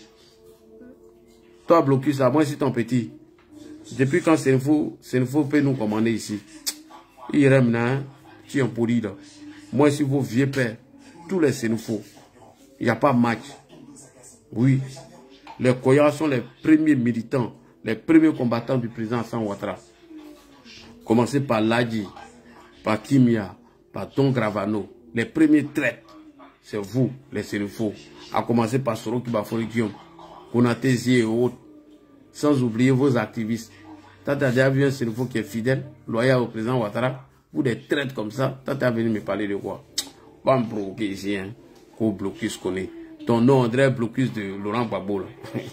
Toi, Blocus, à moi, c'est ton petit. Depuis quand c'est une faux, c'est une faux peut nous commander ici. Il rêve, hein, qui est en pourri là. Moi, si vos vieux pères, tous les Sénoufos, il n'y a pas match. Oui. Les Koyas sont les premiers militants, les premiers combattants du président Hassan Ouattara. Commencez par Ladji, par Kimia, par Don Gravano. Les premiers traîtres, c'est vous, les Sénoufos. À commencer par Soro Kibafori Guillaume, Konaté Zie et autres. Sans oublier vos activistes. T'as déjà vu un Sénoufo qui est fidèle, loyal au président Ouattara. Vous des traîtres comme ça, t'as venu me parler de quoi? Pas me provoquer ici, hein. Qu'au Blocus connaît. Ton nom, André Blocus de Laurent Gbagbo.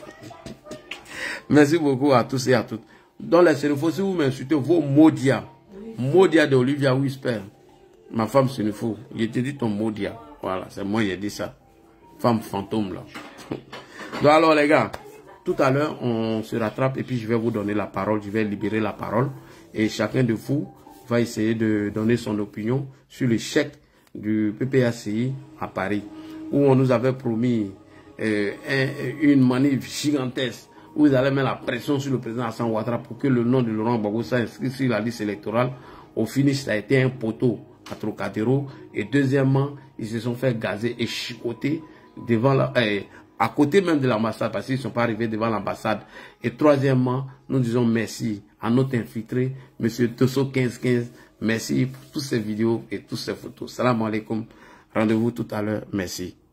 Merci beaucoup à tous et à toutes. Dans les Sénoufos, si vous m'insultez, vos Modia. Modia de Olivia Whisper. Ma femme Sénoufo. Je te dis ton Modia. Voilà, c'est moi qui ai dit ça. Femme fantôme, là. Donc alors, les gars, tout à l'heure, on se rattrape et puis je vais vous donner la parole. Je vais libérer la parole. Et chacun de vous va essayer de donner son opinion sur l'échec du P P A C I à Paris, où on nous avait promis euh, un, une manif gigantesque, où ils allaient mettre la pression sur le président Hassan Ouattara pour que le nom de Laurent Gbagbo soit inscrit sur la liste électorale. Au finish, ça a été un poteau à Trocadéro. Et deuxièmement, ils se sont fait gazer et chicoter devant la, euh, à côté même de l'ambassade, parce qu'ils ne sont pas arrivés devant l'ambassade. Et troisièmement, nous disons merci à notre infiltré, M. Tosso quinze quinze. Merci pour toutes ces vidéos et toutes ces photos. Salam alaikum. Rendez-vous tout à l'heure. Merci.